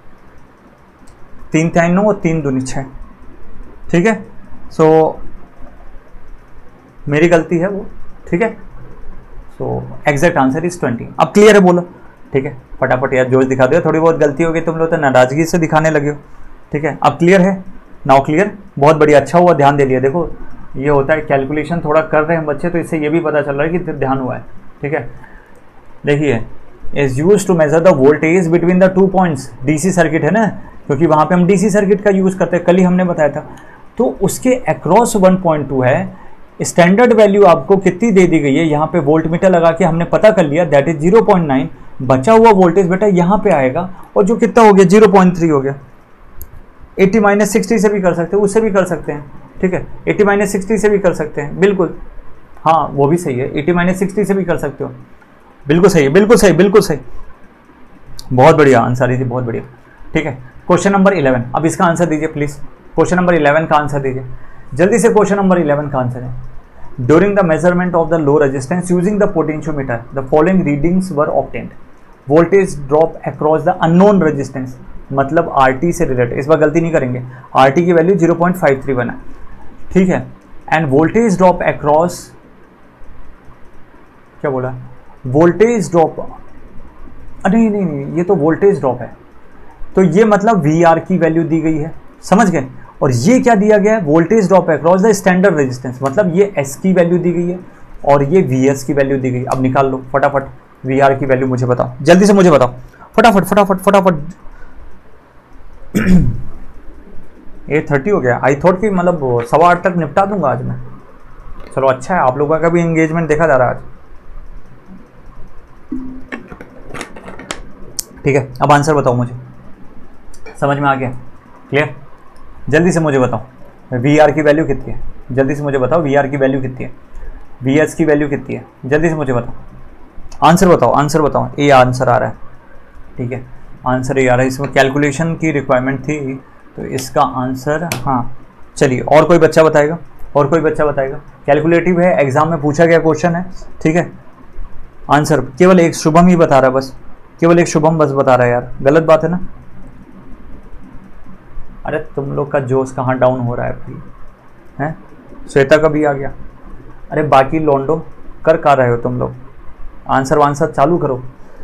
Speaker 1: तीन तीन नौ और तीन दूनी छः, ठीक है। सो मेरी गलती है वो, ठीक है। So exact answer is twenty. अब क्लियर है बोलो, ठीक है। फटाफट यार जोश दिखा दो, थोड़ी बहुत गलती होगी तुम लोग तो नाराजगी से दिखाने लगे हो, ठीक है। अब क्लियर है, नाउ क्लियर, बहुत बढ़िया, अच्छा हुआ ध्यान दे लिया। देखो ये होता है कैलकुलेशन थोड़ा कर रहे हैं बच्चे, तो इससे ये भी पता चल रहा है कि ध्यान हुआ है, ठीक है। देखिए is use to measure the voltage between the two points, DC circuit है ना, क्योंकि वहाँ पे हम डीसी सर्किट का यूज़ करते हैं, कल ही हमने बताया था। तो उसके अक्रॉस वन पॉइंट टू है, स्टैंडर्ड वैल्यू आपको कितनी दे दी गई है, यहाँ पे वोल्ट मीटर लगा के हमने पता कर लिया, that is zero point nine. बचा हुआ वोल्टेज बेटा यहाँ पे आएगा, और जो कितना हो गया ज़ीरो पॉइंट थ्री हो गया। एटी माइनस सिक्सटी से भी कर सकते हैं, उससे भी कर सकते हैं, ठीक है। एटी माइनस सिक्सटी से भी कर सकते हैं, बिल्कुल, हाँ वो भी सही है। एटी माइनस सिक्सटी से भी कर सकते हो, बिल्कुल सही है, बिल्कुल सही, बिल्कुल सही, बहुत बढ़िया आंसर है, बहुत बढ़िया, ठीक है। क्वेश्चन नंबर इलेवन, अब इसका आंसर दीजिए प्लीज। क्वेश्चन नंबर इलेवन का आंसर दीजिए जल्दी से। क्वेश्चन नंबर इलेवन का आंसर है, during the measurement of the low resistance using the potentiometer the following readings were obtained. Voltage drop across the unknown resistance, मतलब RT से रिलेटेड, इस बार गलती नहीं करेंगे, आरटी की value zero point five three one है, ठीक है। एंड वोल्टेज ड्रॉप अक्रॉस, क्या बोला, वोल्टेज ड्रॉप, नहीं नहीं नहीं ये तो वोल्टेज ड्रॉप है, तो ये मतलब वी आर की वैल्यू दी गई है, समझ गए। और ये क्या दिया गया है, voltage drop across the standard resistance, मतलब ये एस की वैल्यू दी गई है और ये वी एस की वैल्यू दी गई। अब निकाल लो फटाफट, वी आर की वैल्यू मुझे बताओ, जल्दी से मुझे बताओ, फटाफट फटाफट फटाफट। एट थर्टी हो गया, आई थॉट कि मतलब सवा आठ तक निपटा दूंगा आज मैं। चलो अच्छा है, आप लोगों का भी एंगेजमेंट देखा जा रहा है आज, ठीक है। अब आंसर बताओ मुझे, समझ में आ गया, क्लियर, जल्दी से मुझे बताओ वी आर की वैल्यू कितनी है, जल्दी से मुझे बताओ वी आर की वैल्यू कितनी है, वी एस की वैल्यू कितनी है, जल्दी से मुझे बताओ, आंसर बताओ, आंसर बताओ। ए आंसर आ रहा है, ठीक है, आंसर ये आ रहा है। इसमें कैलकुलेशन की रिक्वायरमेंट थी, तो इसका आंसर, हाँ चलिए, और कोई बच्चा बताएगा, और कोई बच्चा बताएगा, कैलकुलेटिव है, एग्जाम में पूछा गया क्वेश्चन है, ठीक है। आंसर केवल एक शुभम ही बता रहा है, बस केवल एक शुभम बस बता रहा है, यार गलत बात है ना। अरे तुम लोग का जोश कहाँ डाउन हो रहा है भाई, हैं? श्वेता का भी आ गया, अरे बाकी लॉन्डो कर का रहे हो तुम लोग, आंसर वांसर चालू करो।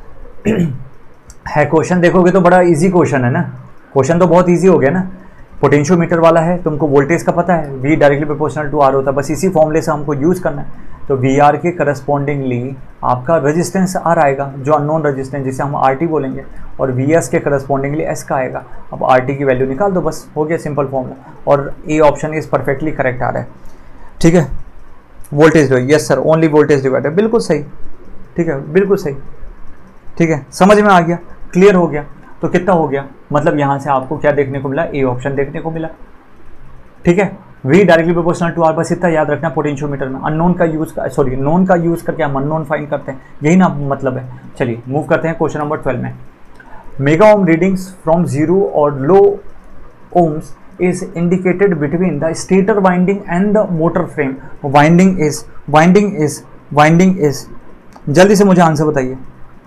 Speaker 1: है क्वेश्चन देखोगे तो बड़ा इजी क्वेश्चन है ना, क्वेश्चन तो बहुत इजी हो गया ना। पोटेंशियोमीटर वाला है, तुमको वोल्टेज का पता है, V directly proportional to R होता है, बस इसी फॉर्मूले से हमको यूज़ करना है। तो वी आर के करस्पॉन्डिंगली आपका रेजिस्टेंस आर आएगा, जो अननोन रेजिस्टेंस जिसे हम आर टी बोलेंगे, और वी एस के करस्पॉन्डिंगली एस का आएगा। अब आर टी की वैल्यू निकाल दो, बस हो गया सिंपल फॉर्मूला, और A option is perfectly correct आ रहा है, ठीक है। Voltage divide, yes sir, only voltage divide, बिल्कुल सही, ठीक है, बिल्कुल सही, ठीक है, समझ में आ गया, क्लियर हो गया। तो कितना हो गया, मतलब यहाँ से आपको क्या देखने को मिला, ए ऑप्शन देखने को मिला, ठीक है। V directly proportional to R, बस इतना याद रखना पोटेंशियोमीटर में अननोन का यूज, सॉरी नोन का यूज करके हम अननोन फाइंड करते हैं, यही ना मतलब है। चलिए मूव करते हैं क्वेश्चन नंबर ट्वेल्व में। Mega ohm readings from zero और low ohms is indicated between the stator winding and the motor frame. winding is winding is winding is जल्दी से मुझे आंसर बताइए,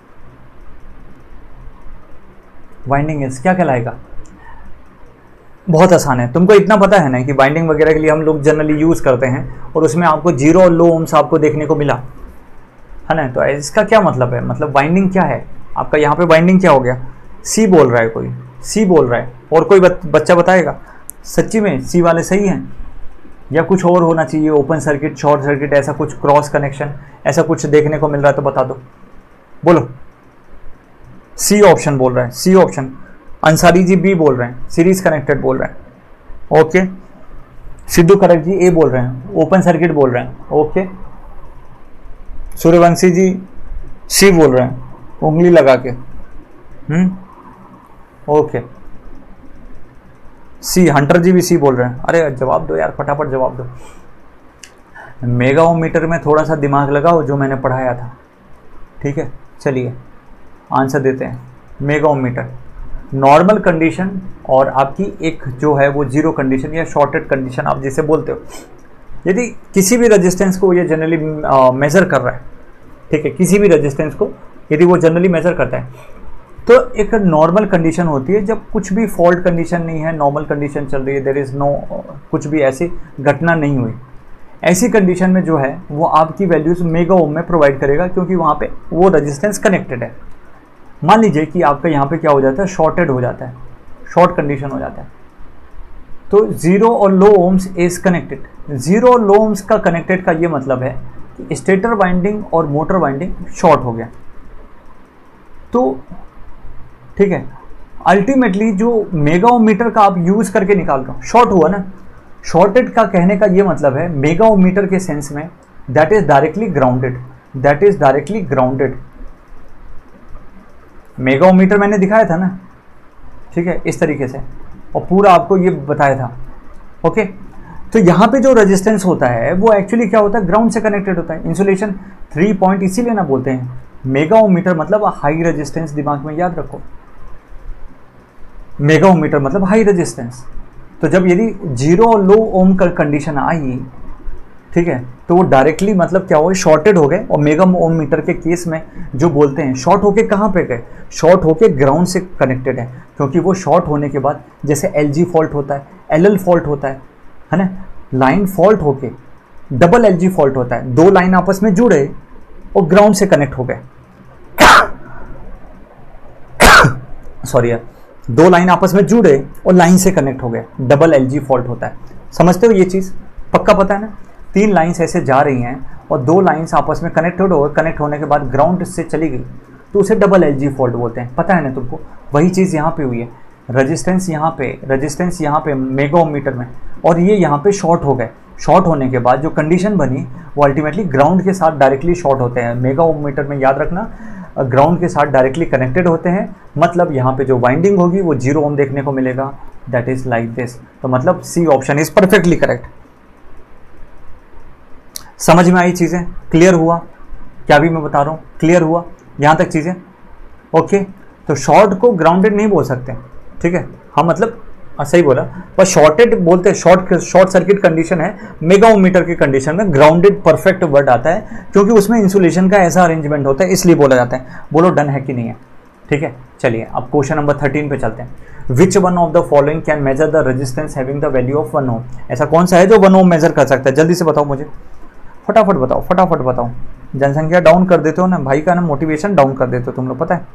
Speaker 1: वाइंडिंग इज क्या कहलाएगा। बहुत आसान है, तुमको इतना पता है ना कि वाइंडिंग वगैरह के लिए हम लोग जनरली यूज़ करते हैं, और उसमें आपको जीरो और लो ओम्स आपको देखने को मिला है ना। तो इसका क्या मतलब है, मतलब वाइंडिंग क्या है आपका, यहाँ पे वाइंडिंग क्या हो गया, सी बोल रहा है कोई, सी बोल रहा है, और कोई बच्चा बताएगा सच्ची में सी वाले सही हैं या कुछ और होना चाहिए, ओपन सर्किट, शॉर्ट सर्किट, ऐसा कुछ क्रॉस कनेक्शन, ऐसा कुछ देखने को मिल रहा है तो बता दो, बोलो। सी ऑप्शन बोल रहा है, C option. Ansari ji B बोल रहे हैं, सीरीज कनेक्टेड बोल रहे हैं, okay. Sidhu correct ji A बोल रहे हैं, ओपन सर्किट बोल रहे हैं, ओके। सूर्यवंशी जी सी बोल रहे हैं उंगली लगा के, हम्म ओके। सी, हंटर जी भी सी बोल रहे हैं। अरे जवाब दो यार, फटाफट जवाब दो। मेगा ओम मीटर में थोड़ा सा दिमाग लगाओ, जो मैंने पढ़ाया था, ठीक है। चलिए आंसर देते हैं mega ohm meter. Normal condition और आपकी एक जो है वो जीरो कंडीशन या शॉर्टेड कंडीशन आप जिसे बोलते हो, यदि किसी भी रेजिस्टेंस को ये जनरली मेज़र कर रहा है, ठीक है, किसी भी रेजिस्टेंस को यदि वो जनरली मेज़र करता है, तो एक नॉर्मल कंडीशन होती है जब कुछ भी फॉल्ट कंडीशन नहीं है, नॉर्मल कंडीशन चल रही है, देयर इज़ नो कुछ भी ऐसी घटना नहीं हुई, ऐसी कंडीशन में जो है वो आपकी वैल्यूज़ मेगा ओम में प्रोवाइड करेगा, क्योंकि वहाँ पे वो रेजिस्टेंस कनेक्टेड है। मान लीजिए कि आपका यहाँ पे क्या हो जाता है, शॉर्टेड हो जाता है, शॉर्ट कंडीशन हो जाता है, तो जीरो और low ohms is connected. Zero और लो ओम्स का कनेक्टेड का ये मतलब है कि स्टेटर वाइंडिंग और मोटर वाइंडिंग शॉर्ट हो गया। तो ठीक है, अल्टीमेटली जो मेगा ओम मीटर का आप यूज़ करके निकाल रहे हो, शॉर्ट हुआ ना, शॉर्टेड का कहने का ये मतलब है मेगा ओम मीटर के सेंस में that is directly grounded, that is directly grounded. Mega ohm meter मैंने दिखाया था ना, ठीक है, इस तरीके से, और पूरा आपको ये बताया था। ओके, तो यहाँ पे जो रेजिस्टेंस होता है वो एक्चुअली क्या होता है, ग्राउंड से कनेक्टेड होता है। इंसुलेशन थ्री पॉइंट इसीलिए ना बोलते हैं मेगा ओम मीटर मतलब हाई रेजिस्टेंस, दिमाग में याद रखो, मेगा ओम मीटर मतलब हाई रेजिस्टेंस। तो जब यदि जीरो और लो ओम का कंडीशन आई, ठीक है, तो वो डायरेक्टली मतलब क्या हुआ, शॉर्टेड हो गए। और मेगा ओम मीटर के केस में जो बोलते हैं शॉर्ट होके कहाँ पे गए, शॉर्ट होके ग्राउंड से कनेक्टेड है, क्योंकि वो शॉर्ट होने के बाद जैसे एलजी फॉल्ट होता है, एलएल फॉल्ट होता है है ना, लाइन फॉल्ट होके डबल एलजी फॉल्ट होता है, दो लाइन आपस में जुड़े और ग्राउंड से कनेक्ट हो गए सॉरी यार, दो लाइन आपस में जुड़े और लाइन से कनेक्ट हो गए, डबल एलजी फॉल्ट होता है। समझते हो ये चीज़, पक्का पता है ना। तीन लाइंस ऐसे जा रही हैं और दो लाइंस आपस में कनेक्टेड हो, कनेक्ट होने के बाद ग्राउंड से चली गई, तो उसे डबल एलजी फॉल्ट बोलते हैं, पता है ना तुमको। वही चीज़ यहाँ पे हुई है, रेजिस्टेंस यहाँ पे रेजिस्टेंस यहाँ पे मेगा ओम मीटर में, और ये यहाँ पे शॉर्ट हो गए। शॉर्ट होने के बाद जो कंडीशन बनी वो अल्टीमेटली ग्राउंड के साथ डायरेक्टली शॉर्ट होते हैं। मेगा ओम मीटर में याद रखना, ग्राउंड के साथ डायरेक्टली कनेक्टेड होते हैं, मतलब यहाँ पे जो वाइंडिंग होगी वो जीरो ओम देखने को मिलेगा, दैट इज लाइक दिस। तो मतलब C option is perfectly correct. समझ में आई चीज़ें, क्लियर हुआ क्या भी मैं बता रहा हूँ, क्लियर हुआ यहाँ तक चीज़ें। ओके, तो शॉर्ट को ग्राउंडेड नहीं बोल सकते, ठीक है, हाँ मतलब सही बोला, पर शॉर्टेड बोलते हैं, शॉर्ट शॉर्ट सर्किट कंडीशन है। मेगा ओम मीटर की कंडीशन में ग्राउंडेड परफेक्ट वर्ड आता है, क्योंकि उसमें इंसुलेशन का ऐसा अरेंजमेंट होता है, इसलिए बोला जाता है। बोलो डन है कि नहीं है, ठीक है। चलिए अब क्वेश्चन नंबर थर्टीन पे चलते हैं। Which one of the following can measure the resistance having the value of one ohm. ऐसा कौन सा है जो वन ओम मेजर कर सकता है, जल्दी से बताओ मुझे, फटाफट बताओ, फटाफट बताओ। जनसंख्या डाउन कर देते हो ना भाई, का ना मोटिवेशन डाउन कर देते हो तुम लोग, पता है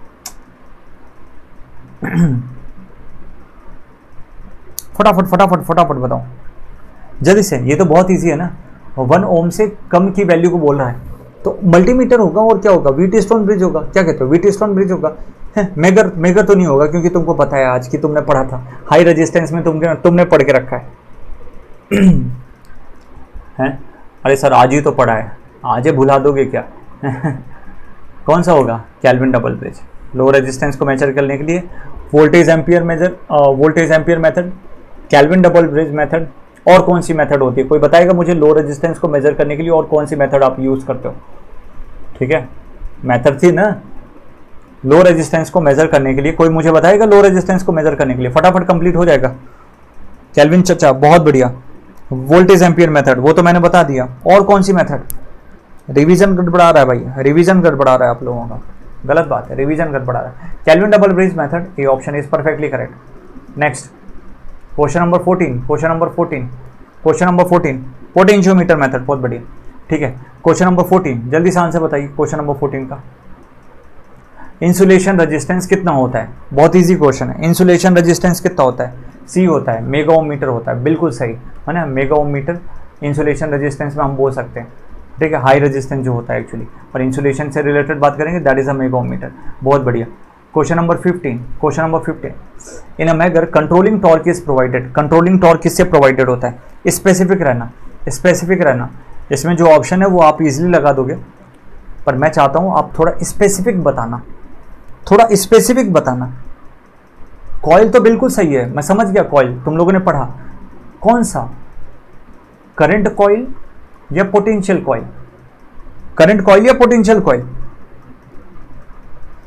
Speaker 1: फटाफट फटाफट फटाफट बताओ जल्दी से। ये तो बहुत इजी है ना, वन ओम से कम की वैल्यू को बोल रहा है, तो मल्टीमीटर होगा और क्या होगा, व्हीटस्टोन ब्रिज होगा। क्या कहते हो, व्हीटस्टोन ब्रिज होगा। मेगर मेगर तो नहीं होगा, क्योंकि तुमको पता है आज की तुमने पढ़ा था हाई रेजिस्टेंस में, तुमने तुमने पढ़ के रखा है हैं। अरे सर आज ही तो पढ़ा है, आज ही भुला दोगे क्या कौन सा होगा, Kelvin double bridge. Low resistance को मेजर करने के लिए voltage ampere measure voltage ampere method, Kelvin double bridge method, और कौन सी मेथड होती है, कोई बताएगा मुझे लो रेजिस्टेंस को मेजर करने के लिए और कौन सी मेथड आप यूज़ करते हो। ठीक है, मेथड थी ना लो रेजिस्टेंस को मेजर करने के लिए, कोई मुझे बताएगा लो रेजिस्टेंस को मेजर करने के लिए, फटाफट कंप्लीट हो जाएगा। केल्विन चचा बहुत बढ़िया, वोल्टेज एम्पियर मेथड वो तो मैंने बता दिया, और कौन सी मेथड, रिवीजन गड़बड़ा रहा है भाई, रिवीजन गड़बड़ा रहा है आप लोगों का, गलत बात है, रिवीजन गड़बड़ा रहा है। केल्विन डबल ब्रिज मेथड, ये option is perfectly correct. Next question number fourteen, question number fourteen, question number fourteen potentiometer method, बहुत बढ़िया। ठीक है, क्वेश्चन नंबर फोर्टीन, जल्दी से आंसर बताइए क्वेश्चन नंबर फोर्टीन का। इंसुलेशन रेजिस्टेंस कितना होता है, बहुत इजी क्वेश्चन है। इंसुलेशन रेजिस्टेंस कितना होता है, सी होता है, मेगा ओम मीटर होता है, बिल्कुल सही है ना, mega ohm meter insulation resistance में हम बोल सकते हैं। ठीक है, हाई रेजिस्टेंस जो होता है एक्चुअली, पर इंसुलेशन से रिलेटेड बात करेंगे that is a mega ohm meter, बहुत बढ़िया। Question number fifteen, question number fifteen, in a megger controlling torque is provided. Controlling torque किससे प्रोवाइडेड होता है, स्पेसिफिक रहना, स्पेसिफिक रहना। इसमें जो ऑप्शन है वो आप इजीली लगा दोगे, पर मैं चाहता हूं आप थोड़ा स्पेसिफिक बताना, थोड़ा स्पेसिफिक बताना। कॉइल तो बिल्कुल सही है, मैं समझ गया, कॉइल तुम लोगों ने पढ़ा, कौन सा, करंट कॉइल या पोटेंशियल कॉइल, करंट कॉइल या potential coil,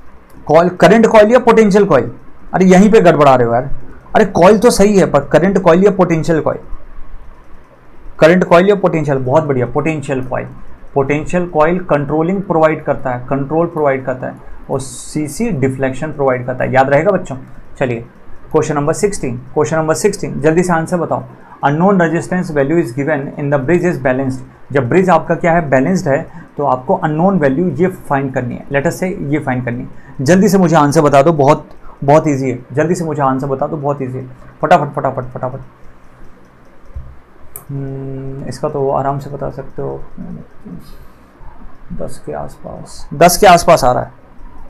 Speaker 1: coil, current coil या पोटेंशियल कॉइल? अरे यहीं पे गड़बड़ा रहे हो यार। अरे कॉइल तो सही है पर करंट कॉइल या पोटेंशियल कॉइल? करंट कॉइल या पोटेंशियल? बहुत बढ़िया, potential coil. Potential coil controlling provide करता है, कंट्रोल प्रोवाइड करता है, और सीसी डिफ्लेक्शन प्रोवाइड करता है। याद रहेगा बच्चों? चलिए question number sixteen, question number sixteen, जल्दी से आंसर बताओ। Unknown resistance value is given in the bridge is balanced. जब ब्रिज आपका क्या है, बैलेंस्ड है, तो आपको अननोन वैल्यू ये फाइंड करनी है, लेट अस से ये फाइंड करनी है। जल्दी से मुझे आंसर बता दो, बहुत बहुत ईजी है, जल्दी से मुझे आंसर बता दो, बहुत ईजी है, फटाफट फटाफट फटाफट। इसका तो आराम से बता सकते हो, दस के आसपास, दस के आसपास आ रहा है।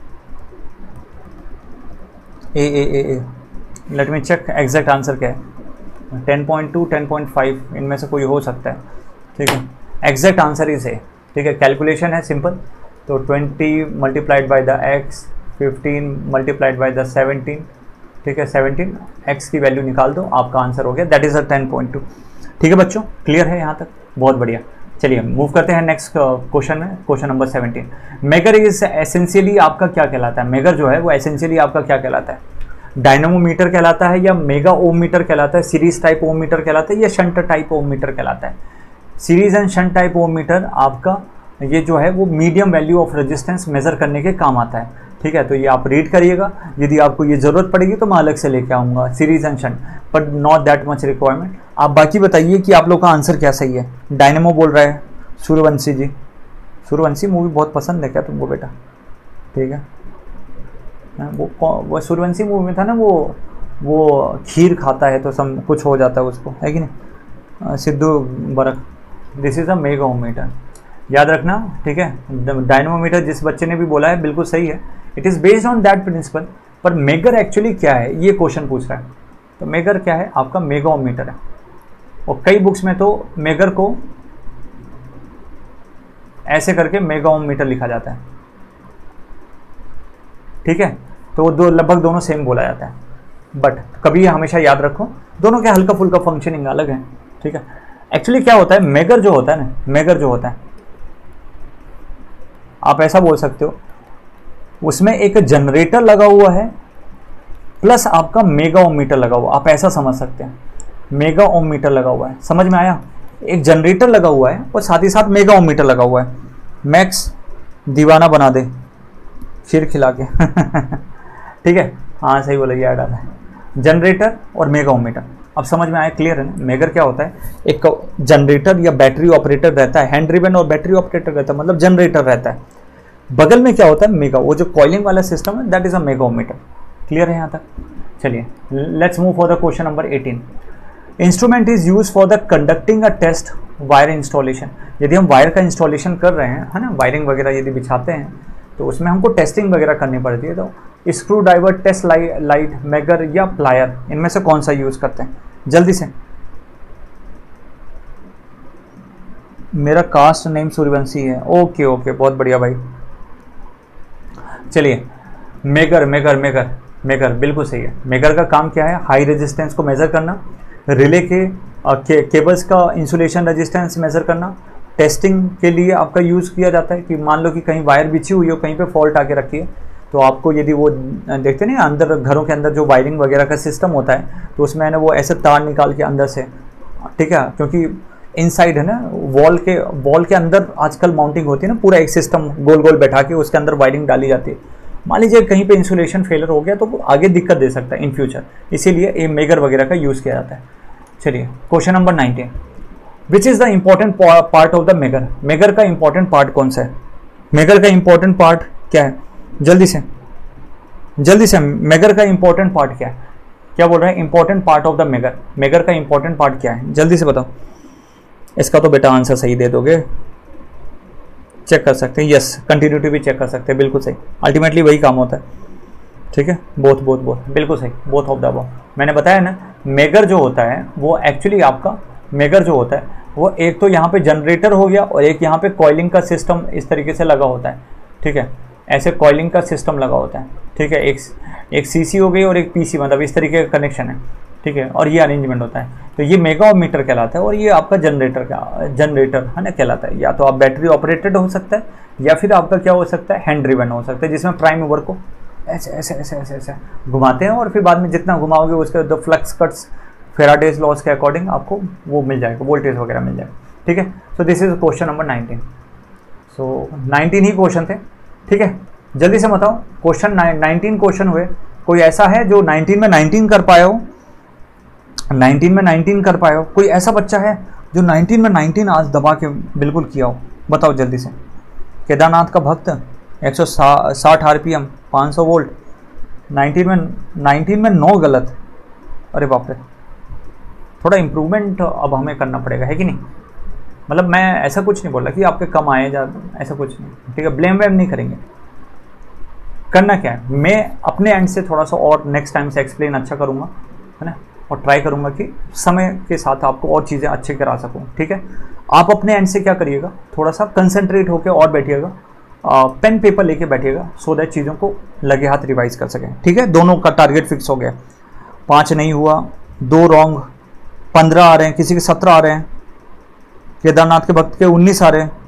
Speaker 1: Uh uh uh uh let me check exact answer क्या है। Ten point two, ten point five, इनमें से कोई हो सकता है, ठीक है। एग्जैक्ट आंसर इज ए, ठीक है। कैलकुलेशन है सिंपल, तो twenty multiplied by the X, fifteen multiplied by the seventeen, ठीक है, सेवनटीन, एक्स की वैल्यू निकाल दो, आपका आंसर हो गया, that is a ten point two. ठीक है बच्चों, क्लियर है यहाँ तक? बहुत बढ़िया। चलिए मूव करते हैं नेक्स्ट क्वेश्चन में, question number seventeen. Megger is essentially आपका क्या कहलाता है? मेगर जो है वो एसेंशियली आपका क्या कहलाता है? डायनामोमीटर कहलाता है, या मेगा ओम मीटर कहलाता है, सीरीज टाइप ओम मीटर कहलाता है, या शंट टाइप ओम मीटर कहलाता है? Series and shunt type ohm meter आपका ये जो है वो medium value of resistance measure करने के काम आता है, ठीक है। तो ये आप रीड करिएगा, यदि आपको ये ज़रूरत पड़ेगी तो मैं अलग से लेके आऊँगा, series and shunt, but not that much requirement. आप बाकी बताइए कि आप लोग का आंसर क्या सही है। डायनेमो बोल रहा है सूर्यवंशी जी, सूर्यवंशी मूवी बहुत पसंद है क्या तुमको बेटा? ठीक है, वो वो सूर्यवंशी मूवी में था ना, वो वो खीर खाता है तो सब कुछ हो जाता है उसको, है कि नहीं? सिद्धू बरक। दिस इज़ अ मेगाओमीटर, याद रखना, ठीक है। डायनामोमीटर जिस बच्चे ने भी बोला है बिल्कुल सही है, it is based on that principle. पर मेगर एक्चुअली क्या है ये क्वेश्चन पूछ रहा है। तो मेगर क्या है आपका? मेगाओमीटर है, और कई बुक्स में तो मेगर को ऐसे करके मेगाओमीटर लिखा जाता है, ठीक है। तो दो लगभग दोनों सेम बोला जाता है, बट कभी हमेशा याद रखो दोनों के हल्का फुल्का फंक्शनिंग अलग है, ठीक है। एक्चुअली क्या होता है, मेगर जो होता है ना, मेगर जो होता है आप ऐसा बोल सकते हो, उसमें एक जनरेटर लगा हुआ है प्लस आपका मेगा ओम मीटर लगा हुआ, आप ऐसा समझ सकते हैं। मेगा ओम मीटर लगा हुआ है, समझ में आया? एक जनरेटर लगा हुआ है और साथ ही साथ मेगा ओम मीटर लगा हुआ है। मैक्स दीवाना बना दे खीर खिला के ठीक है, हाँ सही बोला, याद आता है। जनरेटर और मेगा ओम मीटर, अब समझ में आया? क्लियर है ना? मेगर क्या होता है, एक जनरेटर या बैटरी ऑपरेटर रहता है, हैंड ड्रिवन और बैटरी ऑपरेटर रहता है, मतलब जनरेटर रहता है। बगल में क्या होता है, मेगा, वो जो कॉइलिंग वाला सिस्टम है, that is a megaohmmeter. Clear है यहाँ तक? चलिए let's move for the question number eighteen. Instrument is use for the conducting a test wire installation. यदि हम वायर का इंस्टॉलेशन कर रहे हैं, है ना, वायरिंग वगैरह यदि बिछाते हैं, तो उसमें हमको टेस्टिंग वगैरह करनी पड़ती है। तो screw driver, test light, megger या प्लायर, इनमें से कौन सा यूज करते हैं? जल्दी से। मेरा कास्ट नेम सूर्यवंशी है, ओके ओके, बहुत बढ़िया भाई। चलिए मेगर मेगर मेगर मेगर बिल्कुल सही है। मेगर का काम क्या है? हाई रेजिस्टेंस को मेजर करना, रिले के, के केबल्स का इंसुलेशन रेजिस्टेंस मेजर करना। टेस्टिंग के लिए आपका यूज़ किया जाता है कि मान लो कि कहीं वायर बिछी हुई हो, कहीं पे फॉल्ट आके रखी है, तो आपको यदि वो देखते नहीं अंदर घरों के अंदर जो वायरिंग वगैरह का सिस्टम होता है, तो उसमें है ना वो ऐसे तार निकाल के अंदर से, ठीक है, क्योंकि इनसाइड है ना वॉल के वॉल के अंदर आजकल माउंटिंग होती है ना, पूरा एक सिस्टम गोल गोल बैठा के उसके अंदर वायरिंग डाली जाती है। मान लीजिए कहीं पे इंसुलेशन फेलर हो गया तो वो आगे दिक्कत दे सकता है इन फ्यूचर, इसीलिए ये मेगर वगैरह का यूज़ किया जाता है। चलिए question number nineteen, which is the important part of the megger. Megger का इंपॉर्टेंट पार्ट कौन सा है? मेगर का इंपॉर्टेंट पार्ट क्या है? जल्दी से जल्दी से, मेगर का इंपॉर्टेंट पार्ट क्या है? क्या बोल रहे हैं? Important part of the megger, megger का इंपॉर्टेंट पार्ट क्या है? जल्दी से बताओ। इसका तो बेटा आंसर सही दे दोगे, चेक कर सकते हैं, यस, कंटिन्यूटी भी चेक कर सकते हैं, बिल्कुल सही, अल्टीमेटली वही काम होता है, ठीक है। बोथ बोथ बोथ बिल्कुल सही, बोथ ऑफ द अबव। मैंने बताया ना, मेगर जो होता है वो एक्चुअली आपका मेगर जो होता है वो एक तो यहाँ पे जनरेटर हो गया और एक यहाँ पे कॉइलिंग का सिस्टम इस तरीके से लगा होता है, ठीक है, ऐसे कॉइलिंग का सिस्टम लगा होता है, ठीक है। एक एक सीसी हो गई और एक पीसी, मतलब इस तरीके का कनेक्शन है, ठीक है, और ये अरेंजमेंट होता है। तो ये मेगाओमीटर कहलाता है और ये आपका जनरेटर का जनरेटर है ना कहलाता है। या तो आप बैटरी ऑपरेटेड हो सकता है या फिर आपका क्या हो सकता है, हैंड ड्रिवन हो सकता है, जिसमें प्राइम मूवर को ऐसे ऐसे ऐसे ऐसे ऐसे घुमाते हैं और फिर बाद में जितना घुमाओगे उसके the flux cuts Faraday's laws के अकॉर्डिंग आपको वो मिल जाएगा, वोल्टेज वगैरह मिल जाएगा। ठीक है, so this is question number nineteen. So nineteen ही क्वेश्चन थे। ठीक है, जल्दी से बताओ क्वेश्चन नाइनटीन क्वेश्चन हुए, कोई ऐसा है जो नाइनटीन में नाइनटीन कर पाया हो, नाइनटीन में नाइनटीन कर पाया हो? कोई ऐसा बच्चा है जो नाइनटीन में नाइनटीन आज दबा के बिल्कुल किया हो? बताओ जल्दी से। केदारनाथ का भक्त, एक सौ साठ आरपीएम, पाँच सौ वोल्ट, नाइनटीन में नाइनटीन में नौ गलत। अरे बाप रे, थोड़ा इम्प्रूवमेंट अब हमें करना पड़ेगा, है कि नहीं? मतलब मैं ऐसा कुछ नहीं बोला कि आपके कम आए जा, ऐसा कुछ नहीं। ठीक है, ब्लेम वेम नहीं करेंगे। करना क्या है, मैं अपने एंड से थोड़ा सा और नेक्स्ट टाइम से एक्सप्लेन अच्छा करूँगा, है ना, और ट्राई करूँगा कि समय के साथ आपको और चीज़ें अच्छे करा सकूँ। ठीक है, आप अपने एंड से क्या करिएगा, थोड़ा सा कंसंट्रेट होकर और बैठिएगा, पेन पेपर लेके बैठिएगा, सो दैट चीज़ों को लगे हाथ रिवाइज कर सकें। ठीक है, दोनों का टारगेट फिक्स हो गया। पाँच नहीं हुआ, दो रॉन्ग, पंद्रह आ रहे हैं, किसी के सत्रह आ रहे हैं, केदारनाथ के भक्त के उन्नीस आ रहे हैं।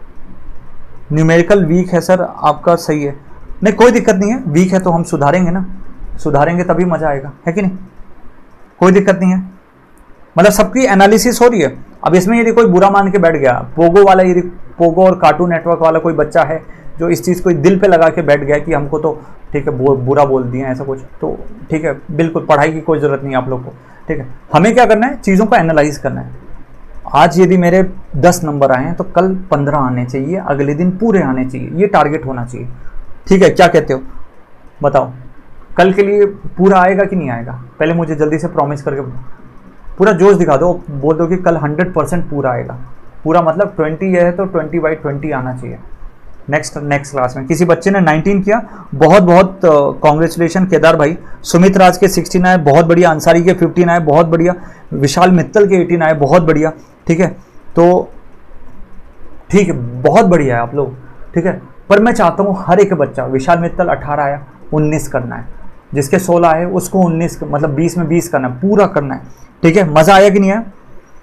Speaker 1: न्यूमेरिकल वीक है सर, आपका सही है। नहीं कोई दिक्कत नहीं है, वीक है तो हम सुधारेंगे ना, सुधारेंगे तभी मज़ा आएगा, है कि नहीं? कोई दिक्कत नहीं है, मतलब सबकी एनालिसिस हो रही है। अब इसमें यदि कोई बुरा मान के बैठ गया, पोगो वाला, यदि पोगो और कार्टून नेटवर्क वाला कोई बच्चा है जो इस चीज़ को दिल पे लगा के बैठ गया कि हमको तो ठीक है बुरा बोल दिया ऐसा कुछ, तो ठीक है, बिल्कुल पढ़ाई की कोई ज़रूरत नहीं है आप लोग को। ठीक है, हमें क्या करना है, चीज़ों को एनालाइज करना है। आज यदि मेरे दस नंबर आए हैं तो कल पंद्रह आने चाहिए, अगले दिन पूरे आने चाहिए, ये टारगेट होना चाहिए। ठीक है, क्या कहते हो बताओ, कल के लिए पूरा आएगा कि नहीं आएगा? पहले मुझे जल्दी से प्रॉमिस करके पूरा जोश दिखा दो, बोल दो कि कल हंड्रेड परसेंट पूरा आएगा। पूरा मतलब ट्वेंटी है तो ट्वेंटी बाई ट्वेंटी आना चाहिए नेक्स्ट नेक्स्ट क्लास में। किसी बच्चे ने नाइनटीन किया, बहुत बहुत कॉन्ग्रेचुलेशन केदार भाई। सुमित राज के सिक्सटीन आए, बहुत बढ़िया। अंसारी के फिफ्टीन आए, बहुत बढ़िया। विशाल मित्तल के एटीन आए, बहुत बढ़िया। ठीक है, तो ठीक है, बहुत बढ़िया है आप लोग। ठीक है, पर मैं चाहता हूँ हर एक बच्चा, विशाल मित्तल अठारह आया, उन्नीस करना है, जिसके सोलह आए उसको उन्नीस, मतलब बीस में बीस करना है, पूरा करना है। ठीक है, मज़ा आया कि नहीं आया?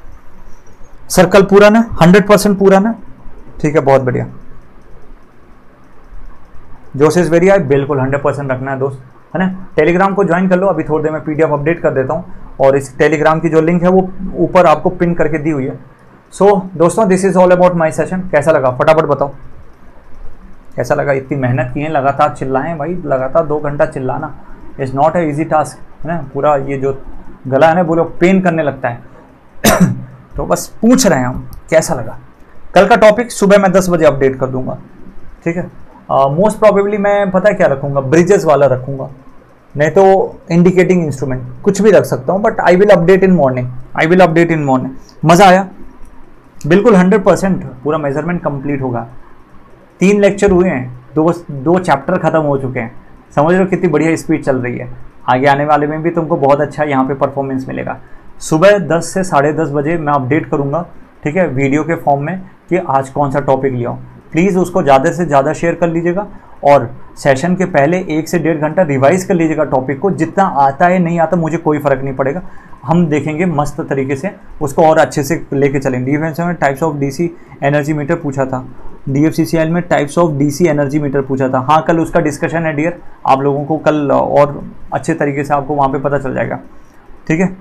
Speaker 1: सर्कल पूरा ना, हंड्रेड परसेंट पूरा ना? ठीक है, बहुत बढ़िया। जोश इज वेरी हाई, बिल्कुल हंड्रेड परसेंट रखना है दोस्त, है ना। टेलीग्राम को ज्वाइन कर लो, अभी थोड़ी देर में पीडीएफ अपडेट कर देता हूँ, और इस टेलीग्राम की जो लिंक है वो ऊपर आपको पिन करके दी हुई है। सो so, दोस्तों, this is all about my session. कैसा लगा फटाफट बताओ, कैसा लगा? इतनी मेहनत की है, लगातार चिल्लाएं भाई, लगातार दो घंटा चिल्लाना is not a easy task, है ना। पूरा ये जो गला है ना, पूरा पेन करने लगता है। तो बस पूछ रहे हैं हम कैसा लगा। कल का टॉपिक सुबह मैं दस बजे अपडेट कर दूंगा। ठीक है, मोस्ट प्रोबेबली मैं पता है क्या रखूंगा, ब्रिजेस वाला रखूंगा, नहीं तो इंडिकेटिंग इंस्ट्रूमेंट, कुछ भी रख सकता हूँ, but I will update in morning, I will update in morning. मज़ा आया? बिल्कुल हंड्रेड परसेंट पूरा मेजरमेंट कंप्लीट होगा। तीन लेक्चर हुए हैं, दो दो चैप्टर खत्म हो चुके हैं, समझ रहे हो कितनी बढ़िया स्पीड चल रही है। आगे आने वाले में भी तुमको बहुत अच्छा यहाँ पे परफॉर्मेंस मिलेगा। सुबह दस से साढ़े दस बजे मैं अपडेट करूँगा, ठीक है, वीडियो के फॉर्म में, कि आज कौन सा टॉपिक लिया हो। प्लीज़ उसको ज़्यादा से ज़्यादा शेयर कर लीजिएगा, और सेशन के पहले एक से डेढ़ घंटा रिवाइज कर लीजिएगा टॉपिक को। जितना आता है नहीं आता मुझे कोई फ़र्क नहीं पड़ेगा, हम देखेंगे मस्त तरीके से उसको और अच्छे से लेके चलेंगे। डिफेंस में types of DC energy meter पूछा था, डीएफसीसीएल में types of DC energy meter पूछा था। हाँ, कल उसका डिस्कशन है डियर, आप लोगों को कल और अच्छे तरीके से आपको वहाँ पे पता चल जाएगा। ठीक है,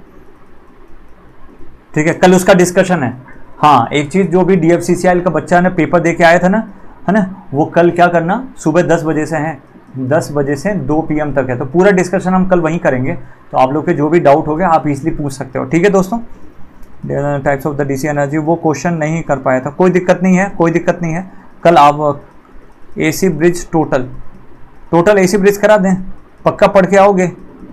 Speaker 1: ठीक है, कल उसका डिस्कशन है। हाँ, एक चीज़, जो भी डीएफसीसीएल का बच्चा ने पेपर दे के आया था ना, है ना, वो कल क्या करना, सुबह दस बजे से है, दस बजे से दो पी एम तक है, तो पूरा डिस्कशन हम कल वहीं करेंगे। तो आप लोग के जो भी डाउट हो गए आप इजीली पूछ सकते हो। ठीक है दोस्तों, types of the DC energy वो क्वेश्चन नहीं कर पाया था, कोई दिक्कत नहीं है, कोई दिक्कत नहीं है। कल आप AC bridge total total AC bridge करा दें, पक्का पढ़ के आओगे?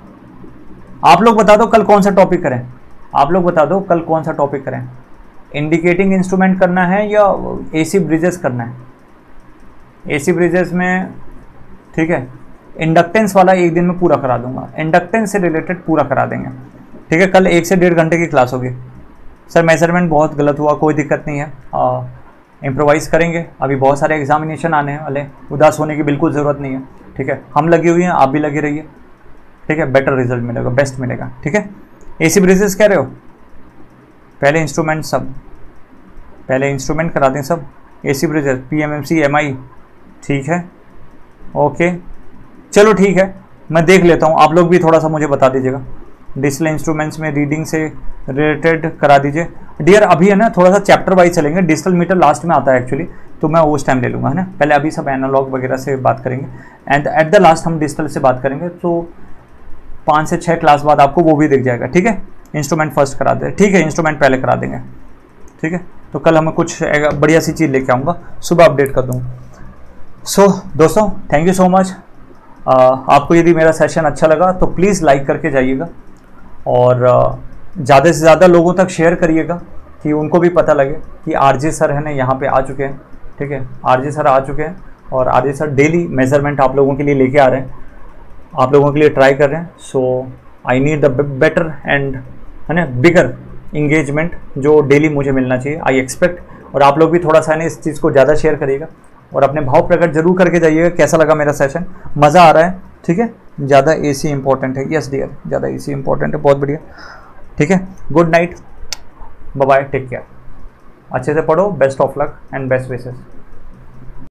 Speaker 1: आप लोग बता दो कल कौन सा टॉपिक करें, आप लोग बता दो कल कौन सा टॉपिक करें। इंडिकेटिंग इंस्ट्रूमेंट करना है या एसी ब्रिजेस करना है? एसी ब्रिजेस में ठीक है, इंडक्टेंस वाला एक दिन में पूरा करा दूंगा, इंडक्टेंस से रिलेटेड पूरा करा देंगे। ठीक है, कल एक से डेढ़ घंटे की क्लास होगी। सर मेजरमेंट बहुत गलत हुआ, कोई दिक्कत नहीं है, इम्प्रोवाइज़ करेंगे। अभी बहुत सारे एग्जामिनेशन आने वाले, उदास होने की बिल्कुल ज़रूरत नहीं है। ठीक है, हम लगे हुए हैं, आप भी लगे रहिए। ठीक है, बेटर रिजल्ट मिलेगा, बेस्ट मिलेगा। ठीक है, एसी ब्रिजेस कह रहे हो, पहले इंस्ट्रूमेंट सब पहले इंस्ट्रूमेंट करा दें सब। AC bridges, P M M C M I, ठीक है, ओके चलो ठीक है, मैं देख लेता हूँ, आप लोग भी थोड़ा सा मुझे बता दीजिएगा। डिजिटल इंस्ट्रूमेंट्स में रीडिंग से रिलेटेड करा दीजिए डियर। अभी है ना थोड़ा सा चैप्टर वाइज चलेंगे, डिजिटल मीटर लास्ट में आता है एक्चुअली, तो मैं उस टाइम ले लूँगा, है ना। पहले अभी सब एनालॉग वगैरह से बात करेंगे एंड एट द लास्ट हम डिजिटल से बात करेंगे, तो पाँच से छः क्लास बाद आपको वो भी दिख जाएगा, ठीक है। इंस्ट्रूमेंट फर्स्ट करा दे, ठीक है, इंस्ट्रूमेंट पहले करा देंगे, ठीक है। तो कल हमें कुछ बढ़िया सी चीज़ लेके आऊँगा, सुबह अपडेट कर दूँगा। सो so, दोस्तों थैंक यू सो मच। आपको यदि मेरा सेशन अच्छा लगा तो प्लीज़ लाइक करके जाइएगा और ज़्यादा से ज़्यादा लोगों तक शेयर करिएगा कि उनको भी पता लगे कि आरजे सर है ना यहाँ पे आ चुके हैं, ठीक है। आरजे सर आ चुके हैं और आरजे सर डेली मेजरमेंट आप लोगों के लिए लेके आ रहे हैं, आप लोगों के लिए ट्राई कर रहे हैं। So I need the better and है ना बिगर इंगेजमेंट जो डेली मुझे मिलना चाहिए, आई एक्सपेक्ट। और आप लोग भी थोड़ा सा ना इस चीज़ को ज़्यादा शेयर करिएगा और अपने भाव प्रकट जरूर करके जाइएगा कैसा लगा मेरा सेशन, मज़ा आ रहा है, ठीक है। ज़्यादा एसी इंपॉर्टेंट है, यस डियर, ज़्यादा एसी इंपॉर्टेंट है, बहुत बढ़िया, ठीक है। Good night, bye bye, take care, अच्छे से पढ़ो, best of luck and best wishes.